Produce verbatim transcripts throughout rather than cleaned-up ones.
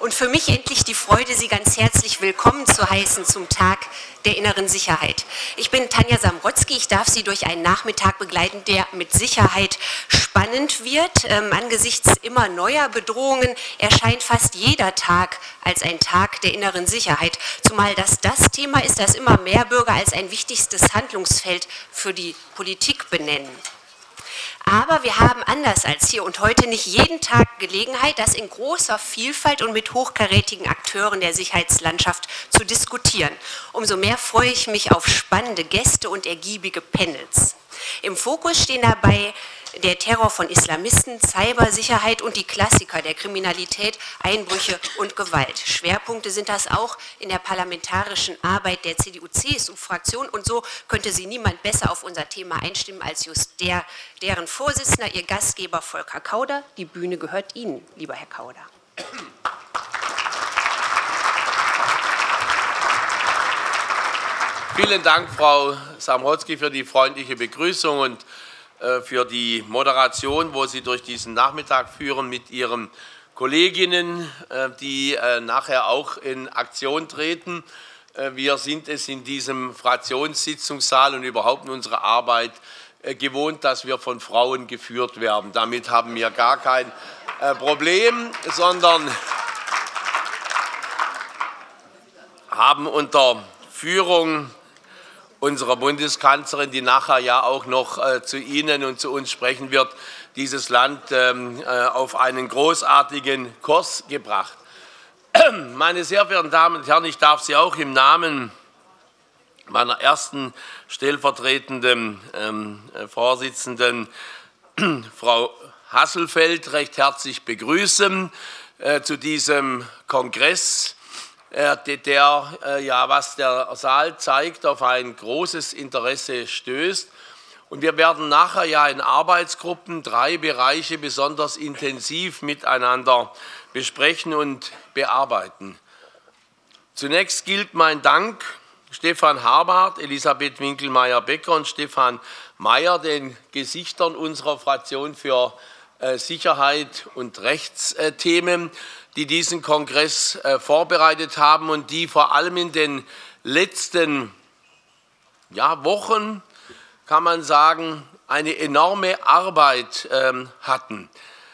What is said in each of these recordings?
und für mich endlich die Freude, Sie ganz herzlich willkommen zu heißen zum Tag der inneren Sicherheit. Ich bin Tanja Samrotzki, ich darf Sie durch einen Nachmittag begleiten, der mit Sicherheit spannend wird. Ähm, angesichts immer neuer Bedrohungen erscheint fast jeder Tag als ein Tag der inneren Sicherheit, zumal das das Thema ist, das immer mehr Bürger als ein wichtigstes Handlungsfeld für die Politik benennen. Aber wir haben anders als hier und heute nicht jeden Tag Gelegenheit, das in großer Vielfalt und mit hochkarätigen Akteuren der Sicherheitslandschaft zu diskutieren. Umso mehr freue ich mich auf spannende Gäste und ergiebige Panels. Im Fokus stehen dabei der Terror von Islamisten, Cybersicherheit und die Klassiker der Kriminalität, Einbrüche und Gewalt. Schwerpunkte sind das auch in der parlamentarischen Arbeit der C D U-C S U-Fraktion und so könnte sie niemand besser auf unser Thema einstimmen als just der, deren Vorsitzender, Ihr Gastgeber Volker Kauder. Die Bühne gehört Ihnen, lieber Herr Kauder. Vielen Dank, Frau Samrotzki, für die freundliche Begrüßung und für die Moderation, wo Sie durch diesen Nachmittag führen mit Ihren Kolleginnen, die nachher auch in Aktion treten. Wir sind es in diesem Fraktionssitzungssaal und überhaupt in unserer Arbeit gewohnt, dass wir von Frauen geführt werden. Damit haben wir gar kein Problem, sondern haben unter Führung unserer Bundeskanzlerin, die nachher ja auch noch äh, zu Ihnen und zu uns sprechen wird, dieses Land ähm, äh, auf einen großartigen Kurs gebracht. Meine sehr verehrten Damen und Herren, ich darf Sie auch im Namen meiner ersten stellvertretenden ähm, äh, Vorsitzenden, Frau Hasselfeld, recht herzlich begrüßen äh, zu diesem Kongress, Der, der, ja, was der Saal zeigt, auf ein großes Interesse stößt. Und wir werden nachher ja in Arbeitsgruppen drei Bereiche besonders intensiv miteinander besprechen und bearbeiten. Zunächst gilt mein Dank Stefan Habart, Elisabeth Winkelmeier-Becker und Stefan Mayer, den Gesichtern unserer Fraktion für äh, Sicherheit und Rechtsthemen, die diesen Kongress äh, vorbereitet haben und die vor allem in den letzten ja, Wochen, kann man sagen, eine enorme Arbeit ähm, hatten.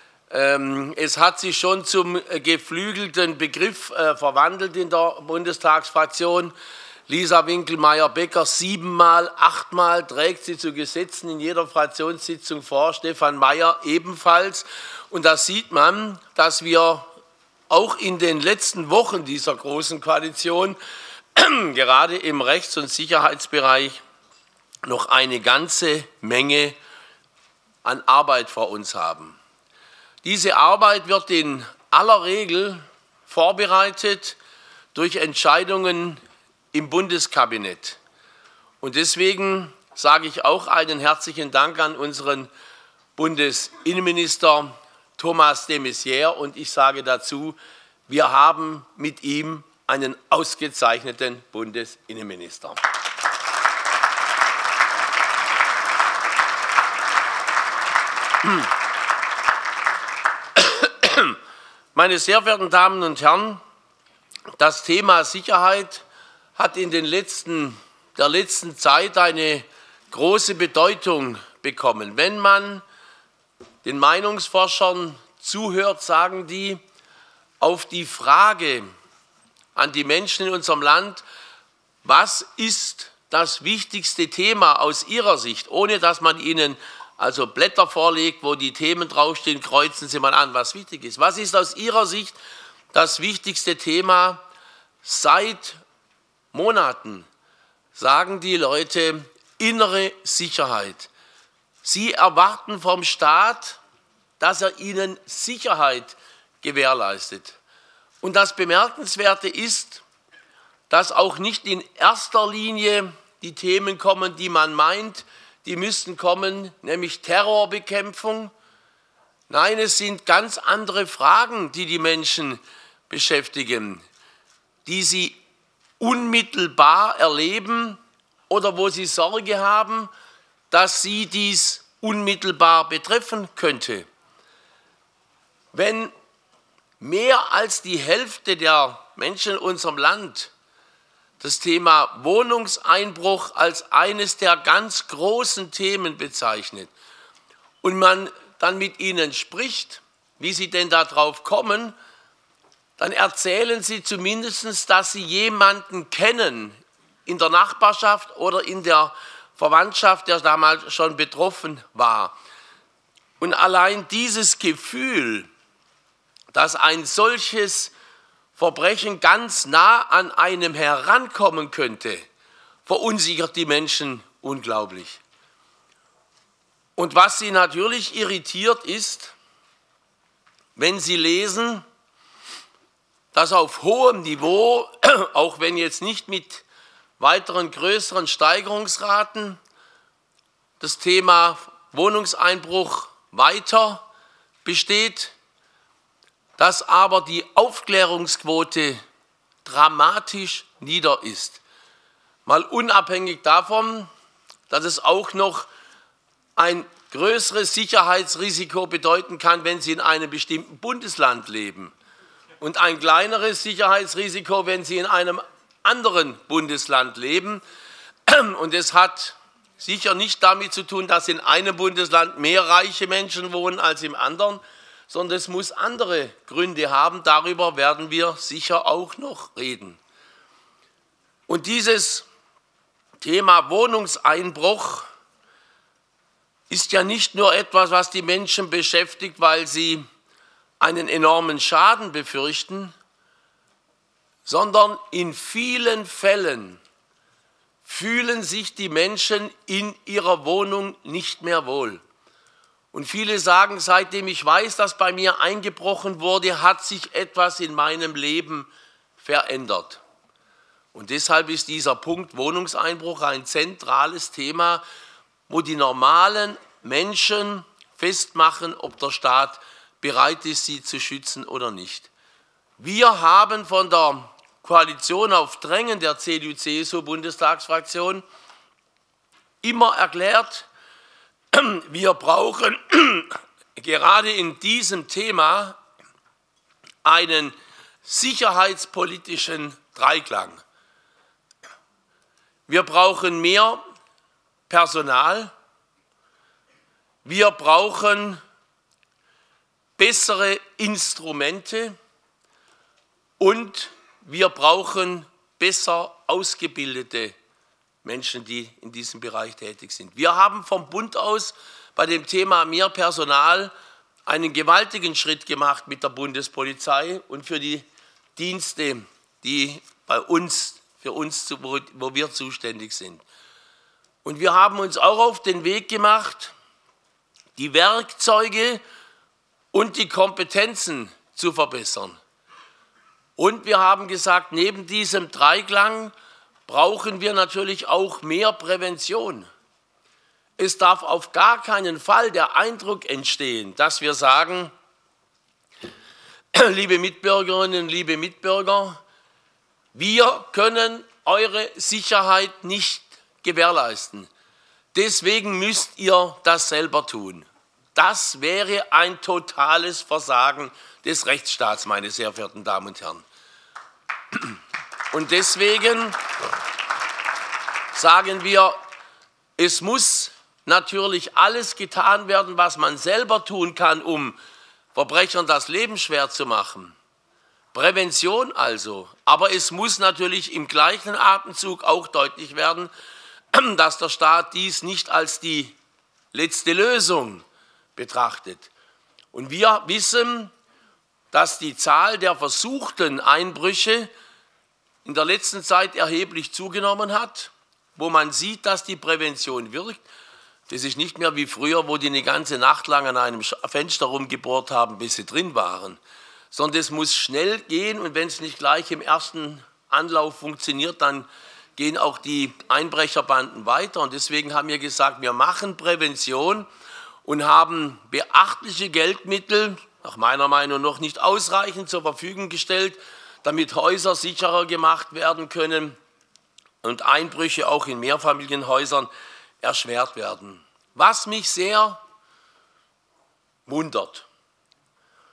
Ähm, es hat sich schon zum äh, geflügelten Begriff äh, verwandelt in der Bundestagsfraktion. Lisa Winkelmeier-Becker siebenmal, achtmal trägt sie zu Gesetzen in jeder Fraktionssitzung vor, Stefan Mayer ebenfalls. Und da sieht man, dass wir auch in den letzten Wochen dieser großen Koalition, gerade im Rechts- und Sicherheitsbereich, noch eine ganze Menge an Arbeit vor uns haben. Diese Arbeit wird in aller Regel vorbereitet durch Entscheidungen im Bundeskabinett. Und deswegen sage ich auch einen herzlichen Dank an unseren Bundesinnenminister Thomas de Maizière, und ich sage dazu, wir haben mit ihm einen ausgezeichneten Bundesinnenminister. Meine sehr verehrten Damen und Herren, das Thema Sicherheit hat in den letzten, der letzten Zeit eine große Bedeutung bekommen. Wenn man den Meinungsforschern zuhört, sagen die, auf die Frage an die Menschen in unserem Land, was ist das wichtigste Thema aus ihrer Sicht, ohne dass man ihnen also Blätter vorlegt, wo die Themen draufstehen, kreuzen Sie mal an, was wichtig ist. Was ist aus Ihrer Sicht das wichtigste Thema? Seit Monaten sagen die Leute innere Sicherheit. Sie erwarten vom Staat, dass er ihnen Sicherheit gewährleistet. Und das Bemerkenswerte ist, dass auch nicht in erster Linie die Themen kommen, die man meint, die müssten kommen, nämlich Terrorbekämpfung. Nein, es sind ganz andere Fragen, die die Menschen beschäftigen, die sie unmittelbar erleben oder wo sie Sorge haben, dass sie dies unmittelbar betreffen könnte. Wenn mehr als die Hälfte der Menschen in unserem Land das Thema Wohnungseinbruch als eines der ganz großen Themen bezeichnet und man dann mit ihnen spricht, wie sie denn darauf kommen, dann erzählen sie zumindest, dass sie jemanden kennen in der Nachbarschaft oder in der Verwandtschaft, der damals schon betroffen war. Und allein dieses Gefühl, dass ein solches Verbrechen ganz nah an einem herankommen könnte, verunsichert die Menschen unglaublich. Und was sie natürlich irritiert ist, wenn sie lesen, dass auf hohem Niveau, auch wenn jetzt nicht mit weiteren größeren Steigerungsraten, das Thema Wohnungseinbruch weiter besteht, dass aber die Aufklärungsquote dramatisch nieder ist. Mal unabhängig davon, dass es auch noch ein größeres Sicherheitsrisiko bedeuten kann, wenn Sie in einem bestimmten Bundesland leben und ein kleineres Sicherheitsrisiko, wenn Sie in einem anderen Bundesland leben. Und es hat sicher nicht damit zu tun, dass in einem Bundesland mehr reiche Menschen wohnen als im anderen, sondern es muss andere Gründe haben. Darüber werden wir sicher auch noch reden. Und dieses Thema Wohnungseinbruch ist ja nicht nur etwas, was die Menschen beschäftigt, weil sie einen enormen Schaden befürchten, sondern in vielen Fällen fühlen sich die Menschen in ihrer Wohnung nicht mehr wohl. Und viele sagen, seitdem ich weiß, dass bei mir eingebrochen wurde, hat sich etwas in meinem Leben verändert. Und deshalb ist dieser Punkt Wohnungseinbruch ein zentrales Thema, wo die normalen Menschen festmachen, ob der Staat bereit ist, sie zu schützen oder nicht. Wir haben von der Koalition auf Drängen der C D U C S U-Bundestagsfraktion immer erklärt, wir brauchen gerade in diesem Thema einen sicherheitspolitischen Dreiklang. Wir brauchen mehr Personal, wir brauchen bessere Instrumente und wir brauchen besser ausgebildete Menschen, die in diesem Bereich tätig sind. Wir haben vom Bund aus bei dem Thema mehr Personal einen gewaltigen Schritt gemacht mit der Bundespolizei und für die Dienste, die bei uns, für uns, wo wir zuständig sind. Und wir haben uns auch auf den Weg gemacht, die Werkzeuge und die Kompetenzen zu verbessern. Und wir haben gesagt, neben diesem Dreiklang brauchen wir natürlich auch mehr Prävention. Es darf auf gar keinen Fall der Eindruck entstehen, dass wir sagen, liebe Mitbürgerinnen, liebe Mitbürger, wir können eure Sicherheit nicht gewährleisten. Deswegen müsst ihr das selber tun. Das wäre ein totales Versagen des Rechtsstaats, meine sehr verehrten Damen und Herren. Und deswegen sagen wir, es muss natürlich alles getan werden, was man selber tun kann, um Verbrechern das Leben schwer zu machen. Prävention also. Aber es muss natürlich im gleichen Atemzug auch deutlich werden, dass der Staat dies nicht als die letzte Lösung betrachtet. Und wir wissen, dass die Zahl der versuchten Einbrüche in der letzten Zeit erheblich zugenommen hat, wo man sieht, dass die Prävention wirkt. Das ist nicht mehr wie früher, wo die eine ganze Nacht lang an einem Fenster rumgebohrt haben, bis sie drin waren, sondern es muss schnell gehen und wenn es nicht gleich im ersten Anlauf funktioniert, dann gehen auch die Einbrecherbanden weiter. Und deswegen haben wir gesagt, wir machen Prävention und haben beachtliche Geldmittel, nach meiner Meinung noch nicht ausreichend, zur Verfügung gestellt, damit Häuser sicherer gemacht werden können und Einbrüche auch in Mehrfamilienhäusern erschwert werden. Was mich sehr wundert,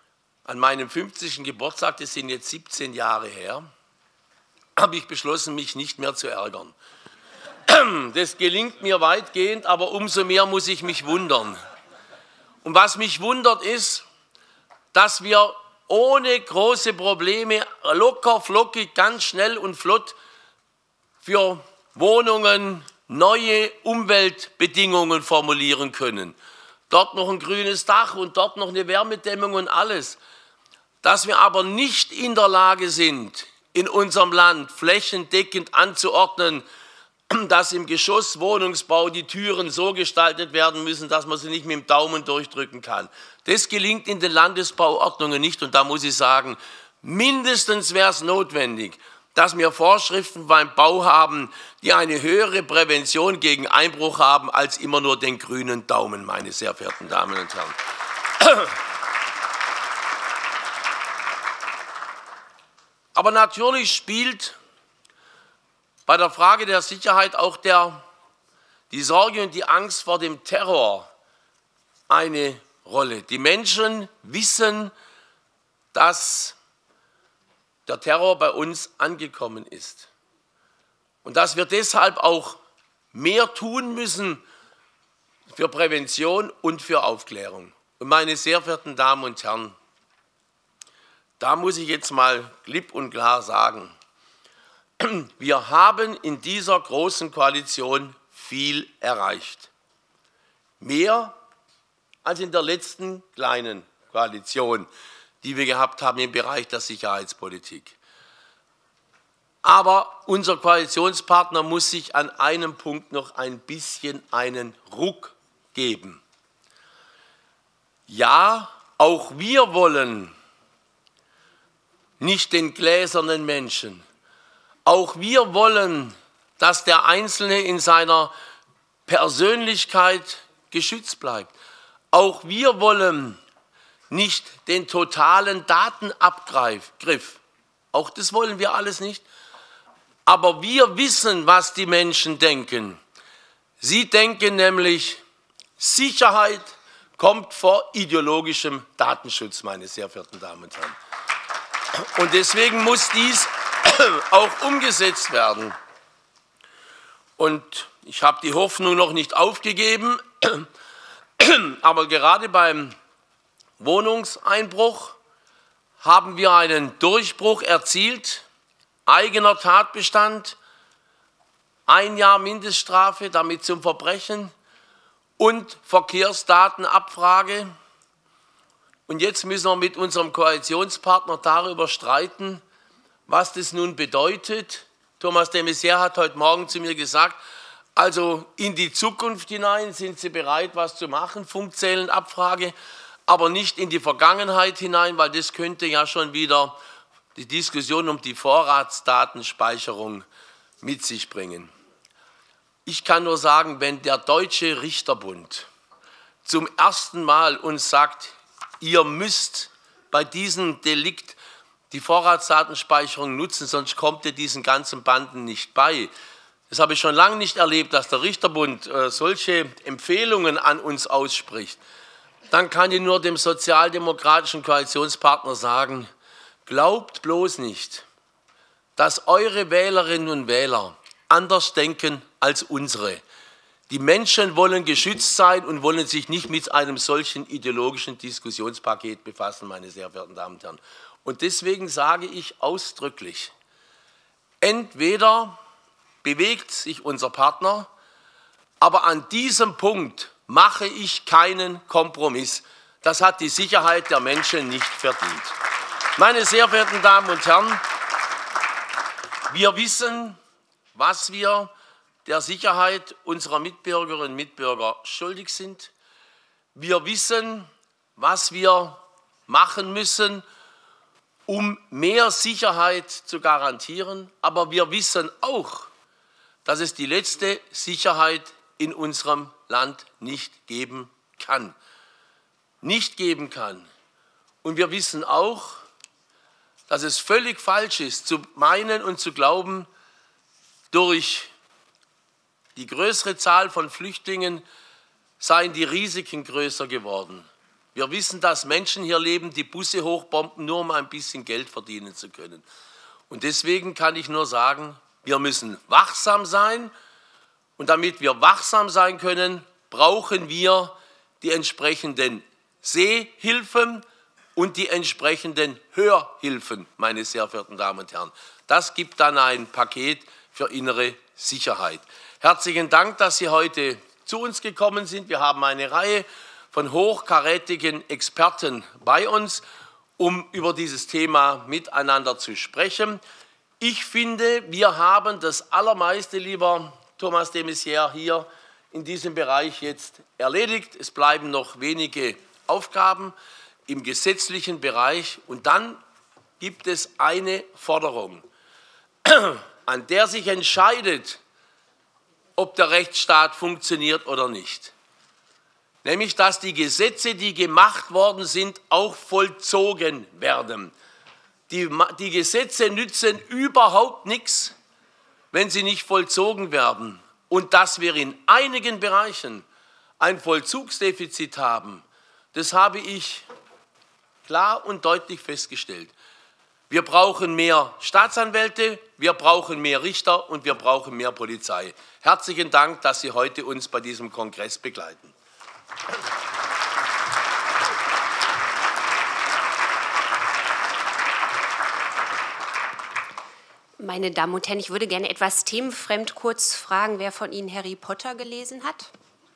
An meinem fünfzigsten Geburtstag, das sind jetzt siebzehn Jahre her, habe ich beschlossen, mich nicht mehr zu ärgern. Das gelingt mir weitgehend, aber umso mehr muss ich mich wundern. Und was mich wundert ist, dass wir ohne große Probleme locker, flockig, ganz schnell und flott für Wohnungen neue Umweltbedingungen formulieren können. Dort noch ein grünes Dach und dort noch eine Wärmedämmung und alles. Dass wir aber nicht in der Lage sind, in unserem Land flächendeckend anzuordnen, dass im Geschosswohnungsbau die Türen so gestaltet werden müssen, dass man sie nicht mit dem Daumen durchdrücken kann. Das gelingt in den Landesbauordnungen nicht und da muss ich sagen, mindestens wäre es notwendig, dass wir Vorschriften beim Bau haben, die eine höhere Prävention gegen Einbruch haben, als immer nur den grünen Daumen, meine sehr verehrten Damen und Herren. Aber natürlich spielt bei der Frage der Sicherheit auch der, die Sorge und die Angst vor dem Terror eine Rolle. Die Menschen wissen, dass der Terror bei uns angekommen ist und dass wir deshalb auch mehr tun müssen für Prävention und für Aufklärung. Und meine sehr verehrten Damen und Herren, da muss ich jetzt mal klipp und klar sagen, wir haben in dieser großen Koalition viel erreicht. Mehr als in der letzten kleinen Koalition, die wir gehabt haben im Bereich der Sicherheitspolitik. Aber unser Koalitionspartner muss sich an einem Punkt noch ein bisschen einen Ruck geben. Ja, auch wir wollen nicht den gläsernen Menschen. Auch wir wollen, dass der Einzelne in seiner Persönlichkeit geschützt bleibt. Auch wir wollen nicht den totalen Datenabgriff. Auch das wollen wir alles nicht. Aber wir wissen, was die Menschen denken. Sie denken nämlich, Sicherheit kommt vor ideologischem Datenschutz, meine sehr verehrten Damen und Herren. Und deswegen muss dies auch umgesetzt werden. Und ich habe die Hoffnung noch nicht aufgegeben, aber gerade beim Wohnungseinbruch haben wir einen Durchbruch erzielt. Eigener Tatbestand, ein Jahr Mindeststrafe, damit zum Verbrechen und Verkehrsdatenabfrage. Und jetzt müssen wir mit unserem Koalitionspartner darüber streiten, was das nun bedeutet. Thomas de Maizière hat heute Morgen zu mir gesagt, also in die Zukunft hinein sind Sie bereit, was zu machen, Funkzellenabfrage, aber nicht in die Vergangenheit hinein, weil das könnte ja schon wieder die Diskussion um die Vorratsdatenspeicherung mit sich bringen. Ich kann nur sagen, wenn der Deutsche Richterbund zum ersten Mal uns sagt, ihr müsst bei diesem Delikt die Vorratsdatenspeicherung nutzen, sonst kommt ihr diesen ganzen Banden nicht bei. Das habe ich schon lange nicht erlebt, dass der Richterbund äh, solche Empfehlungen an uns ausspricht. Dann kann ich nur dem sozialdemokratischen Koalitionspartner sagen, glaubt bloß nicht, dass eure Wählerinnen und Wähler anders denken als unsere. Die Menschen wollen geschützt sein und wollen sich nicht mit einem solchen ideologischen Diskussionspaket befassen, meine sehr verehrten Damen und Herren. Und deswegen sage ich ausdrücklich, entweder bewegt sich unser Partner, aber an diesem Punkt mache ich keinen Kompromiss. Das hat die Sicherheit der Menschen nicht verdient. Meine sehr verehrten Damen und Herren, wir wissen, was wir der Sicherheit unserer Mitbürgerinnen und Mitbürger schuldig sind. Wir wissen, was wir machen müssen, um mehr Sicherheit zu garantieren. Aber wir wissen auch, dass es die letzte Sicherheit in unserem Land nicht geben kann. Nicht geben kann. Und wir wissen auch, dass es völlig falsch ist, zu meinen und zu glauben, durch die größere Zahl von Flüchtlingen seien die Risiken größer geworden. Wir wissen, dass Menschen hier leben, die Busse hochbomben, nur um ein bisschen Geld verdienen zu können. Und deswegen kann ich nur sagen, wir müssen wachsam sein. Und damit wir wachsam sein können, brauchen wir die entsprechenden Sehhilfen und die entsprechenden Hörhilfen, meine sehr verehrten Damen und Herren. Das gibt dann ein Paket für innere Sicherheit. Herzlichen Dank, dass Sie heute zu uns gekommen sind. Wir haben eine Reihe von hochkarätigen Experten bei uns, um über dieses Thema miteinander zu sprechen. Ich finde, wir haben das Allermeiste, lieber Thomas de Maizière, hier in diesem Bereich jetzt erledigt. Es bleiben noch wenige Aufgaben im gesetzlichen Bereich. Und dann gibt es eine Forderung, an der sich entscheidet, ob der Rechtsstaat funktioniert oder nicht. Nämlich, dass die Gesetze, die gemacht worden sind, auch vollzogen werden. Die, die Gesetze nützen überhaupt nichts, wenn sie nicht vollzogen werden. Und dass wir in einigen Bereichen ein Vollzugsdefizit haben, das habe ich klar und deutlich festgestellt. Wir brauchen mehr Staatsanwälte, wir brauchen mehr Richter und wir brauchen mehr Polizei. Herzlichen Dank, dass Sie heute uns bei diesem Kongress begleiten. Meine Damen und Herren, ich würde gerne etwas themenfremd kurz fragen, wer von Ihnen Harry Potter gelesen hat?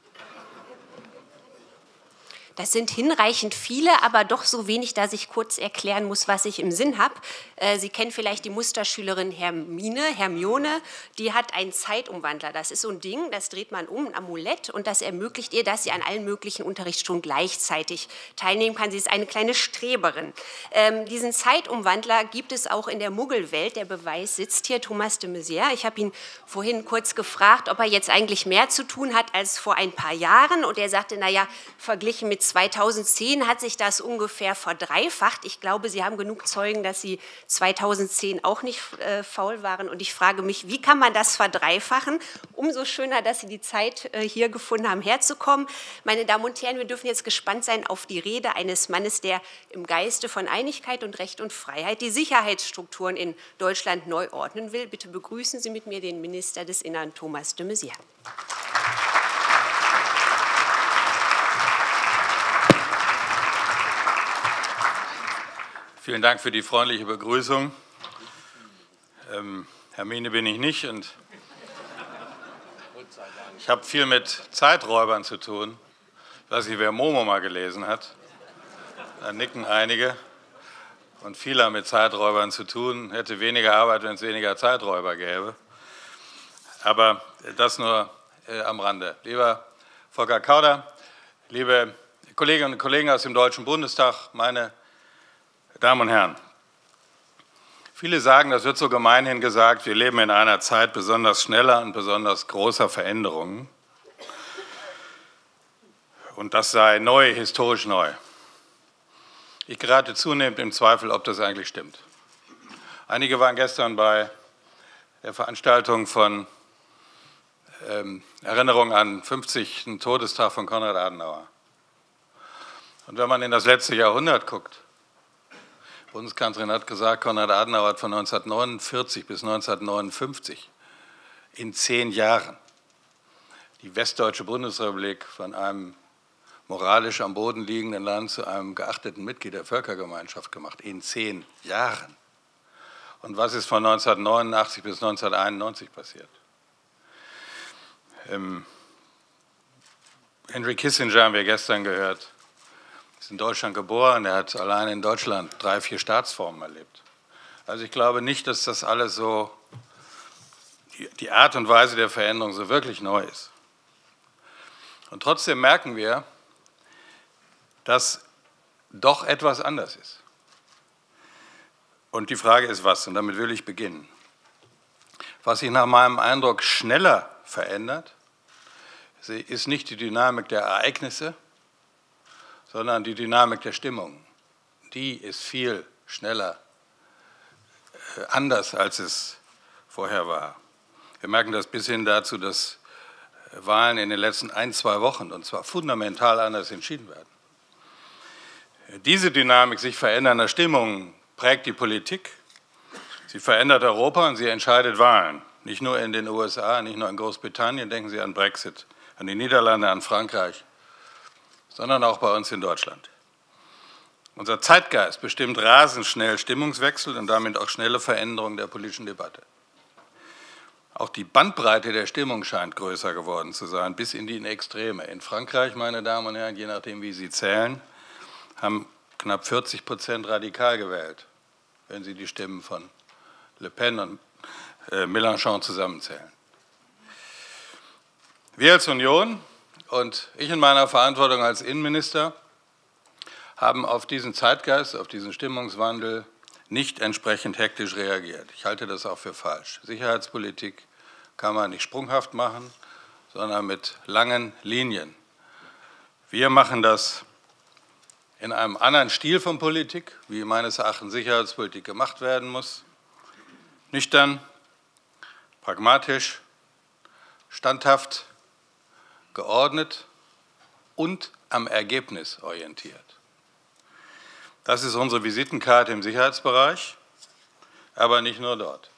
Das sind hinreichend viele, aber doch so wenig, dass ich kurz erklären muss, was ich im Sinn habe. Sie kennen vielleicht die Musterschülerin Hermine, Hermione, die hat einen Zeitumwandler. Das ist so ein Ding, das dreht man um, ein Amulett, und das ermöglicht ihr, dass sie an allen möglichen Unterrichtsstunden gleichzeitig teilnehmen kann. Sie ist eine kleine Streberin. Ähm, diesen Zeitumwandler gibt es auch in der Muggelwelt. Der Beweis sitzt hier, Thomas de Maizière. Ich habe ihn vorhin kurz gefragt, ob er jetzt eigentlich mehr zu tun hat als vor ein paar Jahren. Und er sagte, naja, verglichen mit zweitausendzehn hat sich das ungefähr verdreifacht. Ich glaube, Sie haben genug Zeugen, dass Sie zweitausendzehn auch nicht äh, faul waren. Und ich frage mich, wie kann man das verdreifachen? Umso schöner, dass Sie die Zeit äh, hier gefunden haben, herzukommen. Meine Damen und Herren, wir dürfen jetzt gespannt sein auf die Rede eines Mannes, der im Geiste von Einigkeit und Recht und Freiheit die Sicherheitsstrukturen in Deutschland neu ordnen will. Bitte begrüßen Sie mit mir den Minister des Innern, Thomas de Maizière. Vielen Dank für die freundliche Begrüßung. Ähm, Hermine bin ich nicht und ich habe viel mit Zeiträubern zu tun. Ich weiß nicht, wer Momo mal gelesen hat. Da nicken einige. Und viele haben mit Zeiträubern zu tun. Hätte weniger Arbeit, wenn es weniger Zeiträuber gäbe. Aber das nur äh, am Rande. Lieber Volker Kauder, liebe Kolleginnen und Kollegen aus dem Deutschen Bundestag, meine Damen und Herren, viele sagen, das wird so gemeinhin gesagt, wir leben in einer Zeit besonders schneller und besonders großer Veränderungen. Und das sei neu, historisch neu. Ich gerate zunehmend im Zweifel, ob das eigentlich stimmt. Einige waren gestern bei der Veranstaltung von ähm, Erinnerung an den fünfzigsten Todestag von Konrad Adenauer. Und wenn man in das letzte Jahrhundert guckt, die Bundeskanzlerin hat gesagt, Konrad Adenauer hat von neunzehnhundertneunundvierzig bis neunzehnhundertneunundfünfzig in zehn Jahren die Westdeutsche Bundesrepublik von einem moralisch am Boden liegenden Land zu einem geachteten Mitglied der Völkergemeinschaft gemacht. In zehn Jahren. Und was ist von neunzehnhundertneunundachtzig bis neunzehnhunderteinundneunzig passiert? Ähm, Henry Kissinger haben wir gestern gehört. Ist in Deutschland geboren, er hat allein in Deutschland drei, vier Staatsformen erlebt. Also ich glaube nicht, dass das alles so, die Art und Weise der Veränderung so wirklich neu ist. Und trotzdem merken wir, dass doch etwas anders ist. Und die Frage ist, was? Und damit will ich beginnen. Was sich nach meinem Eindruck schneller verändert, ist nicht die Dynamik der Ereignisse, sondern die Dynamik der Stimmung. Die ist viel schneller äh, anders, als es vorher war. Wir merken das bis hin dazu, dass Wahlen in den letzten ein, zwei Wochen, und zwar fundamental anders, entschieden werden. Diese Dynamik sich verändernder Stimmungen prägt die Politik, sie verändert Europa und sie entscheidet Wahlen. Nicht nur in den U S A, nicht nur in Großbritannien, denken Sie an Brexit, an die Niederlande, an Frankreich, sondern auch bei uns in Deutschland. Unser Zeitgeist bestimmt rasend schnell Stimmungswechsel und damit auch schnelle Veränderungen der politischen Debatte. Auch die Bandbreite der Stimmung scheint größer geworden zu sein, bis in die Extreme. In Frankreich, meine Damen und Herren, je nachdem, wie Sie zählen, haben knapp vierzig Prozent radikal gewählt, wenn Sie die Stimmen von Le Pen und äh, Mélenchon zusammenzählen. Wir als Union und ich in meiner Verantwortung als Innenminister haben auf diesen Zeitgeist, auf diesen Stimmungswandel nicht entsprechend hektisch reagiert. Ich halte das auch für falsch. Sicherheitspolitik kann man nicht sprunghaft machen, sondern mit langen Linien. Wir machen das in einem anderen Stil von Politik, wie meines Erachtens Sicherheitspolitik gemacht werden muss. Nüchtern, pragmatisch, standhaft, geordnet und am Ergebnis orientiert. Das ist unsere Visitenkarte im Sicherheitsbereich, aber nicht nur dort.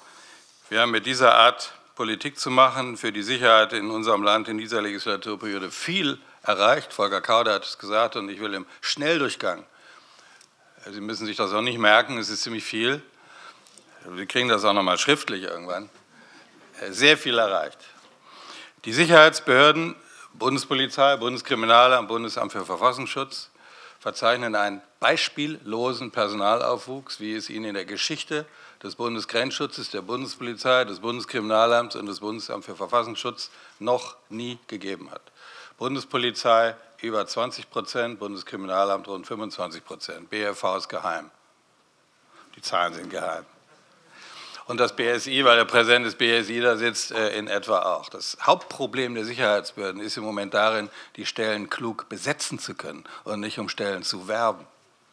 Wir haben mit dieser Art Politik zu machen, für die Sicherheit in unserem Land in dieser Legislaturperiode viel erreicht. Volker Kauder hat es gesagt und ich will im Schnelldurchgang, Sie müssen sich das auch nicht merken, es ist ziemlich viel, wir kriegen das auch noch mal schriftlich irgendwann, sehr viel erreicht. Die Sicherheitsbehörden, Bundespolizei, Bundeskriminalamt, Bundesamt für Verfassungsschutz, verzeichnen einen beispiellosen Personalaufwuchs, wie es ihn in der Geschichte des Bundesgrenzschutzes, der Bundespolizei, des Bundeskriminalamts und des Bundesamts für Verfassungsschutz noch nie gegeben hat. Bundespolizei über zwanzig Prozent, Bundeskriminalamt rund fünfundzwanzig Prozent, B F V ist geheim. Die Zahlen sind geheim. Und das B S I, weil der Präsident des B S I da sitzt, in etwa auch. Das Hauptproblem der Sicherheitsbehörden ist im Moment darin, die Stellen klug besetzen zu können und nicht um Stellen zu werben.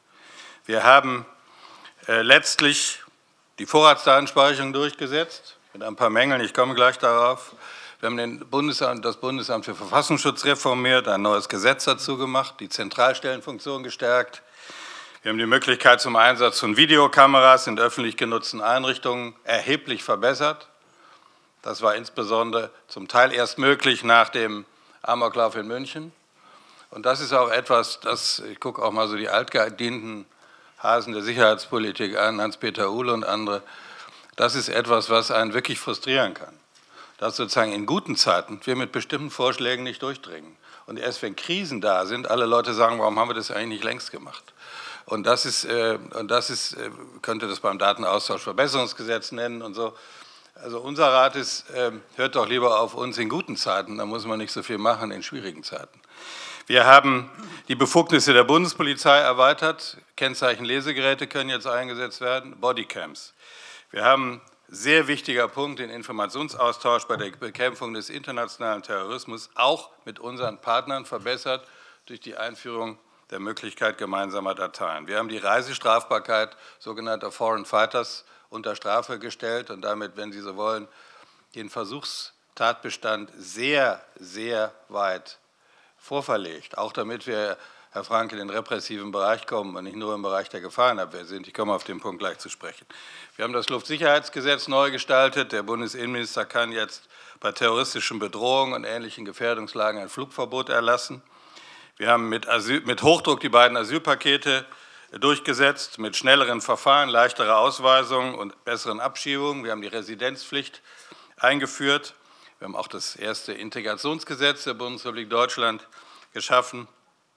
Wir haben äh, letztlich die Vorratsdatenspeicherung durchgesetzt, mit ein paar Mängeln, ich komme gleich darauf. Wir haben den Bundesamt, das Bundesamt für Verfassungsschutz reformiert, ein neues Gesetz dazu gemacht, die Zentralstellenfunktion gestärkt. Wir haben die Möglichkeit zum Einsatz von Videokameras in öffentlich genutzten Einrichtungen erheblich verbessert. Das war insbesondere zum Teil erst möglich nach dem Amoklauf in München. Und das ist auch etwas, das, ich gucke auch mal so die altgedienten Hasen der Sicherheitspolitik an, Hans-Peter Uhle und andere, das ist etwas, was einen wirklich frustrieren kann. Dass sozusagen in guten Zeiten wir mit bestimmten Vorschlägen nicht durchdringen. Und erst wenn Krisen da sind, alle Leute sagen, warum haben wir das eigentlich nicht längst gemacht? Und das ist, äh, und das ist äh, könnte das beim Datenaustauschverbesserungsgesetz nennen und so. Also unser Rat ist, äh, hört doch lieber auf uns in guten Zeiten, da muss man nicht so viel machen in schwierigen Zeiten. Wir haben die Befugnisse der Bundespolizei erweitert. Kennzeichen-Lesegeräte können jetzt eingesetzt werden, Bodycams. Wir haben, sehr wichtiger Punkt, den Informationsaustausch bei der Bekämpfung des internationalen Terrorismus auch mit unseren Partnern verbessert durch die Einführung der Möglichkeit gemeinsamer Dateien. Wir haben die Reisestrafbarkeit sogenannter Foreign Fighters unter Strafe gestellt und damit, wenn Sie so wollen, den Versuchstatbestand sehr, sehr weit vorverlegt. Auch damit wir, Herr Franke, in den repressiven Bereich kommen und nicht nur im Bereich der Gefahrenabwehr sind. Ich komme auf den Punkt gleich zu sprechen. Wir haben das Luftsicherheitsgesetz neu gestaltet. Der Bundesinnenminister kann jetzt bei terroristischen Bedrohungen und ähnlichen Gefährdungslagen ein Flugverbot erlassen. Wir haben mit, Asyl, mit Hochdruck die beiden Asylpakete durchgesetzt, mit schnelleren Verfahren, leichterer Ausweisung und besseren Abschiebungen. Wir haben die Residenzpflicht eingeführt. Wir haben auch das erste Integrationsgesetz der Bundesrepublik Deutschland geschaffen.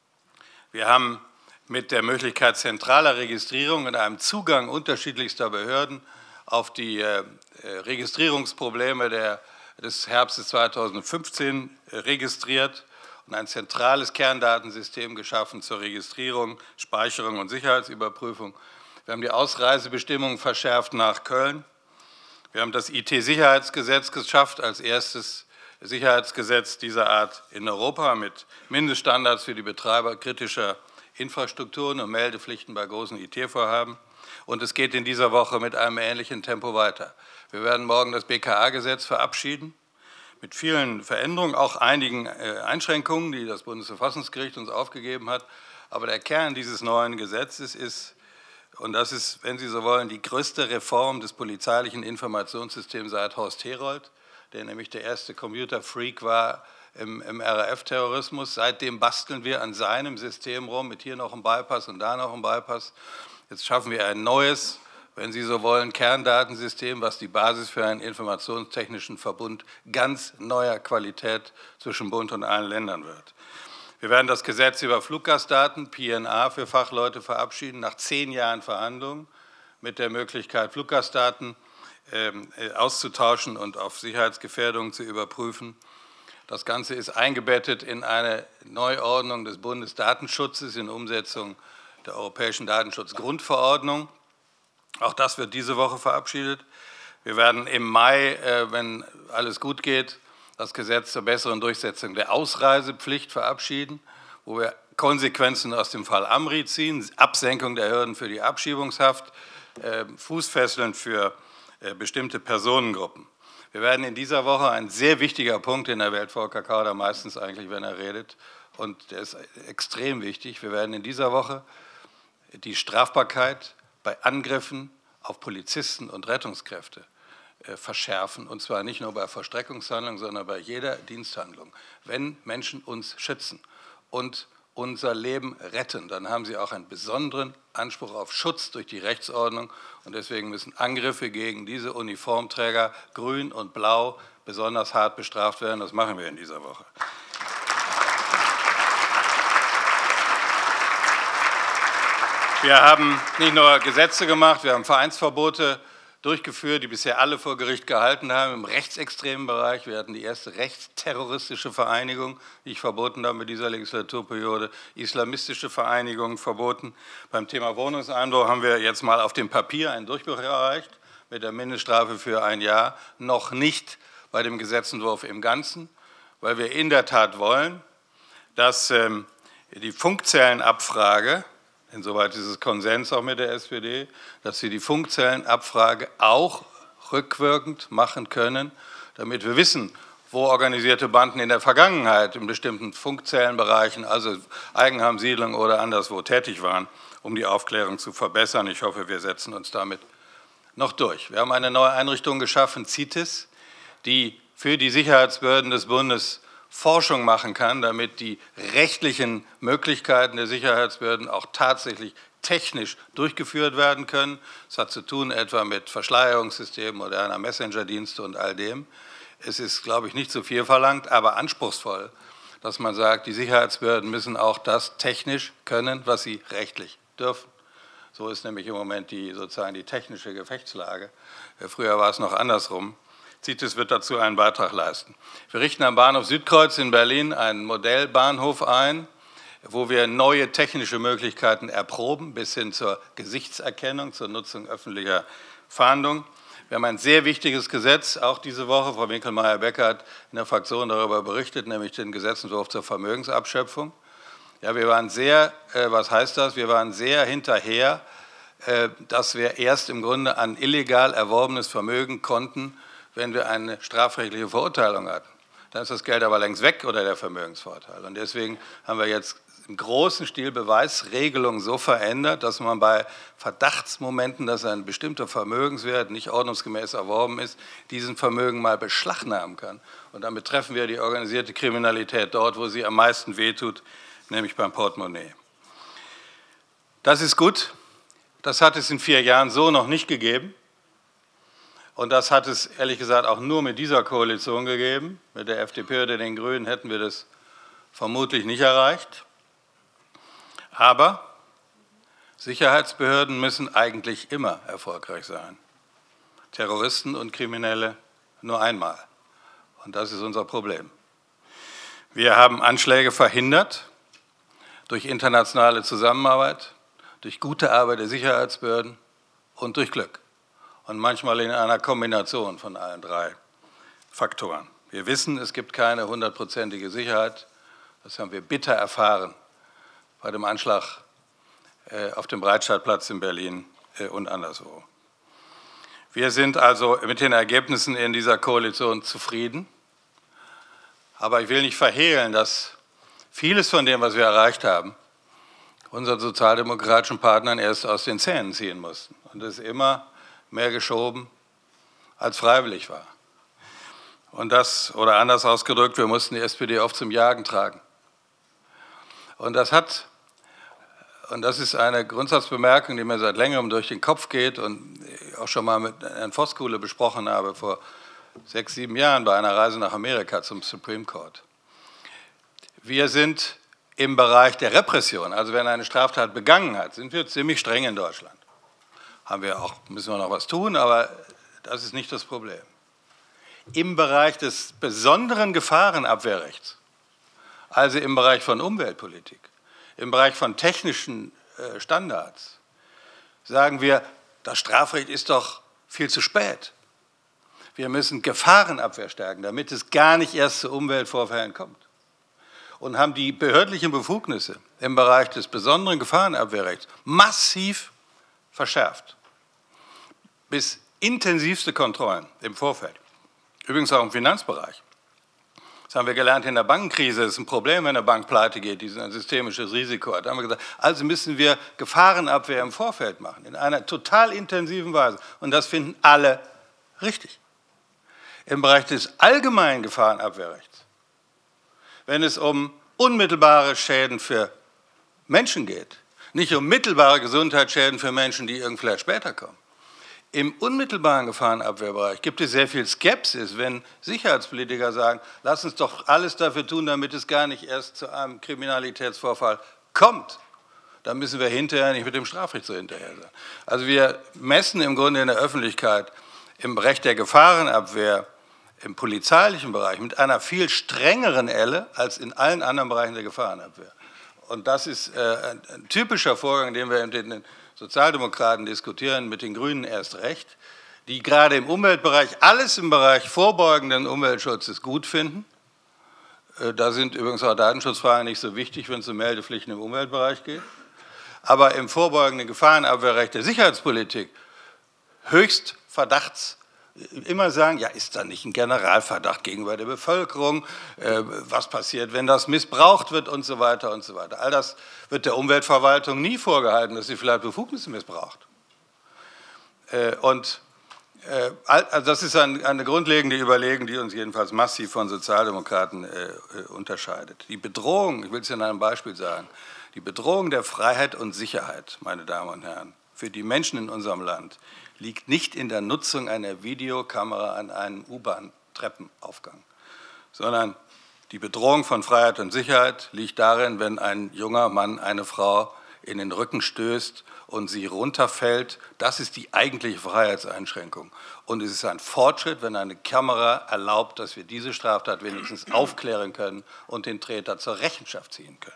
Wir haben mit der Möglichkeit zentraler Registrierung und einem Zugang unterschiedlichster Behörden auf die äh, Registrierungsprobleme der, des Herbstes zweitausendfünfzehn äh, registriert und ein zentrales Kerndatensystem geschaffen zur Registrierung, Speicherung und Sicherheitsüberprüfung. Wir haben die Ausreisebestimmungen verschärft nach Köln. Wir haben das I T-Sicherheitsgesetz geschafft, als erstes Sicherheitsgesetz dieser Art in Europa mit Mindeststandards für die Betreiber kritischer Infrastrukturen und Meldepflichten bei großen I T-Vorhaben. Und es geht in dieser Woche mit einem ähnlichen Tempo weiter. Wir werden morgen das B K A-Gesetz verabschieden, mit vielen Veränderungen, auch einigen Einschränkungen, die das Bundesverfassungsgericht uns aufgegeben hat. Aber der Kern dieses neuen Gesetzes ist, und das ist, wenn Sie so wollen, die größte Reform des polizeilichen Informationssystems seit Horst Herold, der nämlich der erste Computerfreak war im, im R A F-Terrorismus. Seitdem basteln wir an seinem System rum, mit hier noch einem Bypass und da noch einem Bypass. Jetzt schaffen wir ein neues, wenn Sie so wollen, Kerndatensystem, was die Basis für einen informationstechnischen Verbund ganz neuer Qualität zwischen Bund und allen Ländern wird. Wir werden das Gesetz über Fluggastdaten, P N A, für Fachleute verabschieden, nach zehn Jahren Verhandlungen mit der Möglichkeit, Fluggastdaten äh, auszutauschen und auf Sicherheitsgefährdungen zu überprüfen. Das Ganze ist eingebettet in eine Neuordnung des Bundesdatenschutzes in Umsetzung der Europäischen Datenschutzgrundverordnung. Auch das wird diese Woche verabschiedet. Wir werden im Mai, äh, wenn alles gut geht, das Gesetz zur besseren Durchsetzung der Ausreisepflicht verabschieden, wo wir Konsequenzen aus dem Fall Amri ziehen, Absenkung der Hürden für die Abschiebungshaft, äh, Fußfesseln für äh, bestimmte Personengruppen. Wir werden in dieser Woche, ein sehr wichtiger Punkt, den erwähnt Volker Kauder meistens eigentlich, wenn er redet, und der ist extrem wichtig, wir werden in dieser Woche die Strafbarkeit bei Angriffen auf Polizisten und Rettungskräfte verschärfen, und zwar nicht nur bei Vollstreckungshandlungen, sondern bei jeder Diensthandlung. Wenn Menschen uns schützen und unser Leben retten, dann haben sie auch einen besonderen Anspruch auf Schutz durch die Rechtsordnung, und deswegen müssen Angriffe gegen diese Uniformträger, grün und blau, besonders hart bestraft werden. Das machen wir in dieser Woche. Wir haben nicht nur Gesetze gemacht, wir haben Vereinsverbote durchgeführt, die bisher alle vor Gericht gehalten haben, im rechtsextremen Bereich. Wir hatten die erste rechtsterroristische Vereinigung, die ich verboten habe mit dieser Legislaturperiode, islamistische Vereinigungen verboten. Beim Thema Wohnungseinbau haben wir jetzt mal auf dem Papier einen Durchbruch erreicht, mit der Mindeststrafe für ein Jahr, noch nicht bei dem Gesetzentwurf im Ganzen, weil wir in der Tat wollen, dass ähm, die Funkzellenabfrage, insoweit ist es Konsens auch mit der S P D, dass wir die Funkzellenabfrage auch rückwirkend machen können, damit wir wissen, wo organisierte Banden in der Vergangenheit in bestimmten Funkzellenbereichen, also Eigenheimsiedlungen oder anderswo tätig waren, um die Aufklärung zu verbessern. Ich hoffe, wir setzen uns damit noch durch. Wir haben eine neue Einrichtung geschaffen, CITES, die für die Sicherheitsbehörden des Bundes Forschung machen kann, damit die rechtlichen Möglichkeiten der Sicherheitsbehörden auch tatsächlich technisch durchgeführt werden können. Das hat zu tun etwa mit Verschleierungssystemen, moderner Messenger-Dienste und all dem. Es ist, glaube ich, nicht zu viel verlangt, aber anspruchsvoll, dass man sagt, die Sicherheitsbehörden müssen auch das technisch können, was sie rechtlich dürfen. So ist nämlich im Moment die, sozusagen die technische Gefechtslage. Früher war es noch andersrum. CITES wird dazu einen Beitrag leisten. Wir richten am Bahnhof Südkreuz in Berlin einen Modellbahnhof ein, wo wir neue technische Möglichkeiten erproben, bis hin zur Gesichtserkennung, zur Nutzung öffentlicher Fahndung. Wir haben ein sehr wichtiges Gesetz, auch diese Woche, Frau Winkelmeier-Becker hat in der Fraktion darüber berichtet, nämlich den Gesetzentwurf zur Vermögensabschöpfung. Ja, wir waren sehr, äh, was heißt das? Wir waren sehr hinterher, äh, dass wir erst im Grunde an illegal erworbenes Vermögen konnten, wenn wir eine strafrechtliche Verurteilung hatten. Dann ist das Geld aber längst weg oder der Vermögensvorteil. Und deswegen haben wir jetzt im großen Stil Beweisregelungen so verändert, dass man bei Verdachtsmomenten, dass ein bestimmter Vermögenswert nicht ordnungsgemäß erworben ist, diesen Vermögen mal beschlagnahmen kann. Und damit treffen wir die organisierte Kriminalität dort, wo sie am meisten wehtut, nämlich beim Portemonnaie. Das ist gut. Das hat es in vier Jahren so noch nicht gegeben. Und das hat es, ehrlich gesagt, auch nur mit dieser Koalition gegeben. Mit der F D P oder den Grünen hätten wir das vermutlich nicht erreicht. Aber Sicherheitsbehörden müssen eigentlich immer erfolgreich sein. Terroristen und Kriminelle nur einmal. Und das ist unser Problem. Wir haben Anschläge verhindert durch internationale Zusammenarbeit, durch gute Arbeit der Sicherheitsbehörden und durch Glück. Und manchmal in einer Kombination von allen drei Faktoren. Wir wissen, es gibt keine hundertprozentige Sicherheit. Das haben wir bitter erfahren bei dem Anschlag auf dem Breitscheidplatz in Berlin und anderswo. Wir sind also mit den Ergebnissen in dieser Koalition zufrieden. Aber ich will nicht verhehlen, dass vieles von dem, was wir erreicht haben, unseren sozialdemokratischen Partnern erst aus den Zähnen ziehen mussten und es immer mehr geschoben als freiwillig war. Und das, oder anders ausgedrückt, wir mussten die S P D oft zum Jagen tragen. Und das hat, und das ist eine Grundsatzbemerkung, die mir seit längerem durch den Kopf geht und auch schon mal mit Herrn Voskuhle besprochen habe, vor sechs, sieben Jahren bei einer Reise nach Amerika zum Supreme Court. Wir sind im Bereich der Repression, also wenn eine Straftat begangen hat, sind wir ziemlich streng in Deutschland. Haben wir auch, müssen wir noch was tun, aber das ist nicht das Problem. Im Bereich des besonderen Gefahrenabwehrrechts, also im Bereich von Umweltpolitik, im Bereich von technischen Standards, sagen wir, das Strafrecht ist doch viel zu spät. Wir müssen Gefahrenabwehr stärken, damit es gar nicht erst zu Umweltvorfällen kommt. Und haben die behördlichen Befugnisse im Bereich des besonderen Gefahrenabwehrrechts massiv verschärft. Bis intensivste Kontrollen im Vorfeld. Übrigens auch im Finanzbereich. Das haben wir gelernt in der Bankenkrise. Das ist ein Problem, wenn eine Bank pleite geht, die ein systemisches Risiko hat. Da haben wir gesagt, also müssen wir Gefahrenabwehr im Vorfeld machen, in einer total intensiven Weise. Und das finden alle richtig. Im Bereich des allgemeinen Gefahrenabwehrrechts, wenn es um unmittelbare Schäden für Menschen geht, nicht um mittelbare Gesundheitsschäden für Menschen, die irgend vielleicht später kommen. Im unmittelbaren Gefahrenabwehrbereich gibt es sehr viel Skepsis, wenn Sicherheitspolitiker sagen, lass uns doch alles dafür tun, damit es gar nicht erst zu einem Kriminalitätsvorfall kommt. Da müssen wir hinterher nicht mit dem Strafrecht so hinterher sein. Also wir messen im Grunde in der Öffentlichkeit im Bereich der Gefahrenabwehr im polizeilichen Bereich mit einer viel strengeren Elle als in allen anderen Bereichen der Gefahrenabwehr. Und das ist äh, ein, ein typischer Vorgang, den wir mit den Sozialdemokraten diskutieren, mit den Grünen erst recht, die gerade im Umweltbereich alles im Bereich vorbeugenden Umweltschutzes gut finden. Äh, da sind übrigens auch Datenschutzfragen nicht so wichtig, wenn es um Meldepflichten im Umweltbereich geht. Aber im vorbeugenden Gefahrenabwehrrecht der Sicherheitspolitik höchst Verdachts immer sagen, ja, ist da nicht ein Generalverdacht gegenüber der Bevölkerung, äh, was passiert, wenn das missbraucht wird und so weiter und so weiter. All das wird der Umweltverwaltung nie vorgehalten, dass sie vielleicht Befugnisse missbraucht. Äh, und äh, also das ist ein, eine grundlegende Überlegung, die uns jedenfalls massiv von Sozialdemokraten äh, unterscheidet. Die Bedrohung, ich will es in einem Beispiel sagen, die Bedrohung der Freiheit und Sicherheit, meine Damen und Herren, für die Menschen in unserem Land, liegt nicht in der Nutzung einer Videokamera an einem U-Bahn-Treppenaufgang, sondern die Bedrohung von Freiheit und Sicherheit liegt darin, wenn ein junger Mann eine Frau in den Rücken stößt und sie runterfällt. Das ist die eigentliche Freiheitseinschränkung. Und es ist ein Fortschritt, wenn eine Kamera erlaubt, dass wir diese Straftat wenigstens aufklären können und den Täter zur Rechenschaft ziehen können.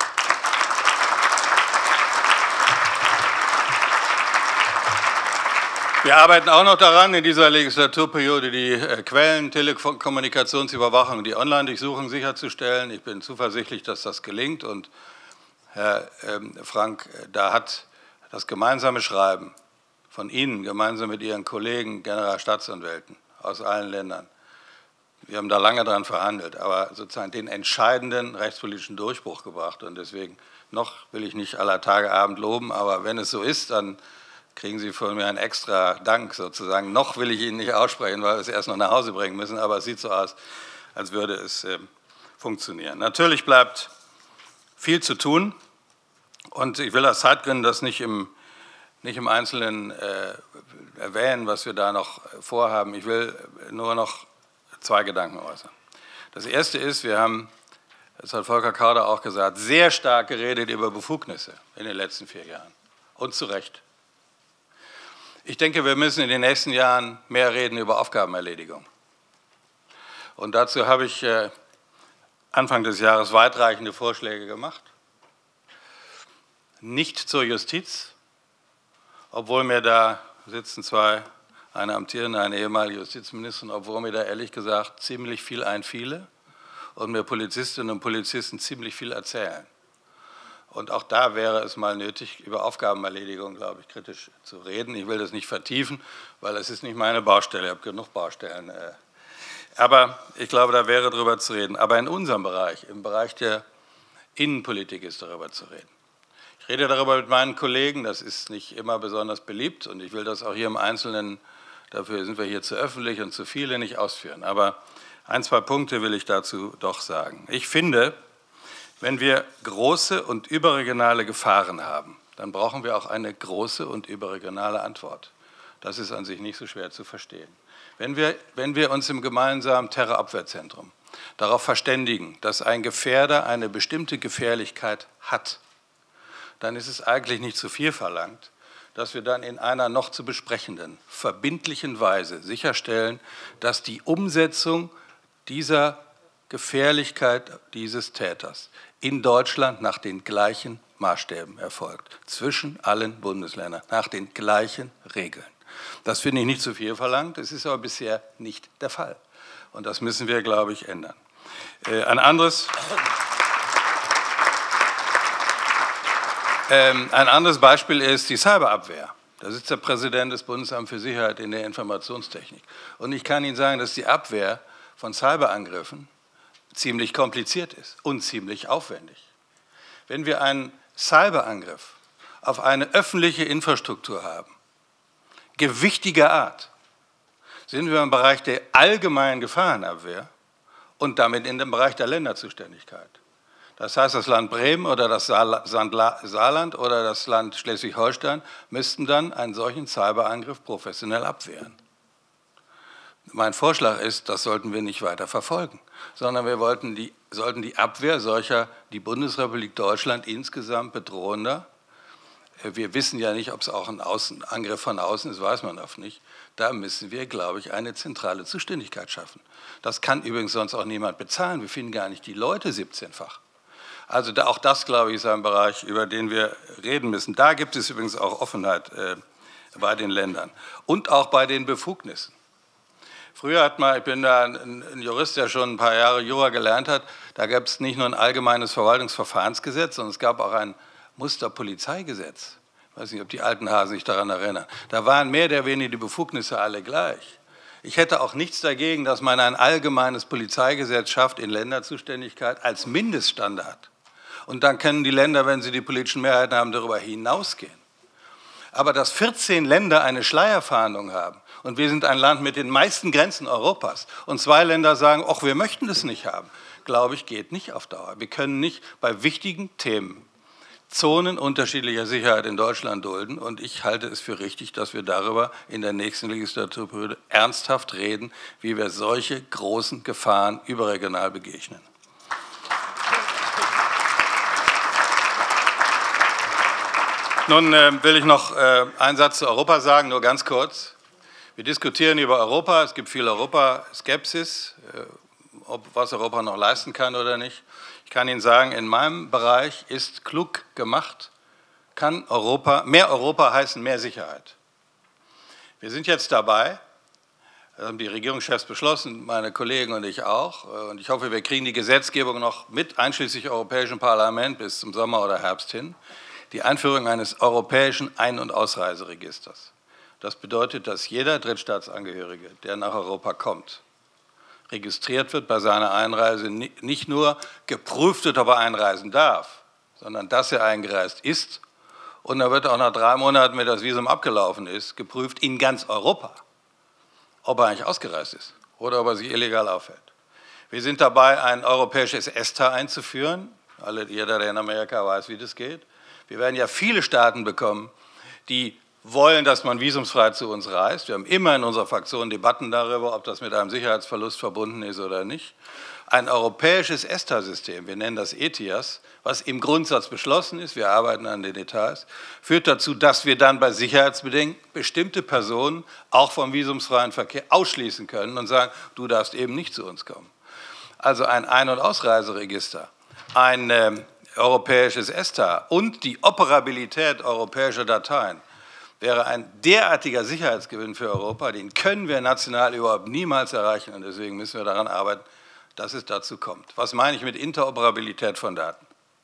Wir arbeiten auch noch daran, in dieser Legislaturperiode die äh, Quellen, Telekommunikationsüberwachung, die Online-Durchsuchung sicherzustellen. Ich bin zuversichtlich, dass das gelingt. Und Herr ähm, Frank, da hat das gemeinsame Schreiben von Ihnen, gemeinsam mit Ihren Kollegen, Generalstaatsanwälten aus allen Ländern, wir haben da lange daran verhandelt, aber sozusagen den entscheidenden rechtspolitischen Durchbruch gebracht. Und deswegen, noch will ich nicht aller Tage Abend loben, aber wenn es so ist, dann kriegen Sie von mir einen extra Dank sozusagen. Noch will ich Ihnen nicht aussprechen, weil wir es erst noch nach Hause bringen müssen, aber es sieht so aus, als würde es äh, funktionieren. Natürlich bleibt viel zu tun und ich will aus Zeitgründen das nicht im, nicht im Einzelnen äh, erwähnen, was wir da noch vorhaben. Ich will nur noch zwei Gedanken äußern. Das erste ist, wir haben, das hat Volker Kauder auch gesagt, sehr stark geredet über Befugnisse in den letzten vier Jahren und zu Recht. Ich denke, wir müssen in den nächsten Jahren mehr reden über Aufgabenerledigung. Und dazu habe ich äh, Anfang des Jahres weitreichende Vorschläge gemacht. Nicht zur Justiz, obwohl mir da sitzen zwei, eine amtierende, eine ehemalige Justizministerin, obwohl mir da ehrlich gesagt ziemlich viel einfiele und mir Polizistinnen und Polizisten ziemlich viel erzählen. Und auch da wäre es mal nötig, über Aufgabenerledigung, glaube ich, kritisch zu reden. Ich will das nicht vertiefen, weil es ist nicht meine Baustelle. Ich habe genug Baustellen. Aber ich glaube, da wäre darüber zu reden. Aber in unserem Bereich, im Bereich der Innenpolitik ist darüber zu reden. Ich Ich rede darüber mit meinen Kollegen, das ist nicht immer besonders beliebt und ich will das auch hier im Einzelnen, dafür sind wir hier zu öffentlich und zu viele, nicht ausführen. Aber ein, zwei Punkte will ich dazu doch sagen. Ich finde, wenn wir große und überregionale Gefahren haben, dann brauchen wir auch eine große und überregionale Antwort. Das ist an sich nicht so schwer zu verstehen. Wenn wir, wenn wir uns im gemeinsamen Terrorabwehrzentrum darauf verständigen, dass ein Gefährder eine bestimmte Gefährlichkeit hat, dann ist es eigentlich nicht zu viel verlangt, dass wir dann in einer noch zu besprechenden, verbindlichen Weise sicherstellen, dass die Umsetzung dieser Gefährlichkeit dieses Täters in Deutschland nach den gleichen Maßstäben erfolgt, zwischen allen Bundesländern, nach den gleichen Regeln. Das finde ich nicht zu viel verlangt, es ist aber bisher nicht der Fall. Und das müssen wir, glaube ich, ändern. Äh, ein anderes... Ähm, ein anderes Beispiel ist die Cyberabwehr. Da sitzt der Präsident des Bundesamts für Sicherheit in der Informationstechnik. Und ich kann Ihnen sagen, dass die Abwehr von Cyberangriffen ziemlich kompliziert ist und ziemlich aufwendig. Wenn wir einen Cyberangriff auf eine öffentliche Infrastruktur haben, gewichtiger Art, sind wir im Bereich der allgemeinen Gefahrenabwehr und damit in dem Bereich der Länderzuständigkeit. Das heißt, das Land Bremen oder das Saarland oder das Land Schleswig-Holstein müssten dann einen solchen Cyberangriff professionell abwehren. Mein Vorschlag ist, das sollten wir nicht weiter verfolgen, sondern wir wollten die, sollten die Abwehr solcher die Bundesrepublik Deutschland insgesamt bedrohender, wir wissen ja nicht, ob es auch ein Außen, Angriff von außen ist, weiß man oft nicht, da müssen wir, glaube ich, eine zentrale Zuständigkeit schaffen. Das kann übrigens sonst auch niemand bezahlen, wir finden gar nicht die Leute siebzehnfach. Also da, auch das, glaube ich, ist ein Bereich, über den wir reden müssen. Da gibt es übrigens auch Offenheit äh, bei den Ländern und auch bei den Befugnissen. Früher hat man, ich bin da ein, ein Jurist, der schon ein paar Jahre Jura gelernt hat, da gab es nicht nur ein allgemeines Verwaltungsverfahrensgesetz, sondern es gab auch ein Musterpolizeigesetz. Ich weiß nicht, ob die alten Hasen sich daran erinnern. Da waren mehr oder weniger die Befugnisse alle gleich. Ich hätte auch nichts dagegen, dass man ein allgemeines Polizeigesetz schafft in Länderzuständigkeit als Mindeststandard. Und dann können die Länder, wenn sie die politischen Mehrheiten haben, darüber hinausgehen. Aber dass vierzehn Länder eine Schleierfahndung haben und wir sind ein Land mit den meisten Grenzen Europas und zwei Länder sagen, ach, wir möchten das nicht haben, glaube ich, geht nicht auf Dauer. Wir können nicht bei wichtigen Themen Zonen unterschiedlicher Sicherheit in Deutschland dulden und ich halte es für richtig, dass wir darüber in der nächsten Legislaturperiode ernsthaft reden, wie wir solche großen Gefahren überregional begegnen. Nun äh, will ich noch äh, einen Satz zu Europa sagen, nur ganz kurz. Wir diskutieren über Europa, es gibt viel Europaskepsis, äh, ob, was Europa noch leisten kann oder nicht. Ich kann Ihnen sagen, in meinem Bereich ist klug gemacht, kann Europa, mehr Europa heißen mehr Sicherheit. Wir sind jetzt dabei, das haben die Regierungschefs beschlossen, meine Kollegen und ich auch, und ich hoffe, wir kriegen die Gesetzgebung noch mit, einschließlich Europäischen Parlament, bis zum Sommer oder Herbst hin, die Einführung eines europäischen Ein- und Ausreiseregisters. Das bedeutet, dass jeder Drittstaatsangehörige, der nach Europa kommt, registriert wird bei seiner Einreise, nicht nur geprüft wird, ob er einreisen darf, sondern dass er eingereist ist. Und dann wird auch nach drei Monaten, wenn das Visum abgelaufen ist, geprüft in ganz Europa, ob er eigentlich ausgereist ist oder ob er sich illegal aufhält. Wir sind dabei, ein europäisches ESTA einzuführen. Alle, jeder, der in Amerika weiß, wie das geht. Wir werden ja viele Staaten bekommen, die wollen, dass man visumsfrei zu uns reist. Wir haben immer in unserer Fraktion Debatten darüber, ob das mit einem Sicherheitsverlust verbunden ist oder nicht. Ein europäisches ESTA-System, wir nennen das ETIAS, was im Grundsatz beschlossen ist, wir arbeiten an den Details, führt dazu, dass wir dann bei Sicherheitsbedenken bestimmte Personen auch vom visumsfreien Verkehr ausschließen können und sagen, du darfst eben nicht zu uns kommen. Also ein Ein- und Ausreiseregister, ein äh, europäisches ESTA und die Operabilität europäischer Dateien wäre ein derartiger Sicherheitsgewinn für Europa, den können wir national überhaupt niemals erreichen. Und deswegen müssen wir daran arbeiten, dass es dazu kommt. Was meine ich mit Interoperabilität von Daten?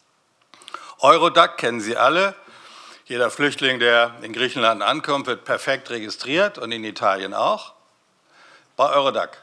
Eurodac kennen Sie alle. Jeder Flüchtling, der in Griechenland ankommt, wird perfekt registriert und in Italien auch. Bei Eurodac.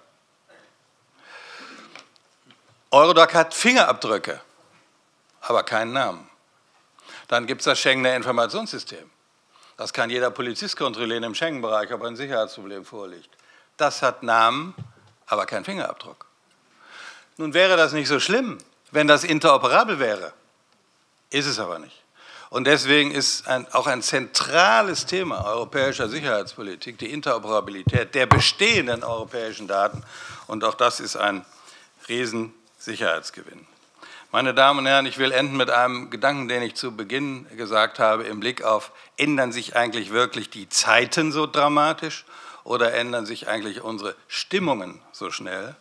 Eurodac hat Fingerabdrücke, aber keinen Namen. Dann gibt es das Schengener Informationssystem. Das kann jeder Polizist kontrollieren im Schengen-Bereich, ob ein Sicherheitsproblem vorliegt. Das hat Namen, aber keinen Fingerabdruck. Nun wäre das nicht so schlimm, wenn das interoperabel wäre. Ist es aber nicht. Und deswegen ist ein, auch ein zentrales Thema europäischer Sicherheitspolitik die Interoperabilität der bestehenden europäischen Daten. Und auch das ist ein Riesensicherheitsgewinn. Meine Damen und Herren, ich will enden mit einem Gedanken, den ich zu Beginn gesagt habe, im Blick auf, ändern sich eigentlich wirklich die Zeiten so dramatisch oder ändern sich eigentlich unsere Stimmungen so schnell?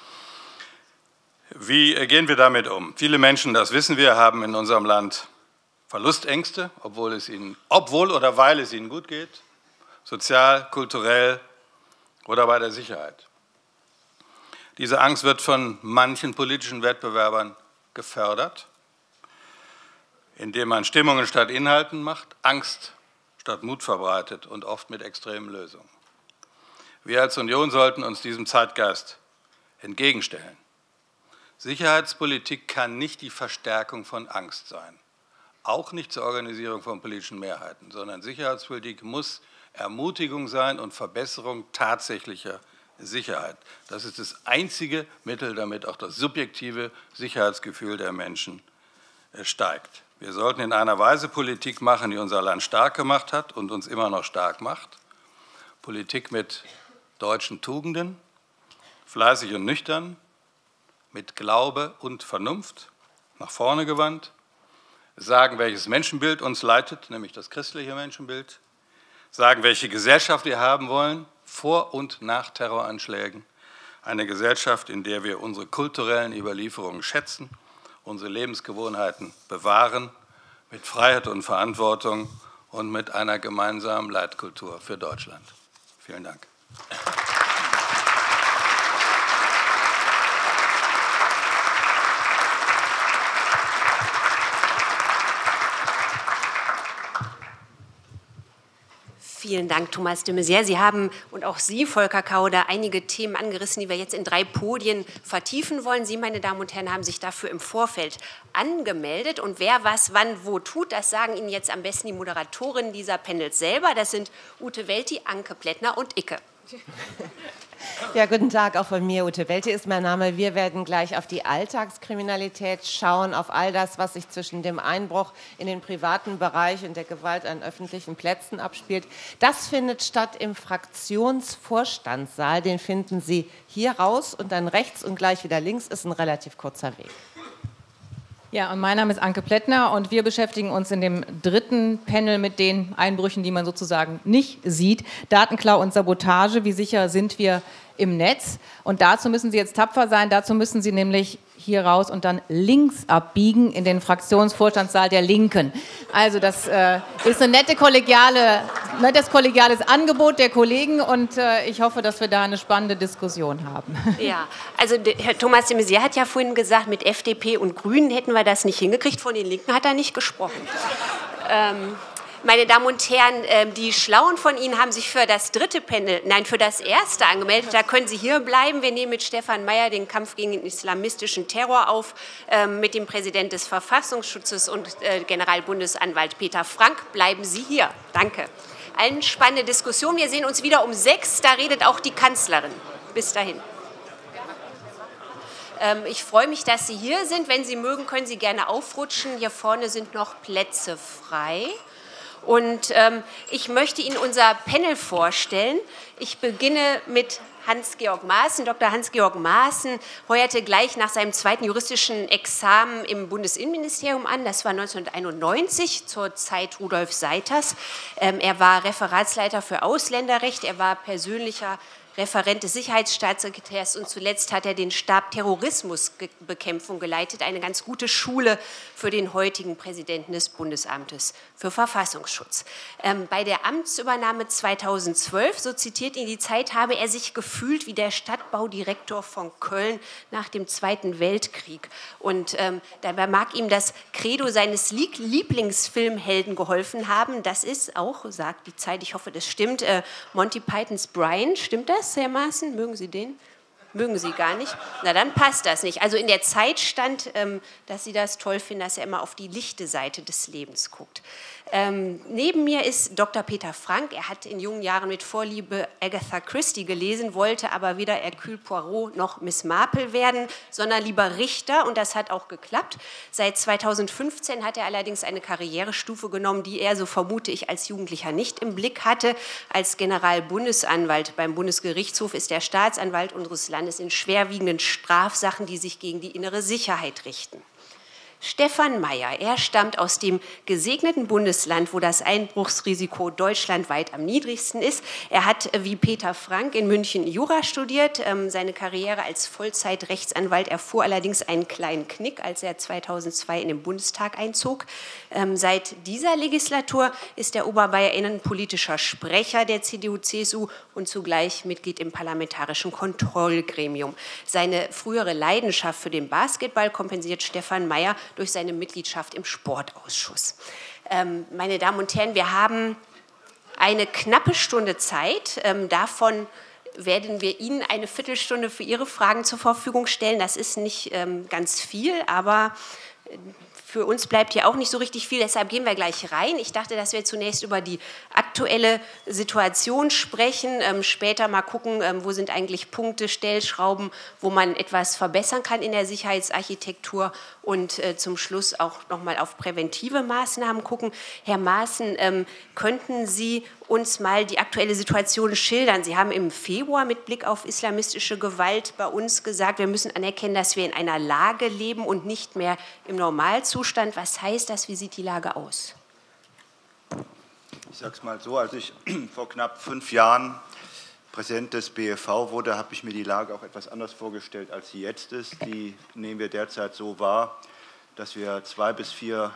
Wie gehen wir damit um? Viele Menschen, das wissen wir, haben in unserem Land Verlustängste, obwohl es ihnen, obwohl oder weil es ihnen gut geht, sozial, kulturell oder bei der Sicherheit. Diese Angst wird von manchen politischen Wettbewerbern gefördert, indem man Stimmungen statt Inhalten macht, Angst statt Mut verbreitet und oft mit extremen Lösungen. Wir als Union sollten uns diesem Zeitgeist entgegenstellen. Sicherheitspolitik kann nicht die Verstärkung von Angst sein, auch nicht zur Organisierung von politischen Mehrheiten, sondern Sicherheitspolitik muss Ermutigung sein und Verbesserung tatsächlicher Sicherheit. Das ist das einzige Mittel, damit auch das subjektive Sicherheitsgefühl der Menschen steigt. Wir sollten in einer Weise Politik machen, die unser Land stark gemacht hat und uns immer noch stark macht. Politik mit deutschen Tugenden, fleißig und nüchtern, mit Glaube und Vernunft, nach vorne gewandt, sagen, welches Menschenbild uns leitet, nämlich das christliche Menschenbild, sagen, welche Gesellschaft wir haben wollen, vor und nach Terroranschlägen, eine Gesellschaft, in der wir unsere kulturellen Überlieferungen schätzen, unsere Lebensgewohnheiten bewahren, mit Freiheit und Verantwortung und mit einer gemeinsamen Leitkultur für Deutschland. Vielen Dank. Vielen Dank, Thomas de Maizière. Sie haben und auch Sie, Volker Kauder, einige Themen angerissen, die wir jetzt in drei Podien vertiefen wollen. Sie, meine Damen und Herren, haben sich dafür im Vorfeld angemeldet. Und wer was wann wo tut, das sagen Ihnen jetzt am besten die Moderatorinnen dieser Panels selber. Das sind Ute Welti, Anke Plättner und Icke. Ja, guten Tag auch von mir. Ute Welti ist mein Name. Wir werden gleich auf die Alltagskriminalität schauen, auf all das, was sich zwischen dem Einbruch in den privaten Bereich und der Gewalt an öffentlichen Plätzen abspielt. Das findet statt im Fraktionsvorstandssaal. Den finden Sie hier raus und dann rechts und gleich wieder links ist ein relativ kurzer Weg. Ja, und mein Name ist Anke Plättner und wir beschäftigen uns in dem dritten Panel mit den Einbrüchen, die man sozusagen nicht sieht. Datenklau und Sabotage, wie sicher sind wir im Netz? Und dazu müssen Sie jetzt tapfer sein, dazu müssen Sie nämlich hier raus und dann links abbiegen in den Fraktionsvorstandssaal der Linken. Also das äh, ist ein nette kollegiale, nettes kollegiales Angebot der Kollegen und äh, ich hoffe, dass wir da eine spannende Diskussion haben. Ja, also Herr Thomas de Maizière hat ja vorhin gesagt, mit F D P und Grünen hätten wir das nicht hingekriegt, von den Linken hat er nicht gesprochen. ähm, Meine Damen und Herren, die Schlauen von Ihnen haben sich für das dritte Panel, nein, für das erste angemeldet. Da können Sie hier bleiben. Wir nehmen mit Stefan Meyer den Kampf gegen den islamistischen Terror auf, mit dem Präsident des Verfassungsschutzes und Generalbundesanwalt Peter Frank. Bleiben Sie hier. Danke. Eine spannende Diskussion. Wir sehen uns wieder um sechs. Da redet auch die Kanzlerin. Bis dahin. Ich freue mich, dass Sie hier sind. Wenn Sie mögen, können Sie gerne aufrutschen. Hier vorne sind noch Plätze frei. Und ähm, ich möchte Ihnen unser Panel vorstellen. Ich beginne mit Hans-Georg Maaßen. Doktor Hans-Georg Maaßen heuerte gleich nach seinem zweiten juristischen Examen im Bundesinnenministerium an. Das war neunzehnhunderteinundneunzig, zur Zeit Rudolf Seiters. Ähm, er war Referatsleiter für Ausländerrecht. Er war persönlicher Referent des Sicherheitsstaatssekretärs und zuletzt hat er den Stab Terrorismusbekämpfung geleitet, eine ganz gute Schule für den heutigen Präsidenten des Bundesamtes für Verfassungsschutz. Ähm, bei der Amtsübernahme zweitausendzwölf, so zitiert ihn die Zeit, habe er sich gefühlt wie der Stadtbaudirektor von Köln nach dem Zweiten Weltkrieg. Und ähm, dabei mag ihm das Credo seines Lieblingsfilmhelden geholfen haben. Das ist auch, sagt die Zeit, ich hoffe, das stimmt, äh, Monty Pythons Brian. Stimmt das, Herr Maaßen? Mögen Sie den? Mögen Sie gar nicht? Na, dann passt das nicht. Also in der Zeit stand, ähm, dass Sie das toll finden, dass er immer auf die lichte Seite des Lebens guckt. Ähm, neben mir ist Doktor Peter Frank. Er hat in jungen Jahren mit Vorliebe Agatha Christie gelesen, wollte aber weder Hercule Poirot noch Miss Marple werden, sondern lieber Richter, und das hat auch geklappt. Seit zweitausendfünfzehn hat er allerdings eine Karrierestufe genommen, die er, so vermute ich, als Jugendlicher nicht im Blick hatte. Als Generalbundesanwalt beim Bundesgerichtshof ist er Staatsanwalt unseres Landes in schwerwiegenden Strafsachen, die sich gegen die innere Sicherheit richten. Stefan Meyer, er stammt aus dem gesegneten Bundesland, wo das Einbruchsrisiko deutschlandweit am niedrigsten ist. Er hat wie Peter Frank in München Jura studiert. Seine Karriere als Vollzeitrechtsanwalt erfuhr allerdings einen kleinen Knick, als er zweitausendzwei in den Bundestag einzog. Seit dieser Legislatur ist er Oberbayer innenpolitischer Sprecher der C D U C S U und zugleich Mitglied im Parlamentarischen Kontrollgremium. Seine frühere Leidenschaft für den Basketball kompensiert Stefan Meyer durch seine Mitgliedschaft im Sportausschuss. Ähm, meine Damen und Herren, wir haben eine knappe Stunde Zeit. Ähm, davon werden wir Ihnen eine Viertelstunde für Ihre Fragen zur Verfügung stellen. Das ist nicht ähm, ganz viel, aber äh, für uns bleibt hier auch nicht so richtig viel, deshalb gehen wir gleich rein. Ich dachte, dass wir zunächst über die aktuelle Situation sprechen, ähm, später mal gucken, ähm, wo sind eigentlich Punkte, Stellschrauben, wo man etwas verbessern kann in der Sicherheitsarchitektur und äh, zum Schluss auch noch mal auf präventive Maßnahmen gucken. Herr Maaßen, ähm, könnten Sie uns mal die aktuelle Situation schildern? Sie haben im Februar mit Blick auf islamistische Gewalt bei uns gesagt, wir müssen anerkennen, dass wir in einer Lage leben und nicht mehr im Normalzustand. Was heißt das? Wie sieht die Lage aus? Ich sage es mal so, als ich vor knapp fünf Jahren Präsident des B E V wurde, habe ich mir die Lage auch etwas anders vorgestellt, als sie jetzt ist. Die nehmen wir derzeit so wahr, dass wir zwei bis vier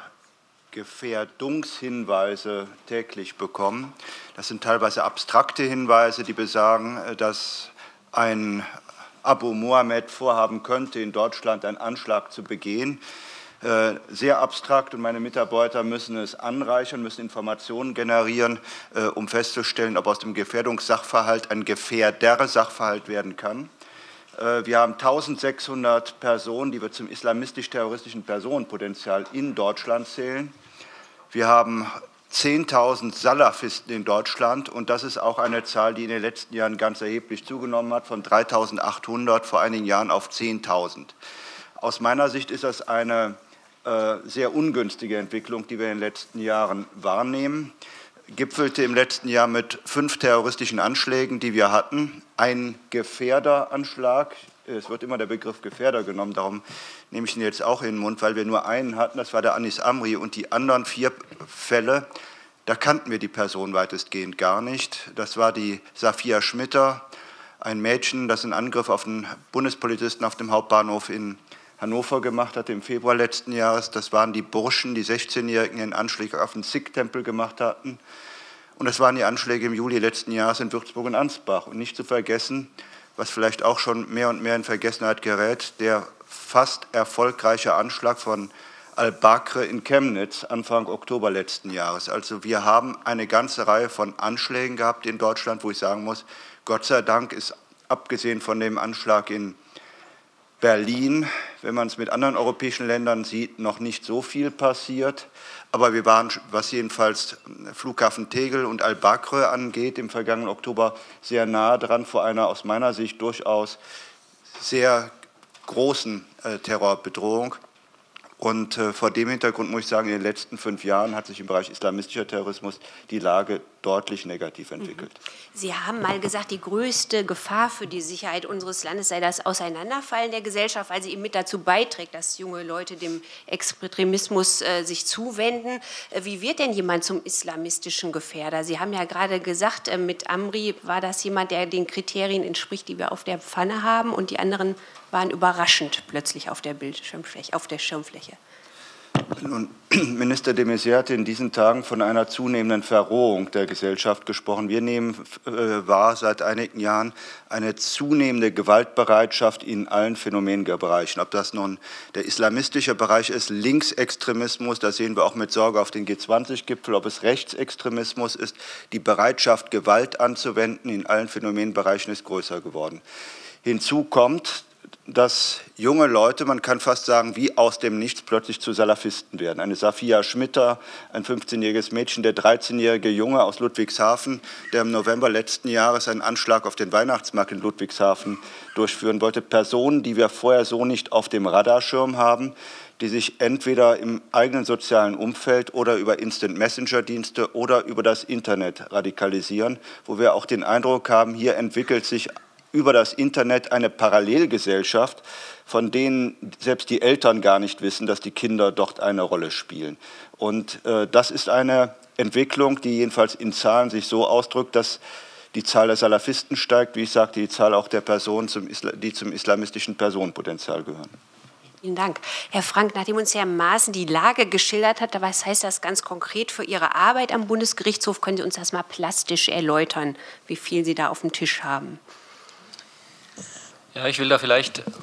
Gefährdungshinweise täglich bekommen. Das sind teilweise abstrakte Hinweise, die besagen, dass ein Abu Mohammed vorhaben könnte, in Deutschland einen Anschlag zu begehen. Sehr abstrakt, und meine Mitarbeiter müssen es anreichern, müssen Informationen generieren, um festzustellen, ob aus dem Gefährdungssachverhalt ein gefährder Sachverhalt werden kann. Wir haben eintausendsechshundert Personen, die wir zum islamistisch-terroristischen Personenpotenzial in Deutschland zählen. Wir haben zehntausend Salafisten in Deutschland, und das ist auch eine Zahl, die in den letzten Jahren ganz erheblich zugenommen hat, von dreitausendachthundert vor einigen Jahren auf zehntausend. Aus meiner Sicht ist das eine äh, sehr ungünstige Entwicklung, die wir in den letzten Jahren wahrnehmen. Gipfelte im letzten Jahr mit fünf terroristischen Anschlägen, die wir hatten. Ein Gefährderanschlag, es wird immer der Begriff Gefährder genommen, darum nehme ich ihn jetzt auch in den Mund, weil wir nur einen hatten, das war der Anis Amri, und die anderen vier Fälle, da kannten wir die Person weitestgehend gar nicht. Das war die Safia Schmitter, ein Mädchen, das einen Angriff auf den Bundespolizisten auf dem Hauptbahnhof in Hannover gemacht hatte im Februar letzten Jahres. Das waren die Burschen, die sechzehnjährigen, die einen Anschlag auf den Sikh-Tempel gemacht hatten. Und das waren die Anschläge im Juli letzten Jahres in Würzburg und Ansbach. Und nicht zu vergessen, was vielleicht auch schon mehr und mehr in Vergessenheit gerät, der fast erfolgreiche Anschlag von Al-Bakr in Chemnitz Anfang Oktober letzten Jahres. Also wir haben eine ganze Reihe von Anschlägen gehabt in Deutschland, wo ich sagen muss, Gott sei Dank ist abgesehen von dem Anschlag in Berlin, wenn man es mit anderen europäischen Ländern sieht, noch nicht so viel passiert. Aber wir waren, was jedenfalls Flughafen Tegel und Al-Bakr angeht, im vergangenen Oktober sehr nahe dran vor einer aus meiner Sicht durchaus sehr großen äh, Terrorbedrohung. Und äh, vor dem Hintergrund muss ich sagen, in den letzten fünf Jahren hat sich im Bereich islamistischer Terrorismus die Lage deutlich negativ entwickelt. Sie haben mal gesagt, die größte Gefahr für die Sicherheit unseres Landes sei das Auseinanderfallen der Gesellschaft, weil sie eben mit dazu beiträgt, dass junge Leute dem Extremismus äh, sich zuwenden. Äh, wie wird denn jemand zum islamistischen Gefährder? Sie haben ja gerade gesagt, äh, mit Amri war das jemand, der den Kriterien entspricht, die wir auf der Pfanne haben, und die anderen waren überraschend plötzlich auf der Bildschirmfläche, auf der Schirmfläche. Nun, Minister de Maizière hat in diesen Tagen von einer zunehmenden Verrohung der Gesellschaft gesprochen. Wir nehmen äh, wahr seit einigen Jahren eine zunehmende Gewaltbereitschaft in allen Phänomenbereichen. Ob das nun der islamistische Bereich ist, Linksextremismus, da sehen wir auch mit Sorge auf den G zwanzig Gipfel, ob es Rechtsextremismus ist. Die Bereitschaft, Gewalt anzuwenden in allen Phänomenbereichen ist größer geworden. Hinzu kommt, dass junge Leute, man kann fast sagen, wie aus dem Nichts plötzlich zu Salafisten werden. Eine Safia Schmitter, ein fünfzehnjähriges Mädchen, der dreizehnjährige Junge aus Ludwigshafen, der im November letzten Jahres einen Anschlag auf den Weihnachtsmarkt in Ludwigshafen durchführen wollte. Personen, die wir vorher so nicht auf dem Radarschirm haben, die sich entweder im eigenen sozialen Umfeld oder über Instant-Messenger-Dienste oder über das Internet radikalisieren, wo wir auch den Eindruck haben, hier entwickelt sich über das Internet eine Parallelgesellschaft, von denen selbst die Eltern gar nicht wissen, dass die Kinder dort eine Rolle spielen. Und äh, das ist eine Entwicklung, die jedenfalls in Zahlen sich so ausdrückt, dass die Zahl der Salafisten steigt, wie ich sagte, die Zahl auch der Personen, zum Isla- die zum islamistischen Personenpotenzial gehören. Vielen Dank. Herr Frank, nachdem uns Herr Maaßen die Lage geschildert hat, was heißt das ganz konkret für Ihre Arbeit am Bundesgerichtshof? Können Sie uns das mal plastisch erläutern, wie viel Sie da auf dem Tisch haben? Ja, ich will da vielleicht äh,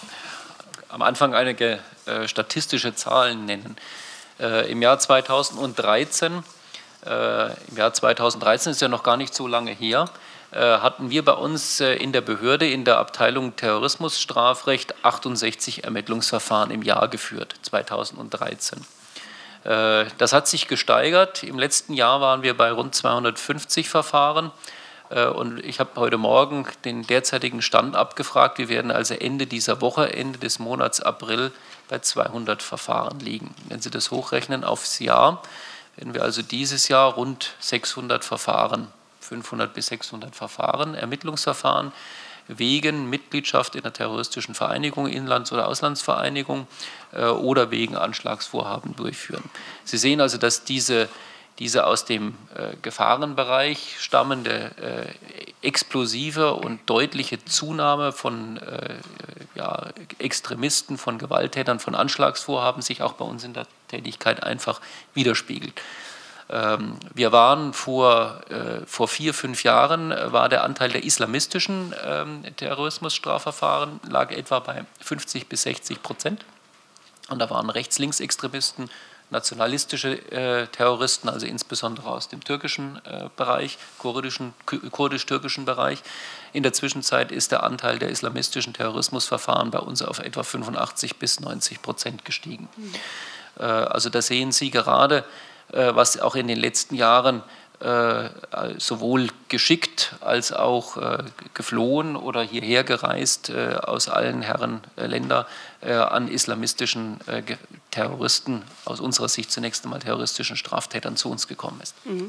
am Anfang einige äh, statistische Zahlen nennen. Äh, Im Jahr zweitausenddreizehn, äh, im Jahr zweitausenddreizehn ist ja noch gar nicht so lange her, äh, hatten wir bei uns äh, in der Behörde, in der Abteilung Terrorismusstrafrecht achtundsechzig Ermittlungsverfahren im Jahr geführt, zweitausenddreizehn. Äh, das hat sich gesteigert. Im letzten Jahr waren wir bei rund zweihundertfünfzig Verfahren. Und ich habe heute Morgen den derzeitigen Stand abgefragt. Wir werden also Ende dieser Woche, Ende des Monats April, bei zweihundert Verfahren liegen. Wenn Sie das hochrechnen aufs Jahr, werden wir also dieses Jahr rund sechshundert Verfahren, fünfhundert bis sechshundert Verfahren, Ermittlungsverfahren wegen Mitgliedschaft in einer terroristischen Vereinigung, Inlands- oder Auslandsvereinigung äh, oder wegen Anschlagsvorhaben durchführen. Sie sehen also, dass diese diese aus dem äh, Gefahrenbereich stammende äh, explosive und deutliche Zunahme von äh, ja, Extremisten, von Gewalttätern, von Anschlagsvorhaben sich auch bei uns in der Tätigkeit einfach widerspiegelt. Ähm, wir waren vor, äh, vor vier, fünf Jahren, äh, war der Anteil der islamistischen äh, Terrorismusstrafverfahren, lag etwa bei fünfzig bis sechzig Prozent. Und da waren Rechts-Links-Extremisten, nationalistische äh, Terroristen, also insbesondere aus dem türkischen äh, Bereich, kurdischen, kurdisch-türkischen Bereich. In der Zwischenzeit ist der Anteil der islamistischen Terrorismusverfahren bei uns auf etwa fünfundachtzig bis neunzig Prozent gestiegen. Mhm. Äh, also da sehen Sie gerade, äh, was auch in den letzten Jahren äh, sowohl geschickt als auch äh, geflohen oder hierher gereist äh, aus allen Herren äh, Länder äh, an islamistischen äh, Terroristen, aus unserer Sicht zunächst einmal terroristischen Straftätern zu uns gekommen ist. Mhm.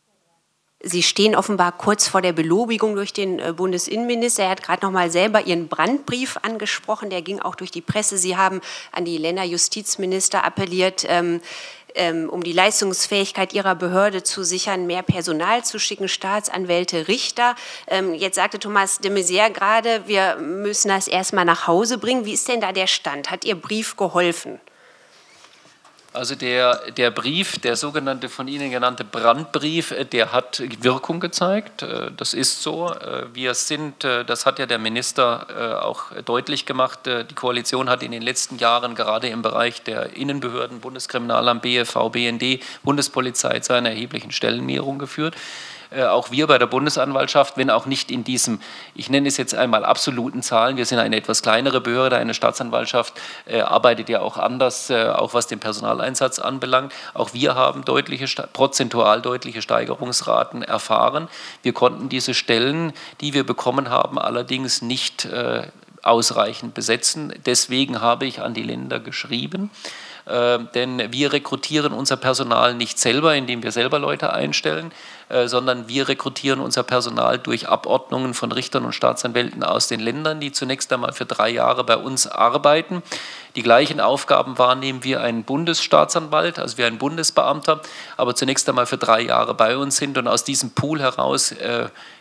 Sie stehen offenbar kurz vor der Belobigung durch den äh, Bundesinnenminister. Er hat gerade noch mal selber Ihren Brandbrief angesprochen, der ging auch durch die Presse. Sie haben an die Länderjustizminister appelliert, ähm, um die Leistungsfähigkeit ihrer Behörde zu sichern, mehr Personal zu schicken, Staatsanwälte, Richter. Jetzt sagte Thomas de Maizière gerade, wir müssen das erstmal nach Hause bringen. Wie ist denn da der Stand? Hat Ihr Brief geholfen? Also der, der Brief, der sogenannte von Ihnen genannte Brandbrief, der hat Wirkung gezeigt. Das ist so. Wir sind, das hat ja der Minister auch deutlich gemacht, die Koalition hat in den letzten Jahren gerade im Bereich der Innenbehörden, Bundeskriminalamt, B F V, B N D, Bundespolizei zu einer erheblichen Stellenmehrung geführt. Auch wir bei der Bundesanwaltschaft, wenn auch nicht in diesem, ich nenne es jetzt einmal absoluten Zahlen, wir sind eine etwas kleinere Behörde, eine Staatsanwaltschaft äh, arbeitet ja auch anders, äh, auch was den Personaleinsatz anbelangt. Auch wir haben deutliche, prozentual deutliche Steigerungsraten erfahren. Wir konnten diese Stellen, die wir bekommen haben, allerdings nicht äh, ausreichend besetzen. Deswegen habe ich an die Länder geschrieben. Äh, denn wir rekrutieren unser Personal nicht selber, indem wir selber Leute einstellen, äh, sondern wir rekrutieren unser Personal durch Abordnungen von Richtern und Staatsanwälten aus den Ländern, die zunächst einmal für drei Jahre bei uns arbeiten. Die gleichen Aufgaben wahrnehmen wie ein Bundesstaatsanwalt, also wie ein Bundesbeamter, aber zunächst einmal für drei Jahre bei uns sind und aus diesem Pool heraus äh,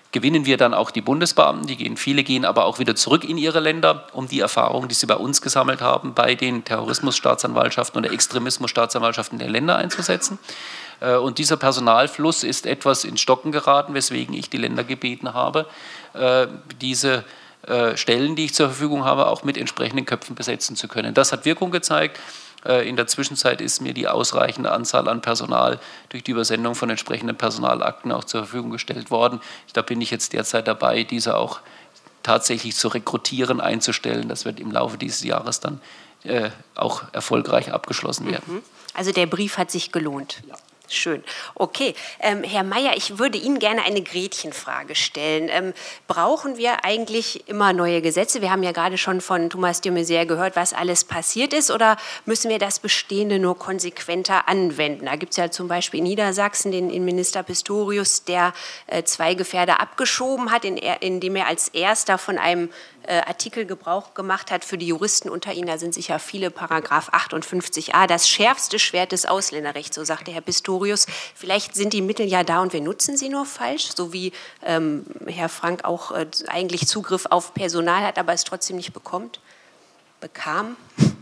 gewinnen wir dann auch die Bundesbeamten, die gehen, viele gehen aber auch wieder zurück in ihre Länder, um die Erfahrungen, die sie bei uns gesammelt haben, bei den Terrorismusstaatsanwaltschaften oder Extremismusstaatsanwaltschaften der Länder einzusetzen. Und dieser Personalfluss ist etwas ins Stocken geraten, weswegen ich die Länder gebeten habe, diese Stellen, die ich zur Verfügung habe, auch mit entsprechenden Köpfen besetzen zu können. Das hat Wirkung gezeigt. In der Zwischenzeit ist mir die ausreichende Anzahl an Personal durch die Übersendung von entsprechenden Personalakten auch zur Verfügung gestellt worden. Da bin ich jetzt derzeit dabei, diese auch tatsächlich zu rekrutieren, einzustellen. Das wird im Laufe dieses Jahres dann äh, auch erfolgreich abgeschlossen werden. Also der Brief hat sich gelohnt. Ja. Schön. Okay. Ähm, Herr Mayer, ich würde Ihnen gerne eine Gretchenfrage stellen. Ähm, brauchen wir eigentlich immer neue Gesetze? Wir haben ja gerade schon von Thomas de Maizière gehört, was alles passiert ist. Oder müssen wir das Bestehende nur konsequenter anwenden? Da gibt es ja zum Beispiel in Niedersachsen den Innenminister Pistorius, der äh, zwei Gefährder abgeschoben hat, in er, indem er als erster von einem äh, Artikel Gebrauch gemacht hat für die Juristen unter Ihnen. Da sind sicher viele, Paragraph achtundfünfzig a, das schärfste Schwert des Ausländerrechts, so sagte Herr Pistorius. Vielleicht sind die Mittel ja da und wir nutzen sie nur falsch, so wie ähm, Herr Frank auch äh, eigentlich Zugriff auf Personal hat, aber es trotzdem nicht bekommt, bekam.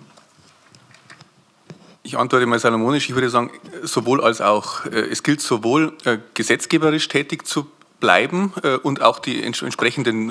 Ich antworte mal salomonisch. Ich würde sagen, sowohl als auch. Es gilt sowohl äh, gesetzgeberisch tätig zu bleiben äh, und auch die ents entsprechenden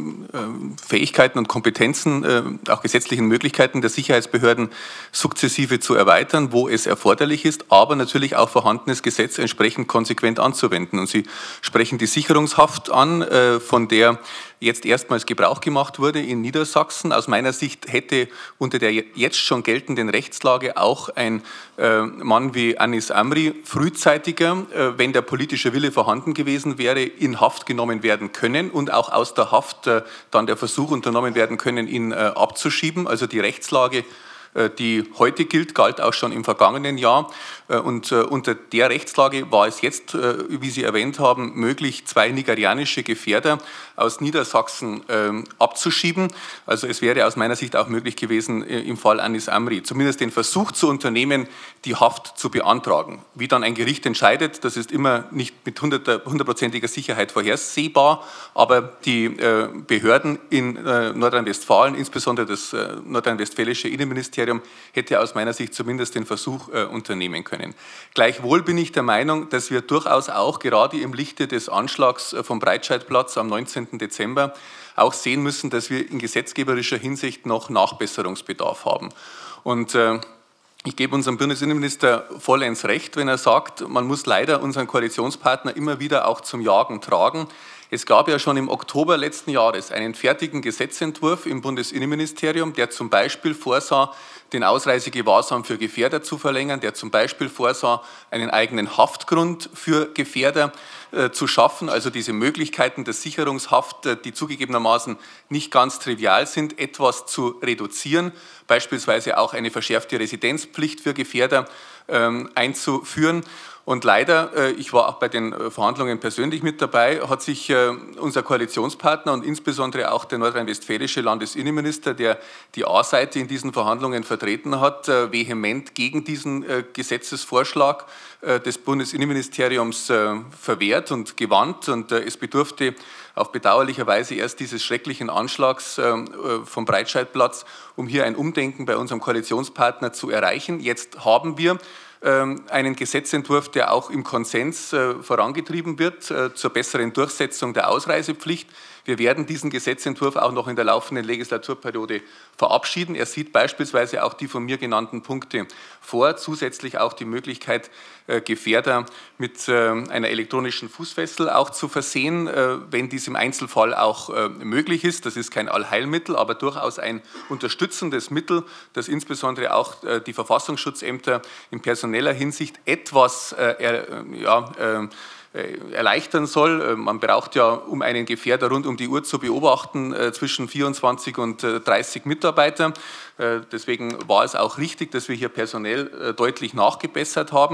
äh, Fähigkeiten und Kompetenzen, äh, auch gesetzlichen Möglichkeiten der Sicherheitsbehörden sukzessive zu erweitern, wo es erforderlich ist, aber natürlich auch vorhandenes Gesetz entsprechend konsequent anzuwenden. Und Sie sprechen die Sicherungshaft an, äh, von der jetzt erstmals Gebrauch gemacht wurde in Niedersachsen. Aus meiner Sicht hätte unter der jetzt schon geltenden Rechtslage auch ein äh, Mann wie Anis Amri frühzeitiger, äh, wenn der politische Wille vorhanden gewesen wäre, in Haft genommen werden können und auch aus der Haft äh, dann der Versuch unternommen werden können, ihn äh, abzuschieben. Also die Rechtslage, die heute gilt, galt auch schon im vergangenen Jahr. Und unter der Rechtslage war es jetzt, wie Sie erwähnt haben, möglich, zwei nigerianische Gefährder aus Niedersachsen abzuschieben. Also es wäre aus meiner Sicht auch möglich gewesen, im Fall Anis Amri zumindest den Versuch zu unternehmen, die Haft zu beantragen. Wie dann ein Gericht entscheidet, das ist immer nicht mit hundertprozentiger Sicherheit vorhersehbar, aber die Behörden in Nordrhein-Westfalen, insbesondere das nordrhein-westfälische Innenministerium, hätte aus meiner Sicht zumindest den Versuch äh, unternehmen können. Gleichwohl bin ich der Meinung, dass wir durchaus auch gerade im Lichte des Anschlags äh, vom Breitscheidplatz am neunzehnten Dezember auch sehen müssen, dass wir in gesetzgeberischer Hinsicht noch Nachbesserungsbedarf haben. Und äh, ich gebe unserem Bundesinnenminister vollends recht, wenn er sagt, man muss leider unseren Koalitionspartner immer wieder auch zum Jagen tragen. Es gab ja schon im Oktober letzten Jahres einen fertigen Gesetzentwurf im Bundesinnenministerium, der zum Beispiel vorsah, den Ausreisegewahrsam für Gefährder zu verlängern, der zum Beispiel vorsah, einen eigenen Haftgrund für Gefährder äh, zu schaffen, also diese Möglichkeiten der Sicherungshaft, äh, die zugegebenermaßen nicht ganz trivial sind, etwas zu reduzieren, beispielsweise auch eine verschärfte Residenzpflicht für Gefährder ähm, einzuführen. Und leider, ich war auch bei den Verhandlungen persönlich mit dabei, hat sich unser Koalitionspartner und insbesondere auch der nordrhein-westfälische Landesinnenminister, der die A-Seite in diesen Verhandlungen vertreten hat, vehement gegen diesen Gesetzesvorschlag des Bundesinnenministeriums verwehrt und gewandt. Und es bedurfte auf bedauerlicher Weise erst dieses schrecklichen Anschlags vom Breitscheidplatz, um hier ein Umdenken bei unserem Koalitionspartner zu erreichen. Jetzt haben wir einen Gesetzentwurf, der auch im Konsens äh, vorangetrieben wird, äh, zur besseren Durchsetzung der Ausreisepflicht. Wir werden diesen Gesetzentwurf auch noch in der laufenden Legislaturperiode verabschieden. Er sieht beispielsweise auch die von mir genannten Punkte vor, zusätzlich auch die Möglichkeit, äh, Gefährder mit äh, einer elektronischen Fußfessel auch zu versehen, äh, wenn dies im Einzelfall auch äh, möglich ist. Das ist kein Allheilmittel, aber durchaus ein unterstützendes Mittel, das insbesondere auch äh, die Verfassungsschutzämter in personeller Hinsicht etwas äh, er, ja, äh, erleichtern soll. Man braucht ja, um einen Gefährder rund um die Uhr zu beobachten, zwischen vierundzwanzig und dreißig Mitarbeiter. Deswegen war es auch richtig, dass wir hier personell deutlich nachgebessert haben.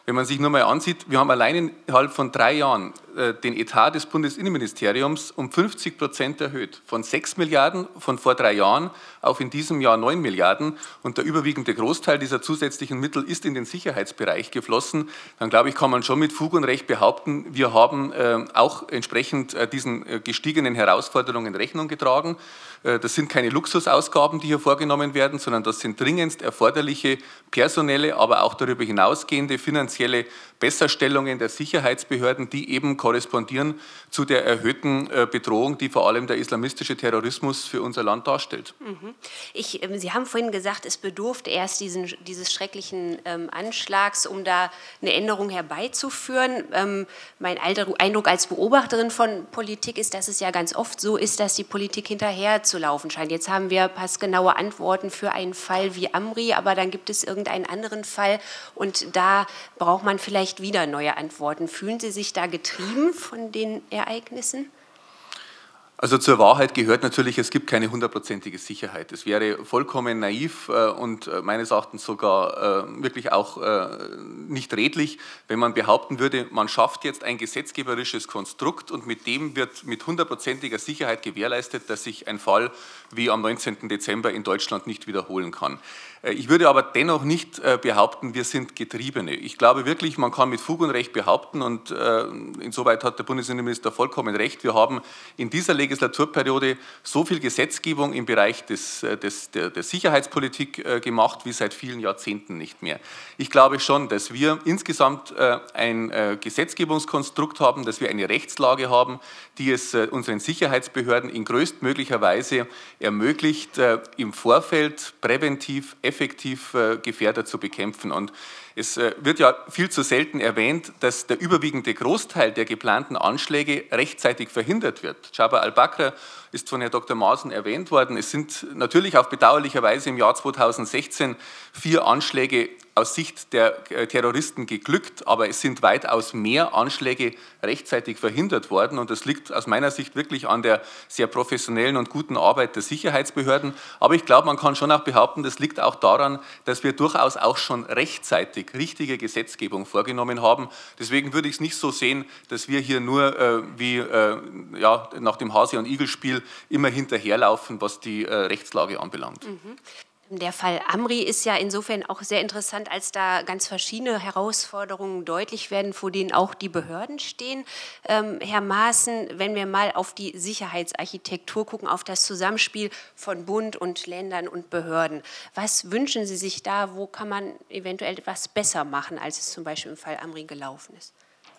Wenn man sich nur mal ansieht, wir haben allein innerhalb von drei Jahren äh, den Etat des Bundesinnenministeriums um fünfzig Prozent erhöht. Von sechs Milliarden von vor drei Jahren auf in diesem Jahr neun Milliarden. Und der überwiegende Großteil dieser zusätzlichen Mittel ist in den Sicherheitsbereich geflossen. Dann glaube ich, kann man schon mit Fug und Recht behaupten, wir haben äh, auch entsprechend äh, diesen äh, gestiegenen Herausforderungen Rechnung getragen. Äh, das sind keine Luxusausgaben, die hier vorgenommen werden, sondern das sind dringendst erforderliche personelle, aber auch darüber hinausgehende finanzielle Besserstellungen der Sicherheitsbehörden, die eben korrespondieren zu der erhöhten Bedrohung, die vor allem der islamistische Terrorismus für unser Land darstellt. Ich, Sie haben vorhin gesagt, es bedurfte erst diesen, dieses schrecklichen ähm, Anschlags, um da eine Änderung herbeizuführen. Ähm, mein Eindruck als Beobachterin von Politik ist, dass es ja ganz oft so ist, dass die Politik hinterher zu laufen scheint. Jetzt haben wir passgenaue Antworten für einen Fall wie Amri, aber dann gibt es irgendeinen anderen Fall und da braucht man vielleicht wieder neue Antworten. Fühlen Sie sich da getrieben von den Ereignissen? Also zur Wahrheit gehört natürlich, es gibt keine hundertprozentige Sicherheit. Es wäre vollkommen naiv und meines Erachtens sogar wirklich auch nicht redlich, wenn man behaupten würde, man schafft jetzt ein gesetzgeberisches Konstrukt und mit dem wird mit hundertprozentiger Sicherheit gewährleistet, dass sich ein Fall wie am neunzehnten Dezember in Deutschland nicht wiederholen kann. Ich würde aber dennoch nicht behaupten, wir sind Getriebene. Ich glaube wirklich, man kann mit Fug und Recht behaupten und insoweit hat der Bundesinnenminister vollkommen recht, wir haben in dieser Legislaturperiode so viel Gesetzgebung im Bereich des, des, der, der Sicherheitspolitik gemacht wie seit vielen Jahrzehnten nicht mehr. Ich glaube schon, dass wir insgesamt ein Gesetzgebungskonstrukt haben, dass wir eine Rechtslage haben, die es unseren Sicherheitsbehörden in größtmöglicher Weise ermöglicht, im Vorfeld präventiv, effektiv Gefährder zu bekämpfen. Und es wird ja viel zu selten erwähnt, dass der überwiegende Großteil der geplanten Anschläge rechtzeitig verhindert wird. Jabr al-Bakr ist von Herrn Doktor Maaßen erwähnt worden. Es sind natürlich auch bedauerlicherweise im Jahr zweitausendsechzehn vier Anschläge aus Sicht der Terroristen geglückt, aber es sind weitaus mehr Anschläge rechtzeitig verhindert worden und das liegt aus meiner Sicht wirklich an der sehr professionellen und guten Arbeit der Sicherheitsbehörden. Aber ich glaube, man kann schon auch behaupten, das liegt auch daran, dass wir durchaus auch schon rechtzeitig richtige Gesetzgebung vorgenommen haben. Deswegen würde ich es nicht so sehen, dass wir hier nur äh, wie äh, ja, nach dem Hase- und Igel-Spiel immer hinterherlaufen, was die äh, Rechtslage anbelangt. Mhm. Der Fall Amri ist ja insofern auch sehr interessant, als da ganz verschiedene Herausforderungen deutlich werden, vor denen auch die Behörden stehen. Ähm, Herr Maaßen, wenn wir mal auf die Sicherheitsarchitektur gucken, auf das Zusammenspiel von Bund und Ländern und Behörden, was wünschen Sie sich da, wo kann man eventuell etwas besser machen, als es zum Beispiel im Fall Amri gelaufen ist?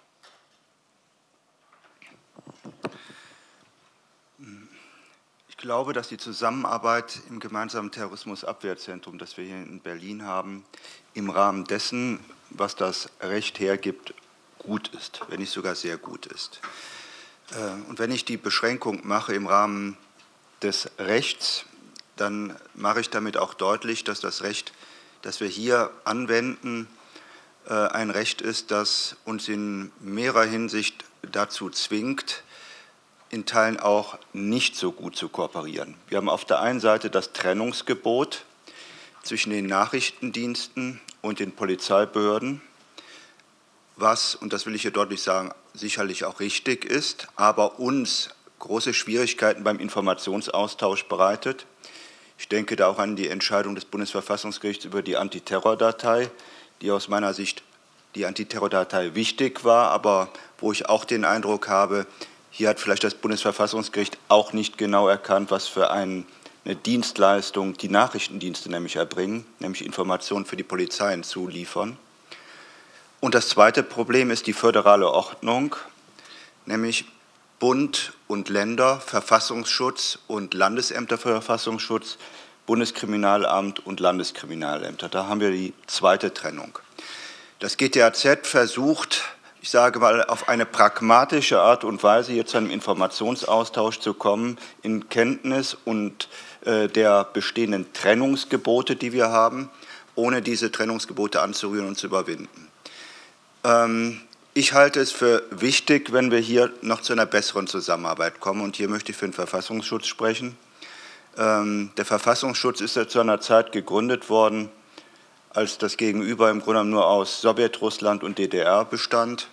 Ich glaube, dass die Zusammenarbeit im gemeinsamen Terrorismusabwehrzentrum, das wir hier in Berlin haben, im Rahmen dessen, was das Recht hergibt, gut ist, wenn nicht sogar sehr gut ist. Und wenn ich die Beschränkung mache im Rahmen des Rechts, dann mache ich damit auch deutlich, dass das Recht, das wir hier anwenden, ein Recht ist, das uns in mehrerer Hinsicht dazu zwingt, in Teilen auch nicht so gut zu kooperieren. Wir haben auf der einen Seite das Trennungsgebot zwischen den Nachrichtendiensten und den Polizeibehörden, was, und das will ich hier deutlich sagen, sicherlich auch richtig ist, aber uns große Schwierigkeiten beim Informationsaustausch bereitet. Ich denke da auch an die Entscheidung des Bundesverfassungsgerichts über die Antiterrordatei, die aus meiner Sicht die Antiterrordatei wichtig war, aber wo ich auch den Eindruck habe, hier hat vielleicht das Bundesverfassungsgericht auch nicht genau erkannt, was für eine Dienstleistung die Nachrichtendienste nämlich erbringen, nämlich Informationen für die Polizeien zuliefern. Und das zweite Problem ist die föderale Ordnung, nämlich Bund und Länder, Verfassungsschutz und Landesämter für Verfassungsschutz, Bundeskriminalamt und Landeskriminalämter. Da haben wir die zweite Trennung. Das G T A Z versucht, ich sage mal, auf eine pragmatische Art und Weise hier zu einem Informationsaustausch zu kommen, in Kenntnis und äh, der bestehenden Trennungsgebote, die wir haben, ohne diese Trennungsgebote anzurühren und zu überwinden. Ähm, ich halte es für wichtig, wenn wir hier noch zu einer besseren Zusammenarbeit kommen, und hier möchte ich für den Verfassungsschutz sprechen. Ähm, der Verfassungsschutz ist ja zu einer Zeit gegründet worden, als das Gegenüber im Grunde nur aus Sowjetrussland und D D R bestand.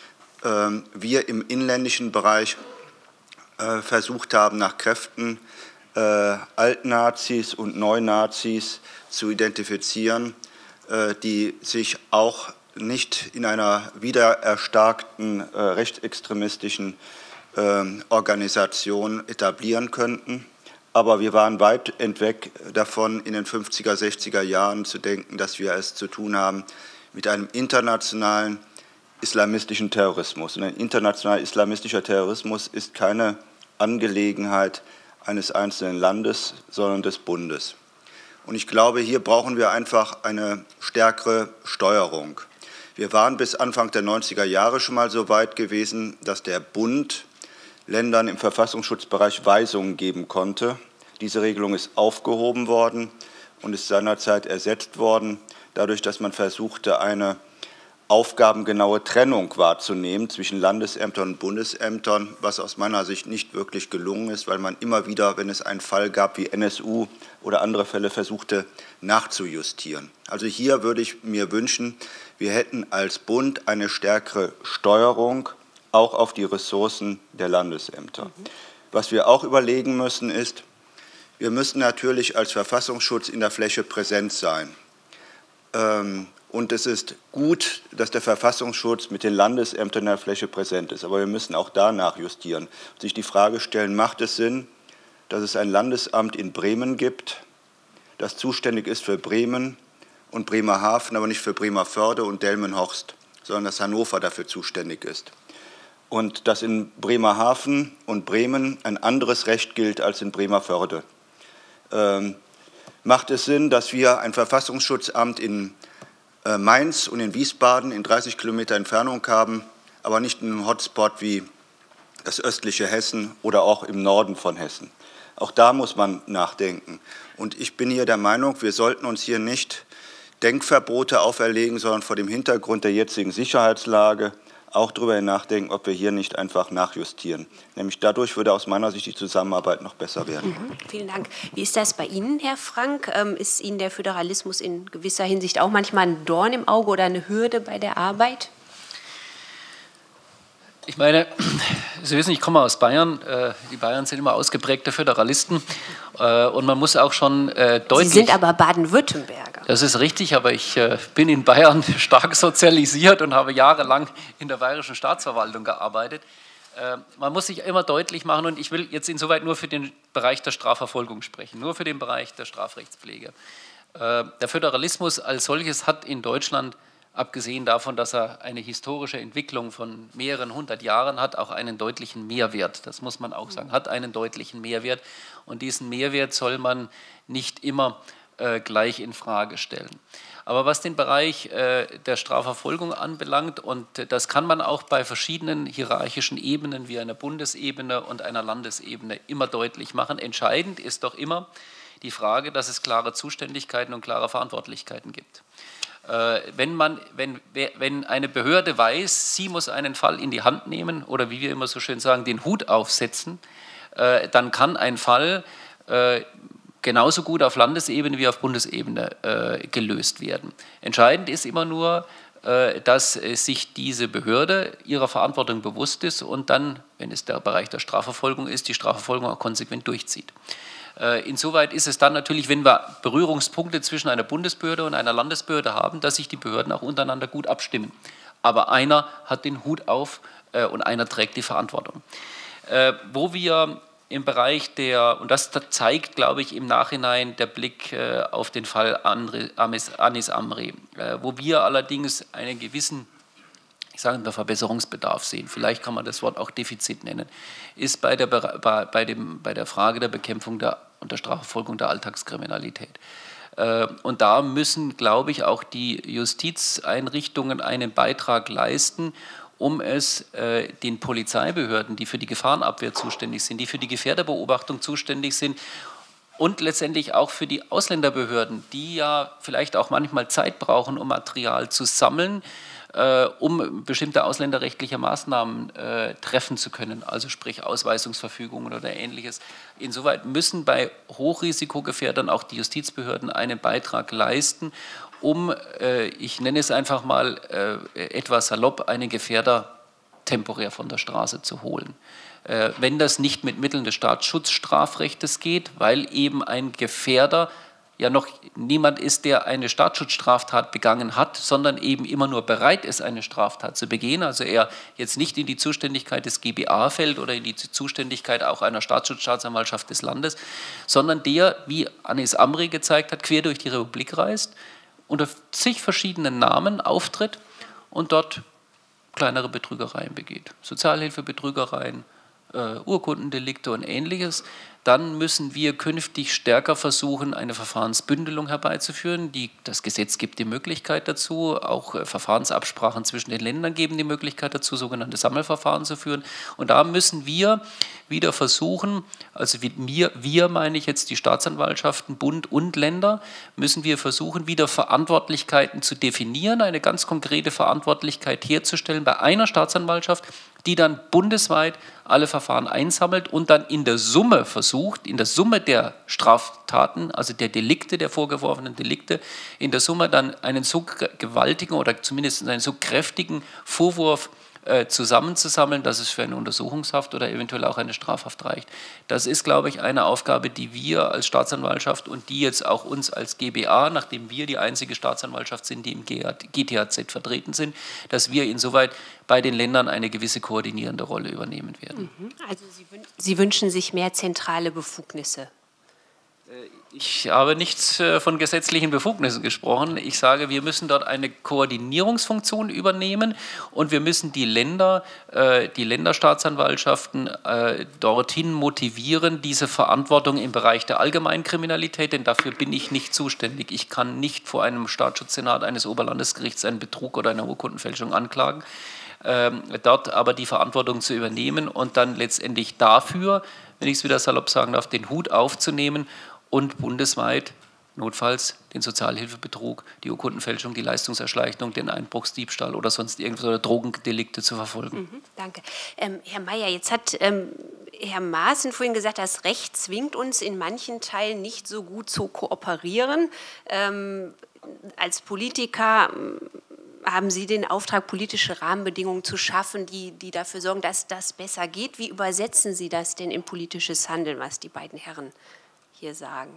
Wir im inländischen Bereich versucht haben, nach Kräften Altnazis und Neunazis zu identifizieren, die sich auch nicht in einer wiedererstarkten rechtsextremistischen Organisation etablieren könnten. Aber wir waren weit entweg davon, in den fünfziger, sechziger Jahren zu denken, dass wir es zu tun haben mit einem internationalen islamistischen Terrorismus. Und ein internationaler islamistischer Terrorismus ist keine Angelegenheit eines einzelnen Landes, sondern des Bundes. Und ich glaube, hier brauchen wir einfach eine stärkere Steuerung. Wir waren bis Anfang der neunziger Jahre schon mal so weit gewesen, dass der Bund Ländern im Verfassungsschutzbereich Weisungen geben konnte. Diese Regelung ist aufgehoben worden und ist seinerzeit ersetzt worden, dadurch, dass man versuchte, eine aufgabengenaue Trennung wahrzunehmen zwischen Landesämtern und Bundesämtern, was aus meiner Sicht nicht wirklich gelungen ist, weil man immer wieder, wenn es einen Fall gab wie N S U oder andere Fälle, versuchte nachzujustieren. Also hier würde ich mir wünschen, wir hätten als Bund eine stärkere Steuerung auch auf die Ressourcen der Landesämter. Mhm. Was wir auch überlegen müssen ist, wir müssen natürlich als Verfassungsschutz in der Fläche präsent sein. Ähm, und es ist gut, dass der Verfassungsschutz mit den Landesämtern in der Fläche präsent ist. Aber wir müssen auch da nachjustieren und sich die Frage stellen, macht es Sinn, dass es ein Landesamt in Bremen gibt, das zuständig ist für Bremen und Bremerhaven, aber nicht für Bremervörde und Delmenhorst, sondern dass Hannover dafür zuständig ist. Und dass in Bremerhaven und Bremen ein anderes Recht gilt als in Bremervörde. Ähm, macht es Sinn, dass wir ein Verfassungsschutzamt in äh, Mainz und in Wiesbaden in dreißig Kilometer Entfernung haben, aber nicht in einem Hotspot wie das östliche Hessen oder auch im Norden von Hessen? Auch da muss man nachdenken. Und ich bin hier der Meinung, wir sollten uns hier nicht Denkverbote auferlegen, sondern vor dem Hintergrund der jetzigen Sicherheitslage auch darüber nachdenken, ob wir hier nicht einfach nachjustieren. Nämlich dadurch würde aus meiner Sicht die Zusammenarbeit noch besser werden. Mhm, vielen Dank. Wie ist das bei Ihnen, Herr Frank? Ähm, ist Ihnen der Föderalismus in gewisser Hinsicht auch manchmal ein Dorn im Auge oder eine Hürde bei der Arbeit? Ich meine, Sie wissen, ich komme aus Bayern. Die Bayern sind immer ausgeprägte Föderalisten. Und man muss auch schon deutlich... Sie sind aber Baden-Württemberger. Das ist richtig, aber ich bin in Bayern stark sozialisiert und habe jahrelang in der bayerischen Staatsverwaltung gearbeitet. Man muss sich immer deutlich machen, und ich will jetzt insoweit nur für den Bereich der Strafverfolgung sprechen, nur für den Bereich der Strafrechtspflege. Der Föderalismus als solches hat in Deutschland, abgesehen davon, dass er eine historische Entwicklung von mehreren hundert Jahren hat, auch einen deutlichen Mehrwert. Das muss man auch sagen, hat einen deutlichen Mehrwert. Und diesen Mehrwert soll man nicht immer äh, gleich in Frage stellen. Aber was den Bereich äh, der Strafverfolgung anbelangt, und das kann man auch bei verschiedenen hierarchischen Ebenen wie einer Bundesebene und einer Landesebene immer deutlich machen, entscheidend ist doch immer die Frage, dass es klare Zuständigkeiten und klare Verantwortlichkeiten gibt. Wenn, man, wenn, wenn eine Behörde weiß, sie muss einen Fall in die Hand nehmen oder wie wir immer so schön sagen, den Hut aufsetzen, dann kann ein Fall genauso gut auf Landesebene wie auf Bundesebene gelöst werden. Entscheidend ist immer nur, dass sich diese Behörde ihrer Verantwortung bewusst ist und dann, wenn es der Bereich der Strafverfolgung ist, die Strafverfolgung auch konsequent durchzieht. Insoweit ist es dann natürlich, wenn wir Berührungspunkte zwischen einer Bundesbehörde und einer Landesbehörde haben, dass sich die Behörden auch untereinander gut abstimmen. Aber einer hat den Hut auf äh, und einer trägt die Verantwortung. Äh, wo wir im Bereich der, und das zeigt, glaube ich, im Nachhinein der Blick äh, auf den Fall Andri, Amis, Anis Amri, äh, wo wir allerdings einen gewissen, ich sage mal, Verbesserungsbedarf sehen, vielleicht kann man das Wort auch Defizit nennen, ist bei der, bei, bei dem, bei der Frage der Bekämpfung der, und der Strafverfolgung der Alltagskriminalität. Äh, und da müssen, glaube ich, auch die Justizeinrichtungen einen Beitrag leisten, um es äh, den Polizeibehörden, die für die Gefahrenabwehr zuständig sind, die für die Gefährderbeobachtung zuständig sind, und letztendlich auch für die Ausländerbehörden, die ja vielleicht auch manchmal Zeit brauchen, um Material zu sammeln, äh, um bestimmte ausländerrechtliche Maßnahmen äh, treffen zu können, also sprich Ausweisungsverfügungen oder Ähnliches. Insoweit müssen bei Hochrisikogefährdern auch die Justizbehörden einen Beitrag leisten, um, äh, ich nenne es einfach mal äh, etwas salopp, einen Gefährder temporär von der Straße zu holen. Äh, wenn das nicht mit Mitteln des Staatsschutzstrafrechtes geht, weil eben ein Gefährder ja noch niemand ist, der eine Staatsschutzstraftat begangen hat, sondern eben immer nur bereit ist, eine Straftat zu begehen, also er jetzt nicht in die Zuständigkeit des G B A fällt oder in die Zuständigkeit auch einer Staatsschutzstaatsanwaltschaft des Landes, sondern der, wie Anis Amri gezeigt hat, quer durch die Republik reist, unter zig verschiedenen Namen auftritt und dort kleinere Betrügereien begeht. Sozialhilfebetrügereien, äh, Urkundendelikte und Ähnliches. Dann müssen wir künftig stärker versuchen, eine Verfahrensbündelung herbeizuführen. Die, das Gesetz gibt die Möglichkeit dazu, auch äh, Verfahrensabsprachen zwischen den Ländern geben die Möglichkeit dazu, sogenannte Sammelverfahren zu führen. Und da müssen wir wieder versuchen, also wir, wir meine ich jetzt die Staatsanwaltschaften, Bund und Länder, müssen wir versuchen, wieder Verantwortlichkeiten zu definieren, eine ganz konkrete Verantwortlichkeit herzustellen bei einer Staatsanwaltschaft, die dann bundesweit alle Verfahren einsammelt und dann in der Summe versucht, in der Summe der Straftaten, also der Delikte, der vorgeworfenen Delikte, in der Summe dann einen so gewaltigen oder zumindest einen so kräftigen Vorwurf äh, zusammenzusammeln, dass es für eine Untersuchungshaft oder eventuell auch eine Strafhaft reicht. Das ist, glaube ich, eine Aufgabe, die wir als Staatsanwaltschaft und die jetzt auch uns als G B A, nachdem wir die einzige Staatsanwaltschaft sind, die im G T H Z vertreten sind, dass wir insoweit bei den Ländern eine gewisse koordinierende Rolle übernehmen werden. Also Sie, wün Sie wünschen sich mehr zentrale Befugnisse? Ich habe nichts von gesetzlichen Befugnissen gesprochen. Ich sage, wir müssen dort eine Koordinierungsfunktion übernehmen und wir müssen die Länder, die Länderstaatsanwaltschaften dorthin motivieren, diese Verantwortung im Bereich der Allgemeinkriminalität, denn dafür bin ich nicht zuständig. Ich kann nicht vor einem Staatsschutzsenat eines Oberlandesgerichts einen Betrug oder eine Urkundenfälschung anklagen. Ähm, dort aber die Verantwortung zu übernehmen und dann letztendlich dafür, wenn ich es wieder salopp sagen darf, den Hut aufzunehmen und bundesweit notfalls den Sozialhilfebetrug, die Urkundenfälschung, die Leistungserschleichung, den Einbruchsdiebstahl oder sonst irgendwas oder Drogendelikte zu verfolgen. Mhm, danke. Ähm, Herr Mayer, jetzt hat ähm, Herr Maaßen vorhin gesagt, das Recht zwingt uns in manchen Teilen nicht so gut zu kooperieren. Ähm, als Politiker haben Sie den Auftrag, politische Rahmenbedingungen zu schaffen, die, die dafür sorgen, dass das besser geht? Wie übersetzen Sie das denn in politisches Handeln, was die beiden Herren hier sagen?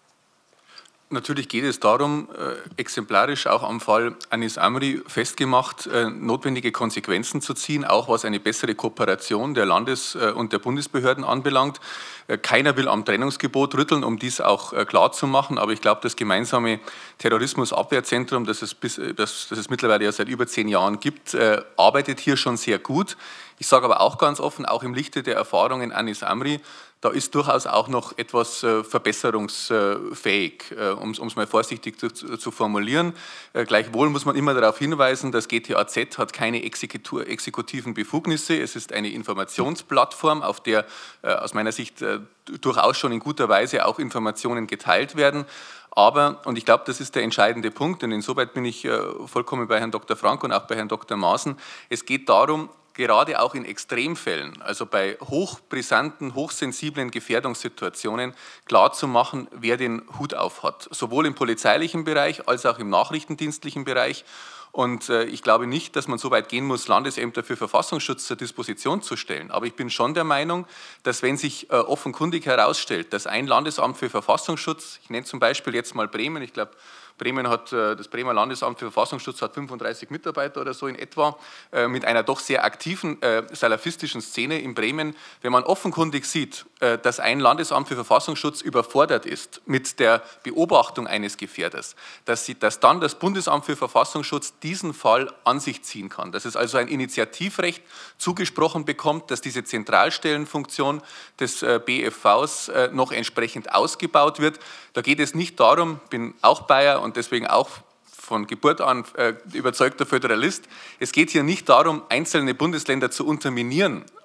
Natürlich geht es darum, äh, exemplarisch auch am Fall Anis Amri festgemacht, äh, notwendige Konsequenzen zu ziehen, auch was eine bessere Kooperation der Landes- äh, und der Bundesbehörden anbelangt. Äh, keiner will am Trennungsgebot rütteln, um dies auch äh, klar zu machen, aber ich glaube, das gemeinsame Terrorismusabwehrzentrum, das es, bis, das, das es mittlerweile ja seit über zehn Jahren gibt, äh, arbeitet hier schon sehr gut. Ich sage aber auch ganz offen, auch im Lichte der Erfahrungen Anis Amri, da ist durchaus auch noch etwas äh, verbesserungsfähig, äh, um es mal vorsichtig zu, zu formulieren. Äh, gleichwohl muss man immer darauf hinweisen, das G T H Z hat keine exekutiven Befugnisse. Es ist eine Informationsplattform, auf der äh, aus meiner Sicht äh, durchaus schon in guter Weise auch Informationen geteilt werden. Aber, und ich glaube, das ist der entscheidende Punkt, und insoweit bin ich äh, vollkommen bei Herrn Doktor Frank und auch bei Herrn Doktor Maaßen, es geht darum, gerade auch in Extremfällen, also bei hochbrisanten, hochsensiblen Gefährdungssituationen, klarzumachen, wer den Hut auf hat. Sowohl im polizeilichen Bereich als auch im nachrichtendienstlichen Bereich. Und äh, ich glaube nicht, dass man so weit gehen muss, Landesämter für Verfassungsschutz zur Disposition zu stellen. Aber ich bin schon der Meinung, dass wenn sich äh, offenkundig herausstellt, dass ein Landesamt für Verfassungsschutz, ich nenne zum Beispiel jetzt mal Bremen, ich glaube, Bremen hat, das Bremer Landesamt für Verfassungsschutz hat fünfunddreißig Mitarbeiter oder so in etwa, mit einer doch sehr aktiven äh, salafistischen Szene in Bremen. Wenn man offenkundig sieht, äh, dass ein Landesamt für Verfassungsschutz überfordert ist mit der Beobachtung eines Gefährders, dass, sie, dass dann das Bundesamt für Verfassungsschutz diesen Fall an sich ziehen kann, dass es also ein Initiativrecht zugesprochen bekommt, dass diese Zentralstellenfunktion des äh, B F Vs äh, noch entsprechend ausgebaut wird. Da geht es nicht darum, bin auch Bayer und deswegen auch von Geburt an äh, überzeugter Föderalist. Es geht hier nicht darum, einzelne Bundesländer zu unterminieren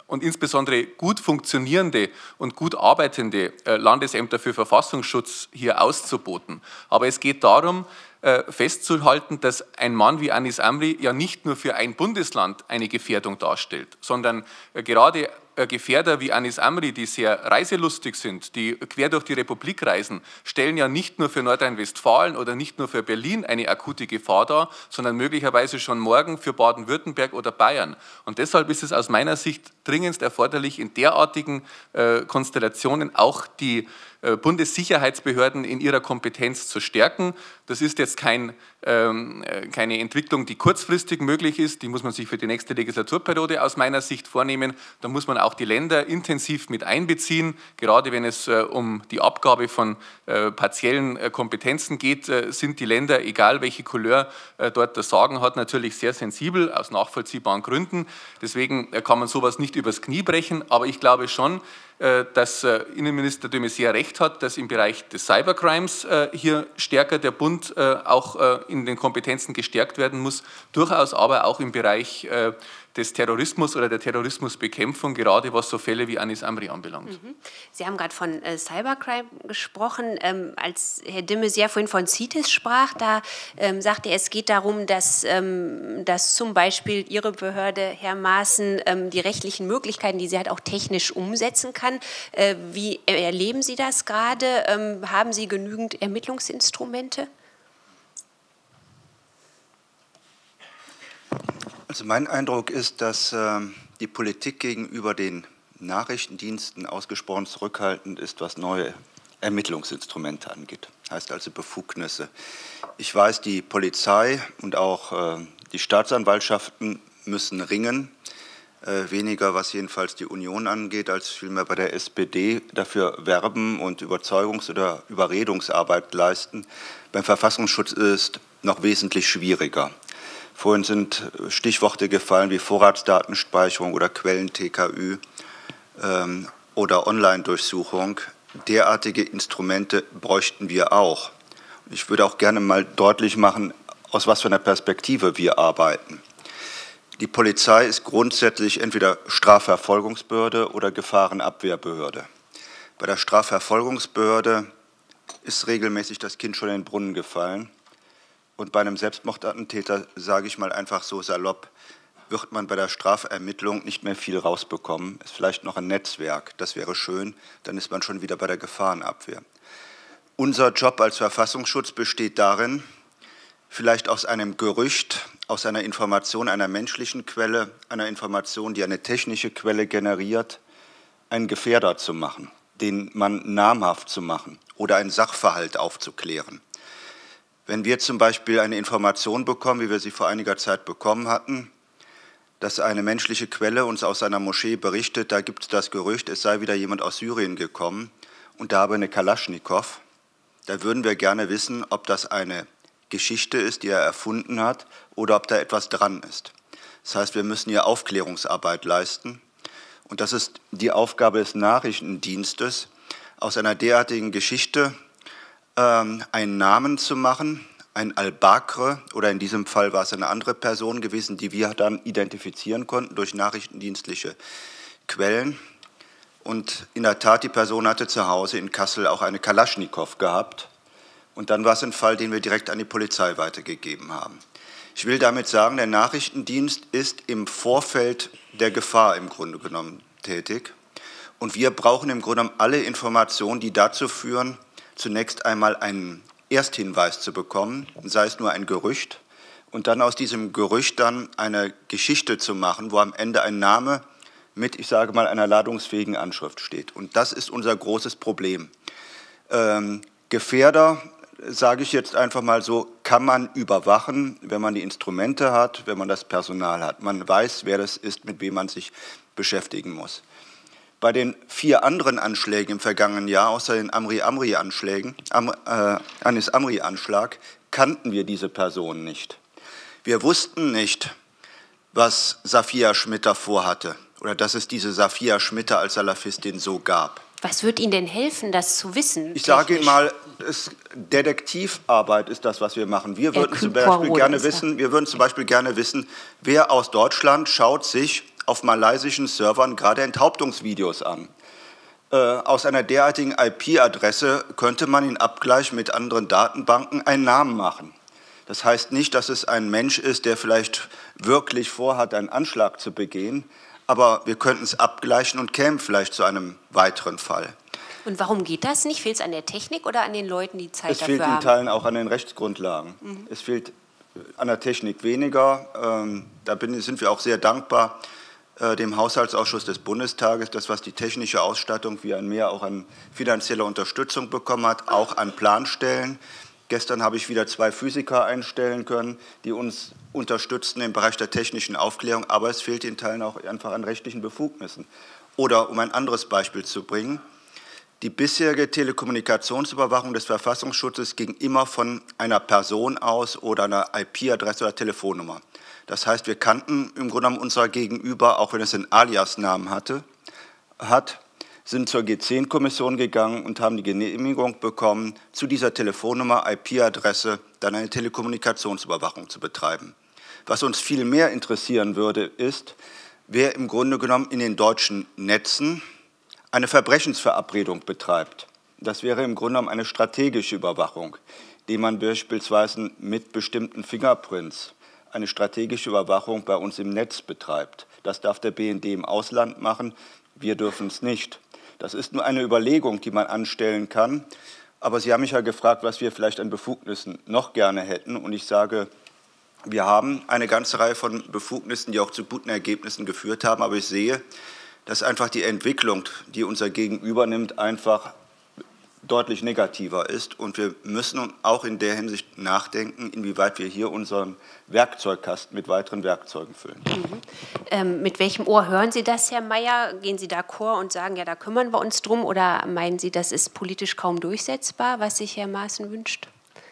und insbesondere gut funktionierende und gut arbeitende Landesämter für Verfassungsschutz hier auszuboten. Aber es geht darum, festzuhalten, dass ein Mann wie Anis Amri ja nicht nur für ein Bundesland eine Gefährdung darstellt, sondern gerade Gefährder wie Anis Amri, die sehr reiselustig sind, die quer durch die Republik reisen, stellen ja nicht nur für Nordrhein-Westfalen oder nicht nur für Berlin eine akute Gefahr dar, sondern möglicherweise schon morgen für Baden-Württemberg oder Bayern. Und deshalb ist es aus meiner Sicht dringendst erforderlich, in derartigen äh, Konstellationen auch die äh, Bundessicherheitsbehörden in ihrer Kompetenz zu stärken. Das ist jetzt kein, ähm, keine Entwicklung, die kurzfristig möglich ist, die muss man sich für die nächste Legislaturperiode aus meiner Sicht vornehmen. Da muss man auch die Länder intensiv mit einbeziehen, gerade wenn es äh, um die Abgabe von äh, partiellen äh, Kompetenzen geht, äh, sind die Länder, egal welche Couleur äh, dort das Sagen hat, natürlich sehr sensibel, aus nachvollziehbaren Gründen. Deswegen äh, kann man sowas nicht übers Knie brechen, aber ich glaube schon, äh, dass äh, Innenminister de Maizière recht hat, dass im Bereich des Cybercrimes äh, hier stärker der Bund äh, auch äh, in den Kompetenzen gestärkt werden muss, durchaus aber auch im Bereich äh, des Terrorismus oder der Terrorismusbekämpfung, gerade was so Fälle wie Anis Amri anbelangt. Mhm. Sie haben gerade von äh, Cybercrime gesprochen. Ähm, als Herr de Maizière vorhin von CITES sprach, da ähm, sagte er, es geht darum, dass, ähm, dass zum Beispiel Ihre Behörde, Herr Maaßen, ähm, die rechtlichen Möglichkeiten, die sie halt auch technisch umsetzen kann. Äh, wie erleben Sie das gerade? Ähm, haben Sie genügend Ermittlungsinstrumente? Also mein Eindruck ist, dass äh, die Politik gegenüber den Nachrichtendiensten ausgesprochen zurückhaltend ist, was neue Ermittlungsinstrumente angeht. Heißt also Befugnisse. Ich weiß, die Polizei und auch äh, die Staatsanwaltschaften müssen ringen, äh, weniger was jedenfalls die Union angeht, als vielmehr bei der S P D dafür werben und Überzeugungs- oder Überredungsarbeit leisten. Beim Verfassungsschutz ist noch wesentlich schwieriger. Vorhin sind Stichworte gefallen wie Vorratsdatenspeicherung oder Quellen-T K Ü ähm, oder Online-Durchsuchung. Derartige Instrumente bräuchten wir auch. Ich würde auch gerne mal deutlich machen, aus was für einer Perspektive wir arbeiten. Die Polizei ist grundsätzlich entweder Strafverfolgungsbehörde oder Gefahrenabwehrbehörde. Bei der Strafverfolgungsbehörde ist regelmäßig das Kind schon in den Brunnen gefallen. Und bei einem Selbstmordattentäter, sage ich mal einfach so salopp, wird man bei der Strafermittlung nicht mehr viel rausbekommen. Ist vielleicht noch ein Netzwerk, das wäre schön, dann ist man schon wieder bei der Gefahrenabwehr. Unser Job als Verfassungsschutz besteht darin, vielleicht aus einem Gerücht, aus einer Information einer menschlichen Quelle, einer Information, die eine technische Quelle generiert, einen Gefährder zu machen, den man namhaft zu machen oder einen Sachverhalt aufzuklären. Wenn wir zum Beispiel eine Information bekommen, wie wir sie vor einiger Zeit bekommen hatten, dass eine menschliche Quelle uns aus einer Moschee berichtet, da gibt es das Gerücht, es sei wieder jemand aus Syrien gekommen und da habe eine Kalaschnikow, da würden wir gerne wissen, ob das eine Geschichte ist, die er erfunden hat, oder ob da etwas dran ist. Das heißt, wir müssen hier Aufklärungsarbeit leisten. Und das ist die Aufgabe des Nachrichtendienstes, aus einer derartigen Geschichte ähm, einen Namen zu machen, ein Al-Bakr, oder in diesem Fall war es eine andere Person gewesen, die wir dann identifizieren konnten durch nachrichtendienstliche Quellen. Und in der Tat, die Person hatte zu Hause in Kassel auch eine Kalaschnikow gehabt. Und dann war es ein Fall, den wir direkt an die Polizei weitergegeben haben. Ich will damit sagen, der Nachrichtendienst ist im Vorfeld der Gefahr im Grunde genommen tätig. Und wir brauchen im Grunde genommen alle Informationen, die dazu führen, zunächst einmal einen Ersthinweis zu bekommen, sei es nur ein Gerücht, und dann aus diesem Gerücht dann eine Geschichte zu machen, wo am Ende ein Name mit, ich sage mal, einer ladungsfähigen Anschrift steht. Und das ist unser großes Problem. Ähm, Gefährder, sage ich jetzt einfach mal so, kann man überwachen, wenn man die Instrumente hat, wenn man das Personal hat. Man weiß, wer das ist, mit wem man sich beschäftigen muss. Bei den vier anderen Anschlägen im vergangenen Jahr, außer den Amri-Amri-Anschlägen, Am, äh, Anis-Amri-Anschlag, kannten wir diese Personen nicht. Wir wussten nicht, was Safia Schmitter vorhatte oder dass es diese Safia Schmitter als Salafistin so gab. Was wird Ihnen denn helfen, das zu wissen? Ich sage Ihnen mal, es, Detektivarbeit ist das, was wir machen. Wir würden zum Beispiel gerne wissen, wir würden zum Beispiel gerne wissen, wer aus Deutschland schaut sich auf malaysischen Servern gerade Enthauptungsvideos an. Äh, aus einer derartigen I P-Adresse könnte man in Abgleich mit anderen Datenbanken einen Namen machen. Das heißt nicht, dass es ein Mensch ist, der vielleicht wirklich vorhat, einen Anschlag zu begehen, aber wir könnten es abgleichen und kämen vielleicht zu einem weiteren Fall. Und warum geht das nicht? Fehlt es an der Technik oder an den Leuten, die Zeit es dafür haben? Es fehlt in Teilen auch an den Rechtsgrundlagen. Mhm. Es fehlt an der Technik weniger. Ähm, da bin, sind wir auch sehr dankbar äh, dem Haushaltsausschuss des Bundestages, das, was die technische Ausstattung wie ein Mehr auch an finanzieller Unterstützung bekommen hat, auch an Planstellen. Gestern habe ich wieder zwei Physiker einstellen können, die uns unterstützen im Bereich der technischen Aufklärung, aber es fehlt in Teilen auch einfach an rechtlichen Befugnissen. Oder um ein anderes Beispiel zu bringen, die bisherige Telekommunikationsüberwachung des Verfassungsschutzes ging immer von einer Person aus oder einer I P-Adresse oder Telefonnummer. Das heißt, wir kannten im Grunde genommen unser Gegenüber, auch wenn es einen Alias-Namen hatte, hat, sind zur G zehn Kommission gegangen und haben die Genehmigung bekommen, zu dieser Telefonnummer, I P-Adresse, dann eine Telekommunikationsüberwachung zu betreiben. Was uns viel mehr interessieren würde, ist, wer im Grunde genommen in den deutschen Netzen eine Verbrechensverabredung betreibt. Das wäre im Grunde genommen eine strategische Überwachung, die man beispielsweise mit bestimmten Fingerprints eine strategische Überwachung bei uns im Netz betreibt. Das darf der B N D im Ausland machen, wir dürfen es nicht. Das ist nur eine Überlegung, die man anstellen kann. Aber Sie haben mich ja gefragt, was wir vielleicht an Befugnissen noch gerne hätten. Und ich sage, wir haben eine ganze Reihe von Befugnissen, die auch zu guten Ergebnissen geführt haben. Aber ich sehe, dass einfach die Entwicklung, die unser Gegenüber nimmt, einfach deutlich negativer ist. Und wir müssen auch in der Hinsicht nachdenken, inwieweit wir hier unseren Werkzeugkasten mit weiteren Werkzeugen füllen. Mhm. Ähm, mit welchem Ohr hören Sie das, Herr Mayer? Gehen Sie d'accord und sagen, ja, da kümmern wir uns drum? Oder meinen Sie, das ist politisch kaum durchsetzbar, was sich Herr Maaßen wünscht?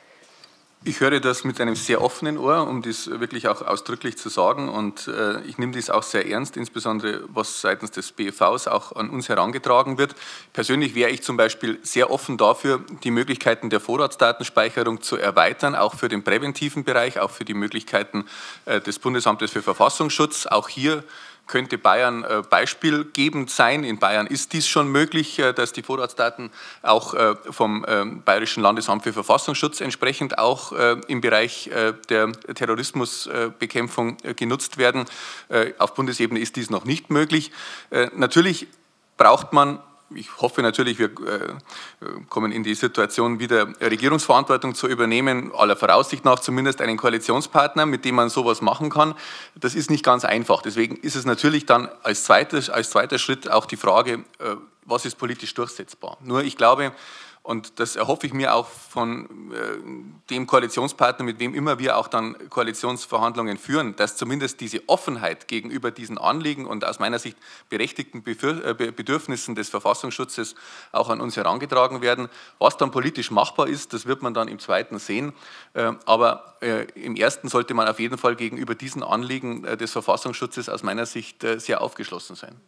Ich höre das mit einem sehr offenen Ohr, um das wirklich auch ausdrücklich zu sagen. Und äh, ich nehme das auch sehr ernst, insbesondere was seitens des B F Vs auch an uns herangetragen wird. Persönlich wäre ich zum Beispiel sehr offen dafür, die Möglichkeiten der Vorratsdatenspeicherung zu erweitern, auch für den präventiven Bereich, auch für die Möglichkeiten äh, des Bundesamtes für Verfassungsschutz. Auch hier könnte Bayern äh, beispielgebend sein. In Bayern ist dies schon möglich, äh, dass die Vorratsdaten auch äh, vom äh, Bayerischen Landesamt für Verfassungsschutz entsprechend auch äh, im Bereich äh, der Terrorismusbekämpfung äh, genutzt werden. Äh, auf Bundesebene ist dies noch nicht möglich. Äh, natürlich braucht man, ich hoffe natürlich, wir äh, kommen in die Situation, wieder Regierungsverantwortung zu übernehmen, aller Voraussicht nach zumindest einen Koalitionspartner, mit dem man sowas machen kann. Das ist nicht ganz einfach. Deswegen ist es natürlich dann als zweiter, als zweiter Schritt auch die Frage, äh, was ist politisch durchsetzbar. Nur ich glaube, und das erhoffe ich mir auch von äh, dem Koalitionspartner, mit wem immer wir auch dann Koalitionsverhandlungen führen, dass zumindest diese Offenheit gegenüber diesen Anliegen und aus meiner Sicht berechtigten Befür äh, Bedürfnissen des Verfassungsschutzes auch an uns herangetragen werden. Was dann politisch machbar ist, das wird man dann im zweiten sehen. Äh, aber äh, im ersten sollte man auf jeden Fall gegenüber diesen Anliegen äh, des Verfassungsschutzes aus meiner Sicht äh, sehr aufgeschlossen sein.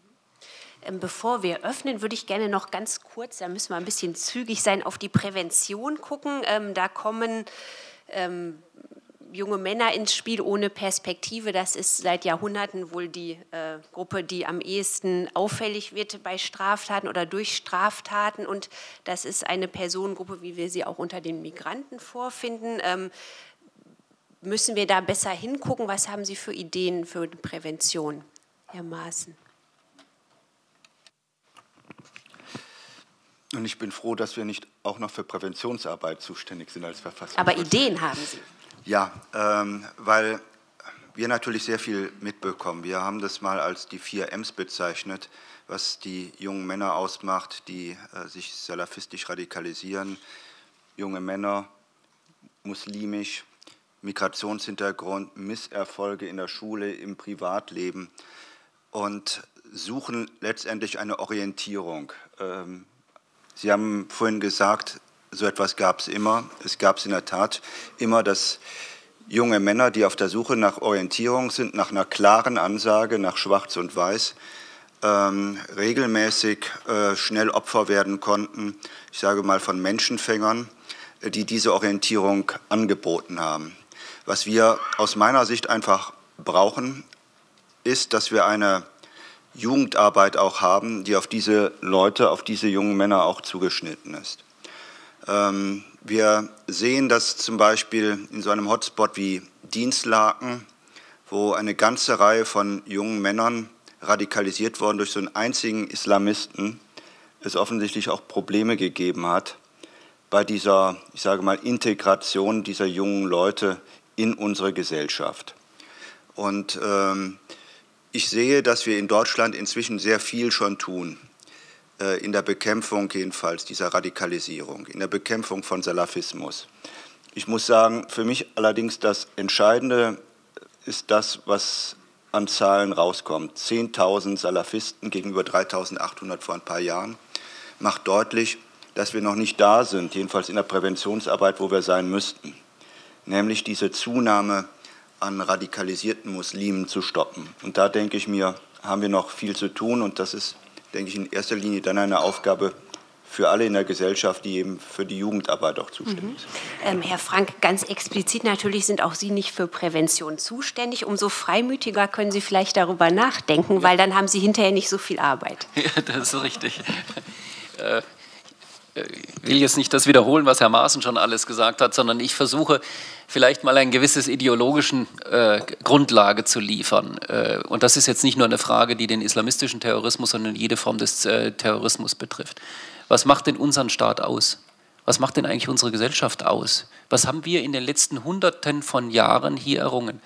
Bevor wir öffnen, würde ich gerne noch ganz kurz, da müssen wir ein bisschen zügig sein, auf die Prävention gucken. Ähm, da kommen ähm, junge Männer ins Spiel ohne Perspektive. Das ist seit Jahrhunderten wohl die äh, Gruppe, die am ehesten auffällig wird bei Straftaten oder durch Straftaten. Und das ist eine Personengruppe, wie wir sie auch unter den Migranten vorfinden. Ähm, müssen wir da besser hingucken? Was haben Sie für Ideen für die Prävention, Herr Maaßen? Und ich bin froh, dass wir nicht auch noch für Präventionsarbeit zuständig sind als Verfassungsschutz. Aber Ideen haben Sie? Ja, ähm, weil wir natürlich sehr viel mitbekommen. Wir haben das mal als die vier M's bezeichnet, was die jungen Männer ausmacht, die äh, sich salafistisch radikalisieren. Junge Männer, muslimisch, Migrationshintergrund, Misserfolge in der Schule, im Privatleben und suchen letztendlich eine Orientierung. Ähm, Sie haben vorhin gesagt, so etwas gab es immer. Es gab es in der Tat immer, dass junge Männer, die auf der Suche nach Orientierung sind, nach einer klaren Ansage, nach Schwarz und Weiß, ähm, regelmäßig äh, schnell Opfer werden konnten, ich sage mal von Menschenfängern, die diese Orientierung angeboten haben. Was wir aus meiner Sicht einfach brauchen, ist, dass wir eine Jugendarbeit auch haben, die auf diese Leute, auf diese jungen Männer auch zugeschnitten ist. Ähm, wir sehen das zum Beispiel in so einem Hotspot wie Dienstlaken, wo eine ganze Reihe von jungen Männern radikalisiert worden durch so einen einzigen Islamisten, es offensichtlich auch Probleme gegeben hat bei dieser, ich sage mal, Integration dieser jungen Leute in unsere Gesellschaft. Und ähm, ich sehe, dass wir in Deutschland inzwischen sehr viel schon tun, äh, in der Bekämpfung jedenfalls dieser Radikalisierung, in der Bekämpfung von Salafismus. Ich muss sagen, für mich allerdings das Entscheidende ist das, was an Zahlen rauskommt. zehntausend Salafisten gegenüber dreitausendachthundert vor ein paar Jahren macht deutlich, dass wir noch nicht da sind, jedenfalls in der Präventionsarbeit, wo wir sein müssten, nämlich diese Zunahme an radikalisierten Muslimen zu stoppen. Und da denke ich mir, haben wir noch viel zu tun und das ist, denke ich, in erster Linie dann eine Aufgabe für alle in der Gesellschaft, die eben für die Jugendarbeit auch zuständig mhm. sind. Ähm, Herr Frank, ganz explizit natürlich sind auch Sie nicht für Prävention zuständig. Umso freimütiger können Sie vielleicht darüber nachdenken, weil dann haben Sie hinterher nicht so viel Arbeit. Ja, das ist richtig. äh, Ich will jetzt nicht das wiederholen, was Herr Maaßen schon alles gesagt hat, sondern ich versuche vielleicht mal eine gewisse ideologischen äh, Grundlage zu liefern. Äh, und das ist jetzt nicht nur eine Frage, die den islamistischen Terrorismus, sondern jede Form des äh, Terrorismus betrifft. Was macht denn unseren Staat aus? Was macht denn eigentlich unsere Gesellschaft aus? Was haben wir in den letzten Hunderten von Jahren hier errungen?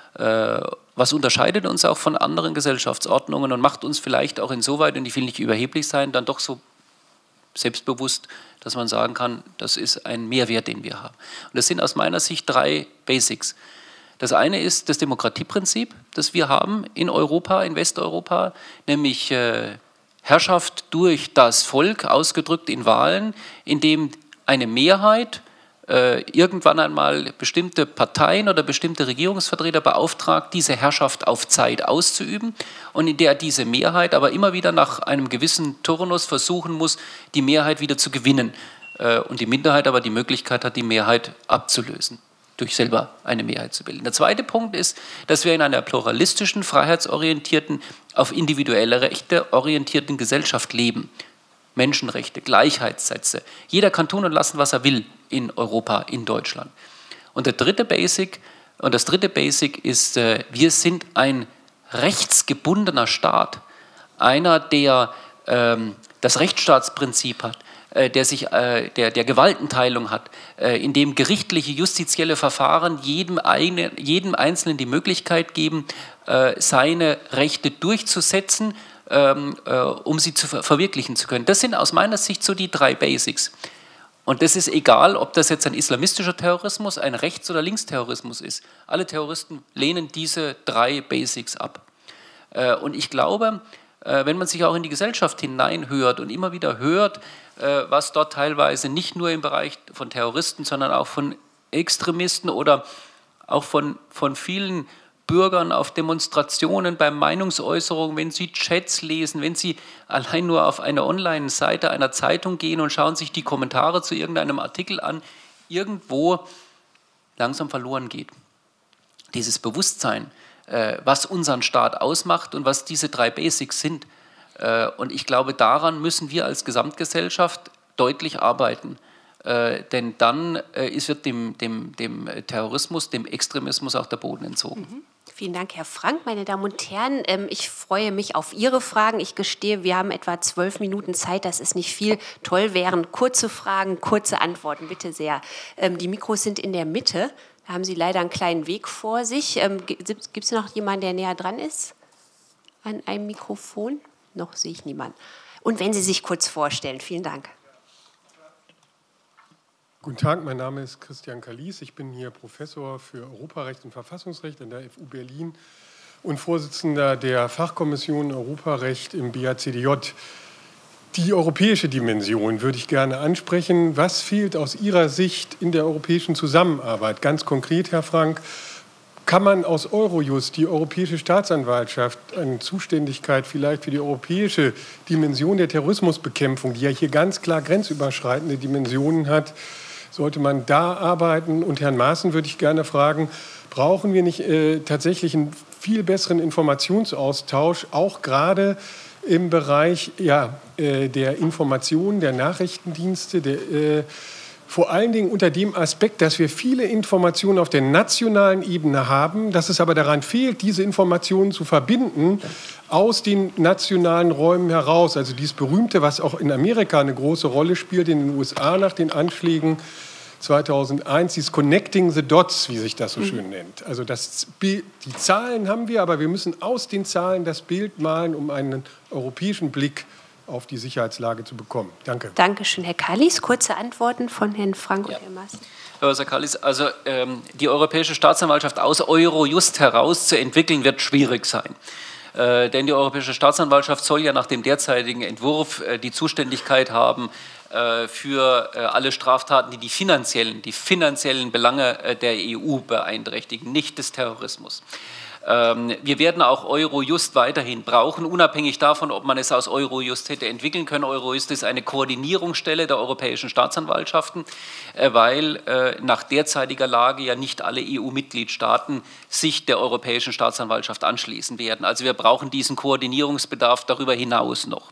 Äh, was unterscheidet uns auch von anderen Gesellschaftsordnungen und macht uns vielleicht auch insoweit, und ich will nicht überheblich sein, dann doch so selbstbewusst, dass man sagen kann, das ist ein Mehrwert, den wir haben. Und das sind aus meiner Sicht drei Basics. Das eine ist das Demokratieprinzip, das wir haben in Europa, in Westeuropa, nämlich äh, Herrschaft durch das Volk, ausgedrückt in Wahlen, in dem eine Mehrheit äh, irgendwann einmal bestimmte Parteien oder bestimmte Regierungsvertreter beauftragt, diese Herrschaft auf Zeit auszuüben und in der diese Mehrheit aber immer wieder nach einem gewissen Turnus versuchen muss, die Mehrheit wieder zu gewinnen äh, und die Minderheit aber die Möglichkeit hat, die Mehrheit abzulösen, durch selber eine Mehrheit zu bilden. Der zweite Punkt ist, dass wir in einer pluralistischen, freiheitsorientierten, auf individuelle Rechte orientierten Gesellschaft leben. Menschenrechte, Gleichheitssätze. Jeder kann tun und lassen, was er will in Europa, in Deutschland. Und der dritte Basic, und das dritte Basic ist, äh, wir sind ein rechtsgebundener Staat. Einer, der ähm, das Rechtsstaatsprinzip hat, äh, der, sich, äh, der, der Gewaltenteilung hat, äh, in dem gerichtliche, justizielle Verfahren jedem, eigene, jedem Einzelnen die Möglichkeit geben, äh, seine Rechte durchzusetzen, ähm, äh, um sie zu ver verwirklichen zu können. Das sind aus meiner Sicht so die drei Basics. Und das ist egal, ob das jetzt ein islamistischer Terrorismus, ein Rechts- oder Linksterrorismus ist. Alle Terroristen lehnen diese drei Basics ab. Äh, und ich glaube, äh, wenn man sich auch in die Gesellschaft hineinhört und immer wieder hört, äh, was dort teilweise nicht nur im Bereich von Terroristen, sondern auch von Extremisten oder auch von, von vielen Bürgern auf Demonstrationen, bei Meinungsäußerungen, wenn sie Chats lesen, wenn sie allein nur auf eine Online-Seite einer Zeitung gehen und schauen sich die Kommentare zu irgendeinem Artikel an, irgendwo langsam verloren geht. Dieses Bewusstsein, äh, was unseren Staat ausmacht und was diese drei Basics sind. Äh, und ich glaube, daran müssen wir als Gesamtgesellschaft deutlich arbeiten. Äh, denn dann äh, ist, wird dem, dem, dem Terrorismus, dem Extremismus auch der Boden entzogen. Mhm. Vielen Dank, Herr Frank. Meine Damen und Herren, ähm, ich freue mich auf Ihre Fragen. Ich gestehe, wir haben etwa zwölf Minuten Zeit, das ist nicht viel. Toll wären kurze Fragen, kurze Antworten, bitte sehr. Ähm, die Mikros sind in der Mitte, da haben Sie leider einen kleinen Weg vor sich. Ähm, Gibt es noch jemanden, der näher dran ist an einem Mikrofon? Noch sehe ich niemanden. Und wenn Sie sich kurz vorstellen, vielen Dank. Guten Tag, mein Name ist Christian Kalies. Ich bin hier Professor für Europarecht und Verfassungsrecht an der F U Berlin und Vorsitzender der Fachkommission Europarecht im B A C D J. Die europäische Dimension würde ich gerne ansprechen. Was fehlt aus Ihrer Sicht in der europäischen Zusammenarbeit? Ganz konkret, Herr Frank, kann man aus Eurojust, die Europäische Staatsanwaltschaft, eine Zuständigkeit vielleicht für die europäische Dimension der Terrorismusbekämpfung, die ja hier ganz klar grenzüberschreitende Dimensionen hat, sollte man da arbeiten? Und Herrn Maaßen würde ich gerne fragen, brauchen wir nicht äh, tatsächlich ein viel besseren Informationsaustausch, auch gerade im Bereich ja, äh, der Informationen, der Nachrichtendienste, der, äh, vor allen Dingen unter dem Aspekt, dass wir viele Informationen auf der nationalen Ebene haben, dass es aber daran fehlt, diese Informationen zu verbinden aus den nationalen Räumen heraus. Also dieses Berühmte, was auch in Amerika eine große Rolle spielt, in den U S A nach den Anschlägen zweitausendeins, dieses Connecting the Dots, wie sich das so schön nennt. Also das Bild, die Zahlen haben wir, aber wir müssen aus den Zahlen das Bild malen, um einen europäischen Blick auf die Sicherheitslage zu bekommen. Danke. Dankeschön, Herr Kallis. Kurze Antworten von Herrn Frank und ja. Herrn Maaßen. Herr Kallis, also ähm, die Europäische Staatsanwaltschaft aus Eurojust heraus zu entwickeln, wird schwierig sein. Äh, denn die Europäische Staatsanwaltschaft soll ja nach dem derzeitigen Entwurf äh, die Zuständigkeit haben äh, für äh, alle Straftaten, die die finanziellen, die finanziellen Belange äh, der E U beeinträchtigen, nicht des Terrorismus. Wir werden auch Eurojust weiterhin brauchen, unabhängig davon, ob man es aus Eurojust hätte entwickeln können. Eurojust ist eine Koordinierungsstelle der europäischen Staatsanwaltschaften, weil nach derzeitiger Lage ja nicht alle E U-Mitgliedstaaten sich der europäischen Staatsanwaltschaft anschließen werden. Also wir brauchen diesen Koordinierungsbedarf darüber hinaus noch.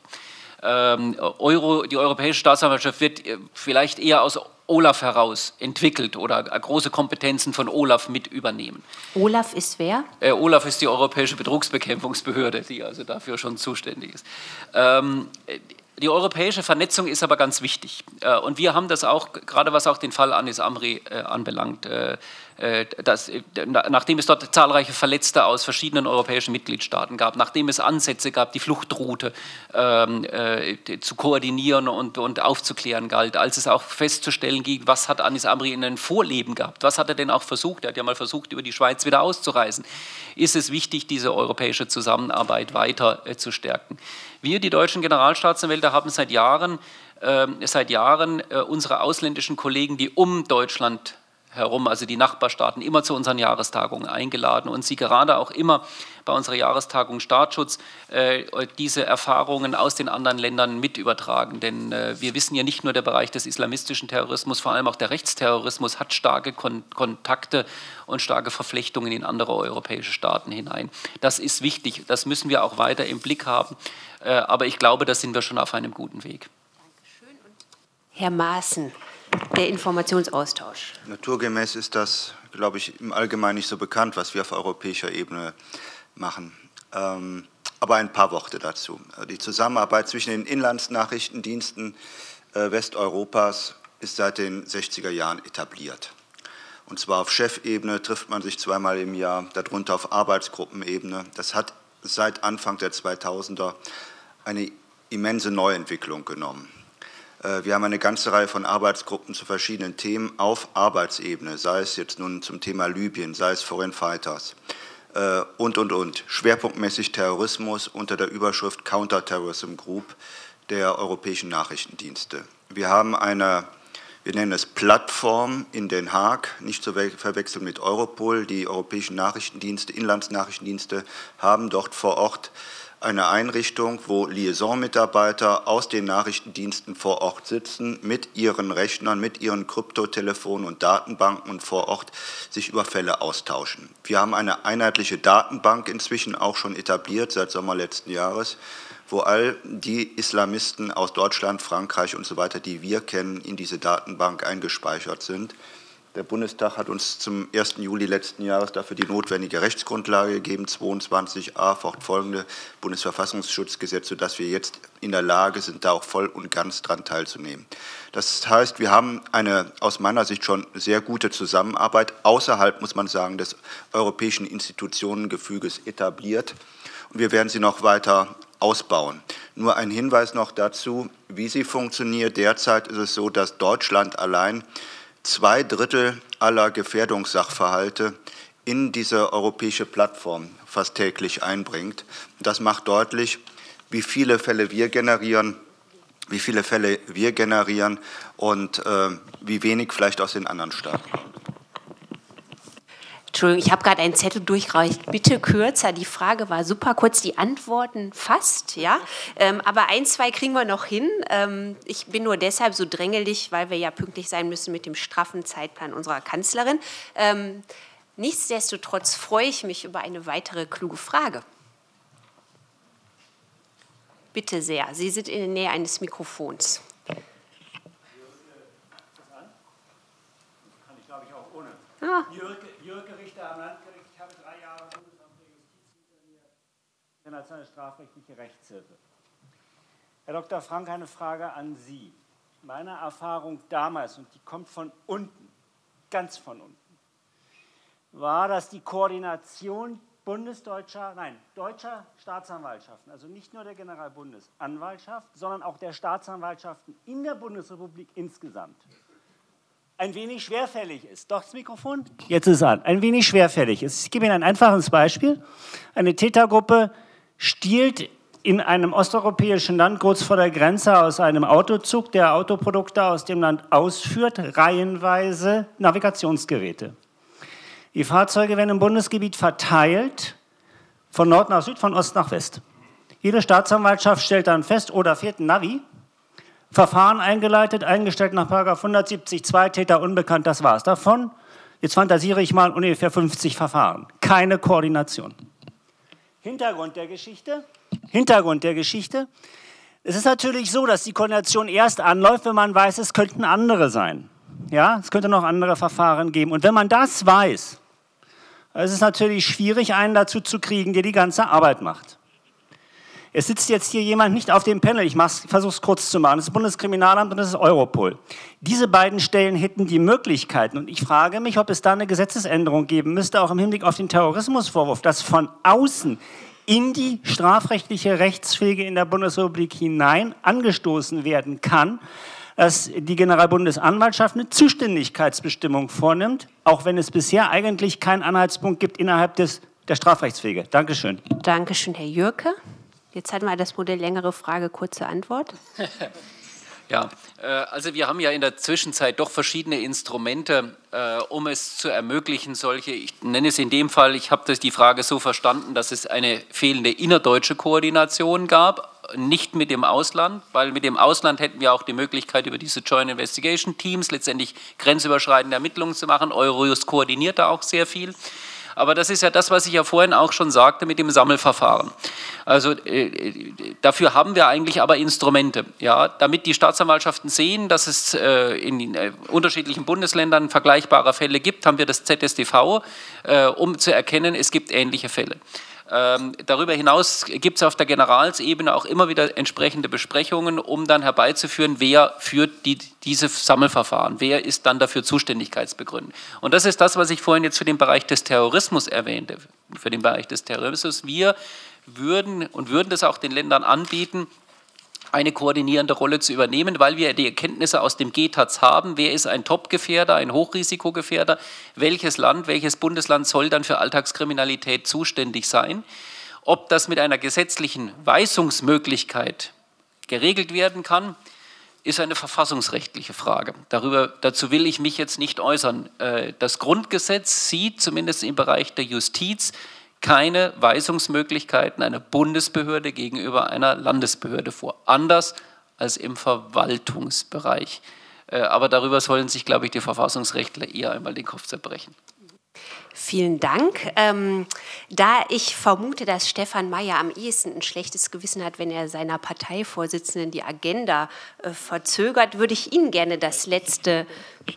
Euro, die europäische Staatsanwaltschaft wird vielleicht eher aus Olaf heraus entwickelt oder große Kompetenzen von Olaf mit übernehmen. Olaf ist wer? Äh, Olaf ist die Europäische Betrugsbekämpfungsbehörde, die also dafür schon zuständig ist. Ähm, die europäische Vernetzung ist aber ganz wichtig. Äh, und wir haben das auch, gerade was auch den Fall Anis Amri äh, anbelangt, äh, dass, nachdem es dort zahlreiche Verletzte aus verschiedenen europäischen Mitgliedstaaten gab, nachdem es Ansätze gab, die Fluchtroute ähm, äh, zu koordinieren und, und aufzuklären galt, als es auch festzustellen ging, was hat Anis Amri in einem Vorleben gehabt, was hat er denn auch versucht, er hat ja mal versucht, über die Schweiz wieder auszureisen, ist es wichtig, diese europäische Zusammenarbeit weiter äh, zu stärken. Wir, die deutschen Generalstaatsanwälte, haben seit Jahren, äh, seit Jahren äh, unsere ausländischen Kollegen, die um Deutschland herum, also die Nachbarstaaten, immer zu unseren Jahrestagungen eingeladen und sie gerade auch immer bei unserer Jahrestagung Staatsschutz äh, diese Erfahrungen aus den anderen Ländern mit übertragen. Denn äh, wir wissen ja nicht nur, der Bereich des islamistischen Terrorismus, vor allem auch der Rechtsterrorismus hat starke Kon Kontakte und starke Verflechtungen in andere europäische Staaten hinein. Das ist wichtig, das müssen wir auch weiter im Blick haben. Äh, aber ich glaube, da sind wir schon auf einem guten Weg. Dankeschön. Und Herr Maaßen. Der Informationsaustausch. Naturgemäß ist das, glaube ich, im Allgemeinen nicht so bekannt, was wir auf europäischer Ebene machen. Ähm, aber ein paar Worte dazu. Die Zusammenarbeit zwischen den Inlandsnachrichtendiensten äh, Westeuropas ist seit den sechziger Jahren etabliert. Und zwar auf Chefebene trifft man sich zweimal im Jahr, darunter auf Arbeitsgruppenebene. Das hat seit Anfang der zweitausender eine immense Neuentwicklung genommen. Wir haben eine ganze Reihe von Arbeitsgruppen zu verschiedenen Themen auf Arbeitsebene, sei es jetzt nun zum Thema Libyen, sei es Foreign Fighters und, und, und. Schwerpunktmäßig Terrorismus unter der Überschrift Counterterrorism Group der europäischen Nachrichtendienste. Wir haben eine, wir nennen es Plattform in Den Haag, nicht zu verwechseln mit Europol. Die europäischen Nachrichtendienste, Inlandsnachrichtendienste haben dort vor Ort eine Einrichtung, wo Liaison-Mitarbeiter aus den Nachrichtendiensten vor Ort sitzen, mit ihren Rechnern, mit ihren Kryptotelefonen und Datenbanken und vor Ort sich über Fälle austauschen. Wir haben eine einheitliche Datenbank inzwischen auch schon etabliert, seit Sommer letzten Jahres, wo all die Islamisten aus Deutschland, Frankreich und so weiter, die wir kennen, in diese Datenbank eingespeichert sind. Der Bundestag hat uns zum ersten Juli letzten Jahres dafür die notwendige Rechtsgrundlage gegeben, zweiundzwanzig a fortfolgende Bundesverfassungsschutzgesetz, sodass wir jetzt in der Lage sind, da auch voll und ganz dran teilzunehmen. Das heißt, wir haben eine aus meiner Sicht schon sehr gute Zusammenarbeit außerhalb, muss man sagen, des europäischen Institutionengefüges etabliert. Und wir werden sie noch weiter ausbauen. Nur ein Hinweis noch dazu, wie sie funktioniert. Derzeit ist es so, dass Deutschland allein zwei Drittel aller Gefährdungssachverhalte in diese europäische Plattform fast täglich einbringt. Das macht deutlich, wie viele Fälle wir generieren, wie viele Fälle wir generieren und äh, wie wenig vielleicht aus den anderen Staaten kommt. Entschuldigung, ich habe gerade einen Zettel durchgereicht. Bitte kürzer. Die Frage war super kurz, die Antworten fast, ja. Ähm, aber ein, zwei kriegen wir noch hin. Ähm, ich bin nur deshalb so drängelig, weil wir ja pünktlich sein müssen mit dem straffen Zeitplan unserer Kanzlerin. Ähm, Nichtsdestotrotz freue ich mich über eine weitere kluge Frage. Bitte sehr, Sie sind in der Nähe eines Mikrofons. Kann ich, glaube ich, auch ohne. Ah. Jürke, Jürke Richter am Landgericht, ich habe drei Jahre Bundesamt für Justiz hinter mir, internationale strafrechtliche Rechtshilfe. Herr Doktor Frank, eine Frage an Sie. Meine Erfahrung damals, und die kommt von unten, ganz von unten, war, dass die Koordination bundesdeutscher, nein, deutscher Staatsanwaltschaften, also nicht nur der Generalbundesanwaltschaft, sondern auch der Staatsanwaltschaften in der Bundesrepublik insgesamt ein wenig schwerfällig ist. Doch, das Mikrofon? Jetzt ist es an. Ein wenig schwerfällig ist. Ich gebe Ihnen ein einfaches Beispiel. Eine Tätergruppe stiehlt in einem osteuropäischen Land kurz vor der Grenze aus einem Autozug, der Autoprodukte aus dem Land ausführt, reihenweise Navigationsgeräte. Die Fahrzeuge werden im Bundesgebiet verteilt, von Nord nach Süd, von Ost nach West. Jede Staatsanwaltschaft stellt dann fest, oh, da fehlt ein Navi. Verfahren eingeleitet, eingestellt nach Paragraph hundertsiebzig Absatz zwei, Täter unbekannt, das war's davon. Jetzt fantasiere ich mal ungefähr fünfzig Verfahren. Keine Koordination. Hintergrund der Geschichte. Hintergrund der Geschichte. Es ist natürlich so, dass die Koordination erst anläuft, wenn man weiß, es könnten andere sein. Ja, es könnte noch andere Verfahren geben. Und wenn man das weiß, ist es natürlich schwierig, einen dazu zu kriegen, der die ganze Arbeit macht. Es sitzt jetzt hier jemand nicht auf dem Panel, ich versuche es kurz zu machen, das ist das Bundeskriminalamt und das ist Europol. Diese beiden Stellen hätten die Möglichkeiten und ich frage mich, ob es da eine Gesetzesänderung geben müsste, auch im Hinblick auf den Terrorismusvorwurf, dass von außen in die strafrechtliche Rechtspflege in der Bundesrepublik hinein angestoßen werden kann, dass die Generalbundesanwaltschaft eine Zuständigkeitsbestimmung vornimmt, auch wenn es bisher eigentlich keinen Anhaltspunkt gibt innerhalb des, der Strafrechtspflege. Dankeschön. Dankeschön, Herr Jürke. Jetzt hatten wir das Modell längere Frage, kurze Antwort. Ja, äh, also wir haben ja in der Zwischenzeit doch verschiedene Instrumente, äh, um es zu ermöglichen, solche, ich nenne es in dem Fall, ich habe das die Frage so verstanden, dass es eine fehlende innerdeutsche Koordination gab, nicht mit dem Ausland, weil mit dem Ausland hätten wir auch die Möglichkeit, über diese Joint Investigation Teams letztendlich grenzüberschreitende Ermittlungen zu machen. Eurojust koordiniert da auch sehr viel. Aber das ist ja das, was ich ja vorhin auch schon sagte mit dem Sammelverfahren. Also äh, dafür haben wir eigentlich aber Instrumente, ja, damit die Staatsanwaltschaften sehen, dass es äh, in äh, unterschiedlichen Bundesländern vergleichbare Fälle gibt, haben wir das Z S D V, äh, um zu erkennen, es gibt ähnliche Fälle. Ähm, darüber hinaus gibt es auf der Generalsebene auch immer wieder entsprechende Besprechungen, um dann herbeizuführen, wer führt die, diese Sammelverfahren, wer ist dann dafür zuständigkeitsbegründet. Und das ist das, was ich vorhin jetzt für den Bereich des Terrorismus erwähnte, für den Bereich des Terrorismus. Wir würden und würden das auch den Ländern anbieten, eine koordinierende Rolle zu übernehmen, weil wir die Erkenntnisse aus dem G T A Z haben, wer ist ein Top-Gefährder, ein Hochrisikogefährder, welches Land, welches Bundesland soll dann für Alltagskriminalität zuständig sein. Ob das mit einer gesetzlichen Weisungsmöglichkeit geregelt werden kann, ist eine verfassungsrechtliche Frage. Darüber, dazu will ich mich jetzt nicht äußern. Das Grundgesetz sieht zumindest im Bereich der Justiz keine Weisungsmöglichkeiten einer Bundesbehörde gegenüber einer Landesbehörde vor. Anders als im Verwaltungsbereich. Aber darüber sollen sich, glaube ich, die Verfassungsrechtler eher einmal den Kopf zerbrechen. Vielen Dank. Ähm, da ich vermute, dass Stefan Mayer am ehesten ein schlechtes Gewissen hat, wenn er seiner Parteivorsitzenden die Agenda äh, verzögert, würde ich Ihnen gerne das letzte...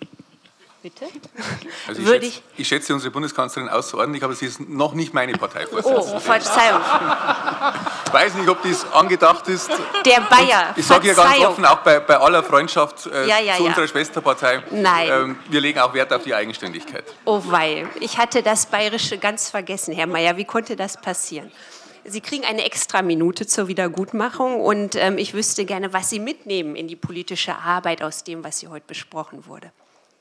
Bitte? Also ich, schätze, ich, ich schätze unsere Bundeskanzlerin außerordentlich, aber sie ist noch nicht meine Parteivorsitzende. Oh, Verzeihung. Ich weiß nicht, ob das angedacht ist. Der Bayer, ich sage ja ganz offen, auch bei, bei aller Freundschaft äh, ja, ja, zu ja. unserer Schwesterpartei, Nein. Ähm, wir legen auch Wert auf die Eigenständigkeit. Oh wei, ich hatte das Bayerische ganz vergessen, Herr Mayer. Wie konnte das passieren? Sie kriegen eine extra Minute zur Wiedergutmachung und ähm, ich wüsste gerne, was Sie mitnehmen in die politische Arbeit aus dem, was hier heute besprochen wurde.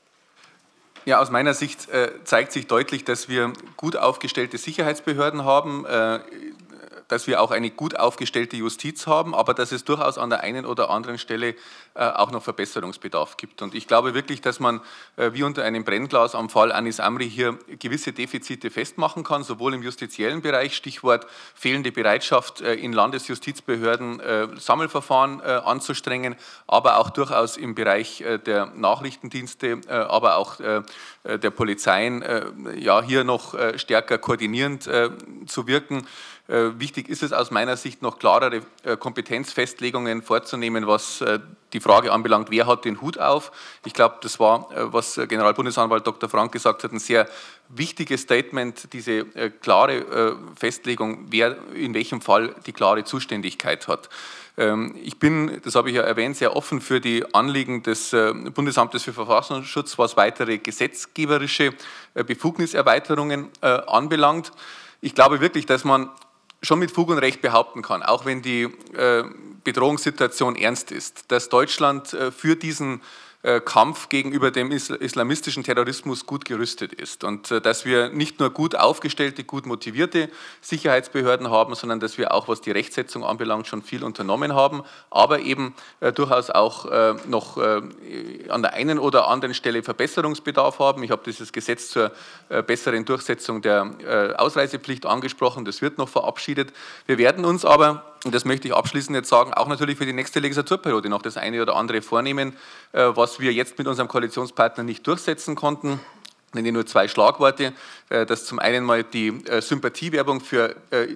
Ja, aus meiner Sicht äh, zeigt sich deutlich, dass wir gut aufgestellte Sicherheitsbehörden haben, äh, dass wir auch eine gut aufgestellte Justiz haben, aber dass es durchaus an der einen oder anderen Stelle äh, auch noch Verbesserungsbedarf gibt. Und ich glaube wirklich, dass man äh, wie unter einem Brennglas am Fall Anis Amri hier gewisse Defizite festmachen kann, sowohl im justiziellen Bereich, Stichwort fehlende Bereitschaft äh, in Landesjustizbehörden, äh, Sammelverfahren äh, anzustrengen, aber auch durchaus im Bereich äh, der Nachrichtendienste, äh, aber auch äh, der Polizeien, äh, ja, hier noch äh, stärker koordinierend äh, zu wirken. Äh, wichtig ist es aus meiner Sicht noch klarere äh, Kompetenzfestlegungen vorzunehmen, was äh, die Frage anbelangt, wer hat den Hut auf. Ich glaube, das war, äh, was Generalbundesanwalt Doktor Frank gesagt hat, ein sehr wichtiges Statement, diese äh, klare äh, Festlegung, wer in welchem Fall die klare Zuständigkeit hat. Ähm, ich bin, das habe ich ja erwähnt, sehr offen für die Anliegen des äh, Bundesamtes für Verfassungsschutz, was weitere gesetzgeberische äh, Befugniserweiterungen äh, anbelangt. Ich glaube wirklich, dass man schon mit Fug und Recht behaupten kann, auch wenn die äh, Bedrohungssituation ernst ist, dass Deutschland äh, für diesen äh, Kampf gegenüber dem isl islamistischen Terrorismus gut gerüstet ist und äh, dass wir nicht nur gut aufgestellte, gut motivierte Sicherheitsbehörden haben, sondern dass wir auch, was die Rechtsetzung anbelangt, schon viel unternommen haben, aber eben äh, durchaus auch äh, noch äh, an der einen oder anderen Stelle Verbesserungsbedarf haben. Ich habe dieses Gesetz zur äh, besseren Durchsetzung der äh, Ausreisepflicht angesprochen, das wird noch verabschiedet. Wir werden uns aber, und das möchte ich abschließend jetzt sagen, auch natürlich für die nächste Legislaturperiode noch das eine oder andere vornehmen, was wir jetzt mit unserem Koalitionspartner nicht durchsetzen konnten. Ich nenne nur zwei Schlagworte, dass zum einen mal die Sympathiewerbung für,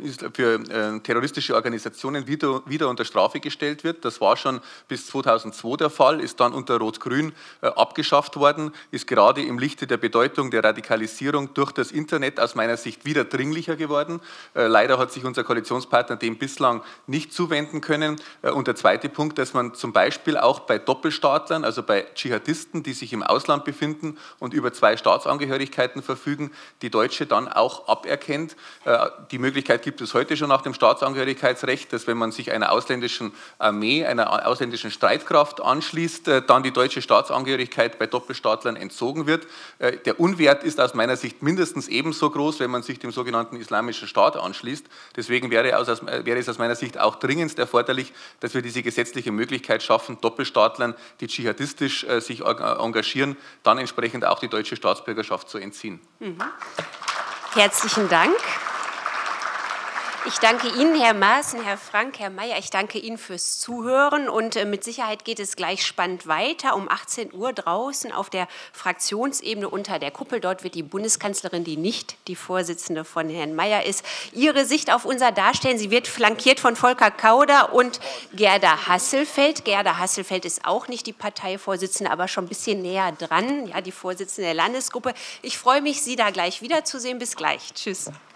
für terroristische Organisationen wieder, wieder unter Strafe gestellt wird. Das war schon bis zweitausendzwei der Fall, ist dann unter Rot-Grün abgeschafft worden, ist gerade im Lichte der Bedeutung der Radikalisierung durch das Internet aus meiner Sicht wieder dringlicher geworden. Leider hat sich unser Koalitionspartner dem bislang nicht zuwenden können. Und der zweite Punkt, dass man zum Beispiel auch bei Doppelstaatlern, also bei Dschihadisten, die sich im Ausland befinden und über zwei Staatsangehörigkeiten verfügen, die Deutsche dann auch aberkennt. Die Möglichkeit gibt es heute schon nach dem Staatsangehörigkeitsrecht, dass wenn man sich einer ausländischen Armee, einer ausländischen Streitkraft anschließt, dann die deutsche Staatsangehörigkeit bei Doppelstaatlern entzogen wird. Der Unwert ist aus meiner Sicht mindestens ebenso groß, wenn man sich dem sogenannten Islamischen Staat anschließt. Deswegen wäre, wäre es aus meiner Sicht auch dringendst erforderlich, dass wir diese gesetzliche Möglichkeit schaffen, Doppelstaatlern, die dschihadistisch sich engagieren, dann entsprechend auch die deutsche Staatsbürgerschaft zu entziehen. Mhm. Herzlichen Dank. Ich danke Ihnen, Herr Maaßen, Herr Frank, Herr Mayer. Ich danke Ihnen fürs Zuhören und äh, mit Sicherheit geht es gleich spannend weiter. Um achtzehn Uhr draußen auf der Fraktionsebene unter der Kuppel. Dort wird die Bundeskanzlerin, die nicht die Vorsitzende von Herrn Mayer ist, ihre Sicht auf unser darstellen. Sie wird flankiert von Volker Kauder und Gerda Hasselfeld. Gerda Hasselfeld ist auch nicht die Parteivorsitzende, aber schon ein bisschen näher dran, ja, die Vorsitzende der Landesgruppe. Ich freue mich, Sie da gleich wiederzusehen. Bis gleich. Tschüss.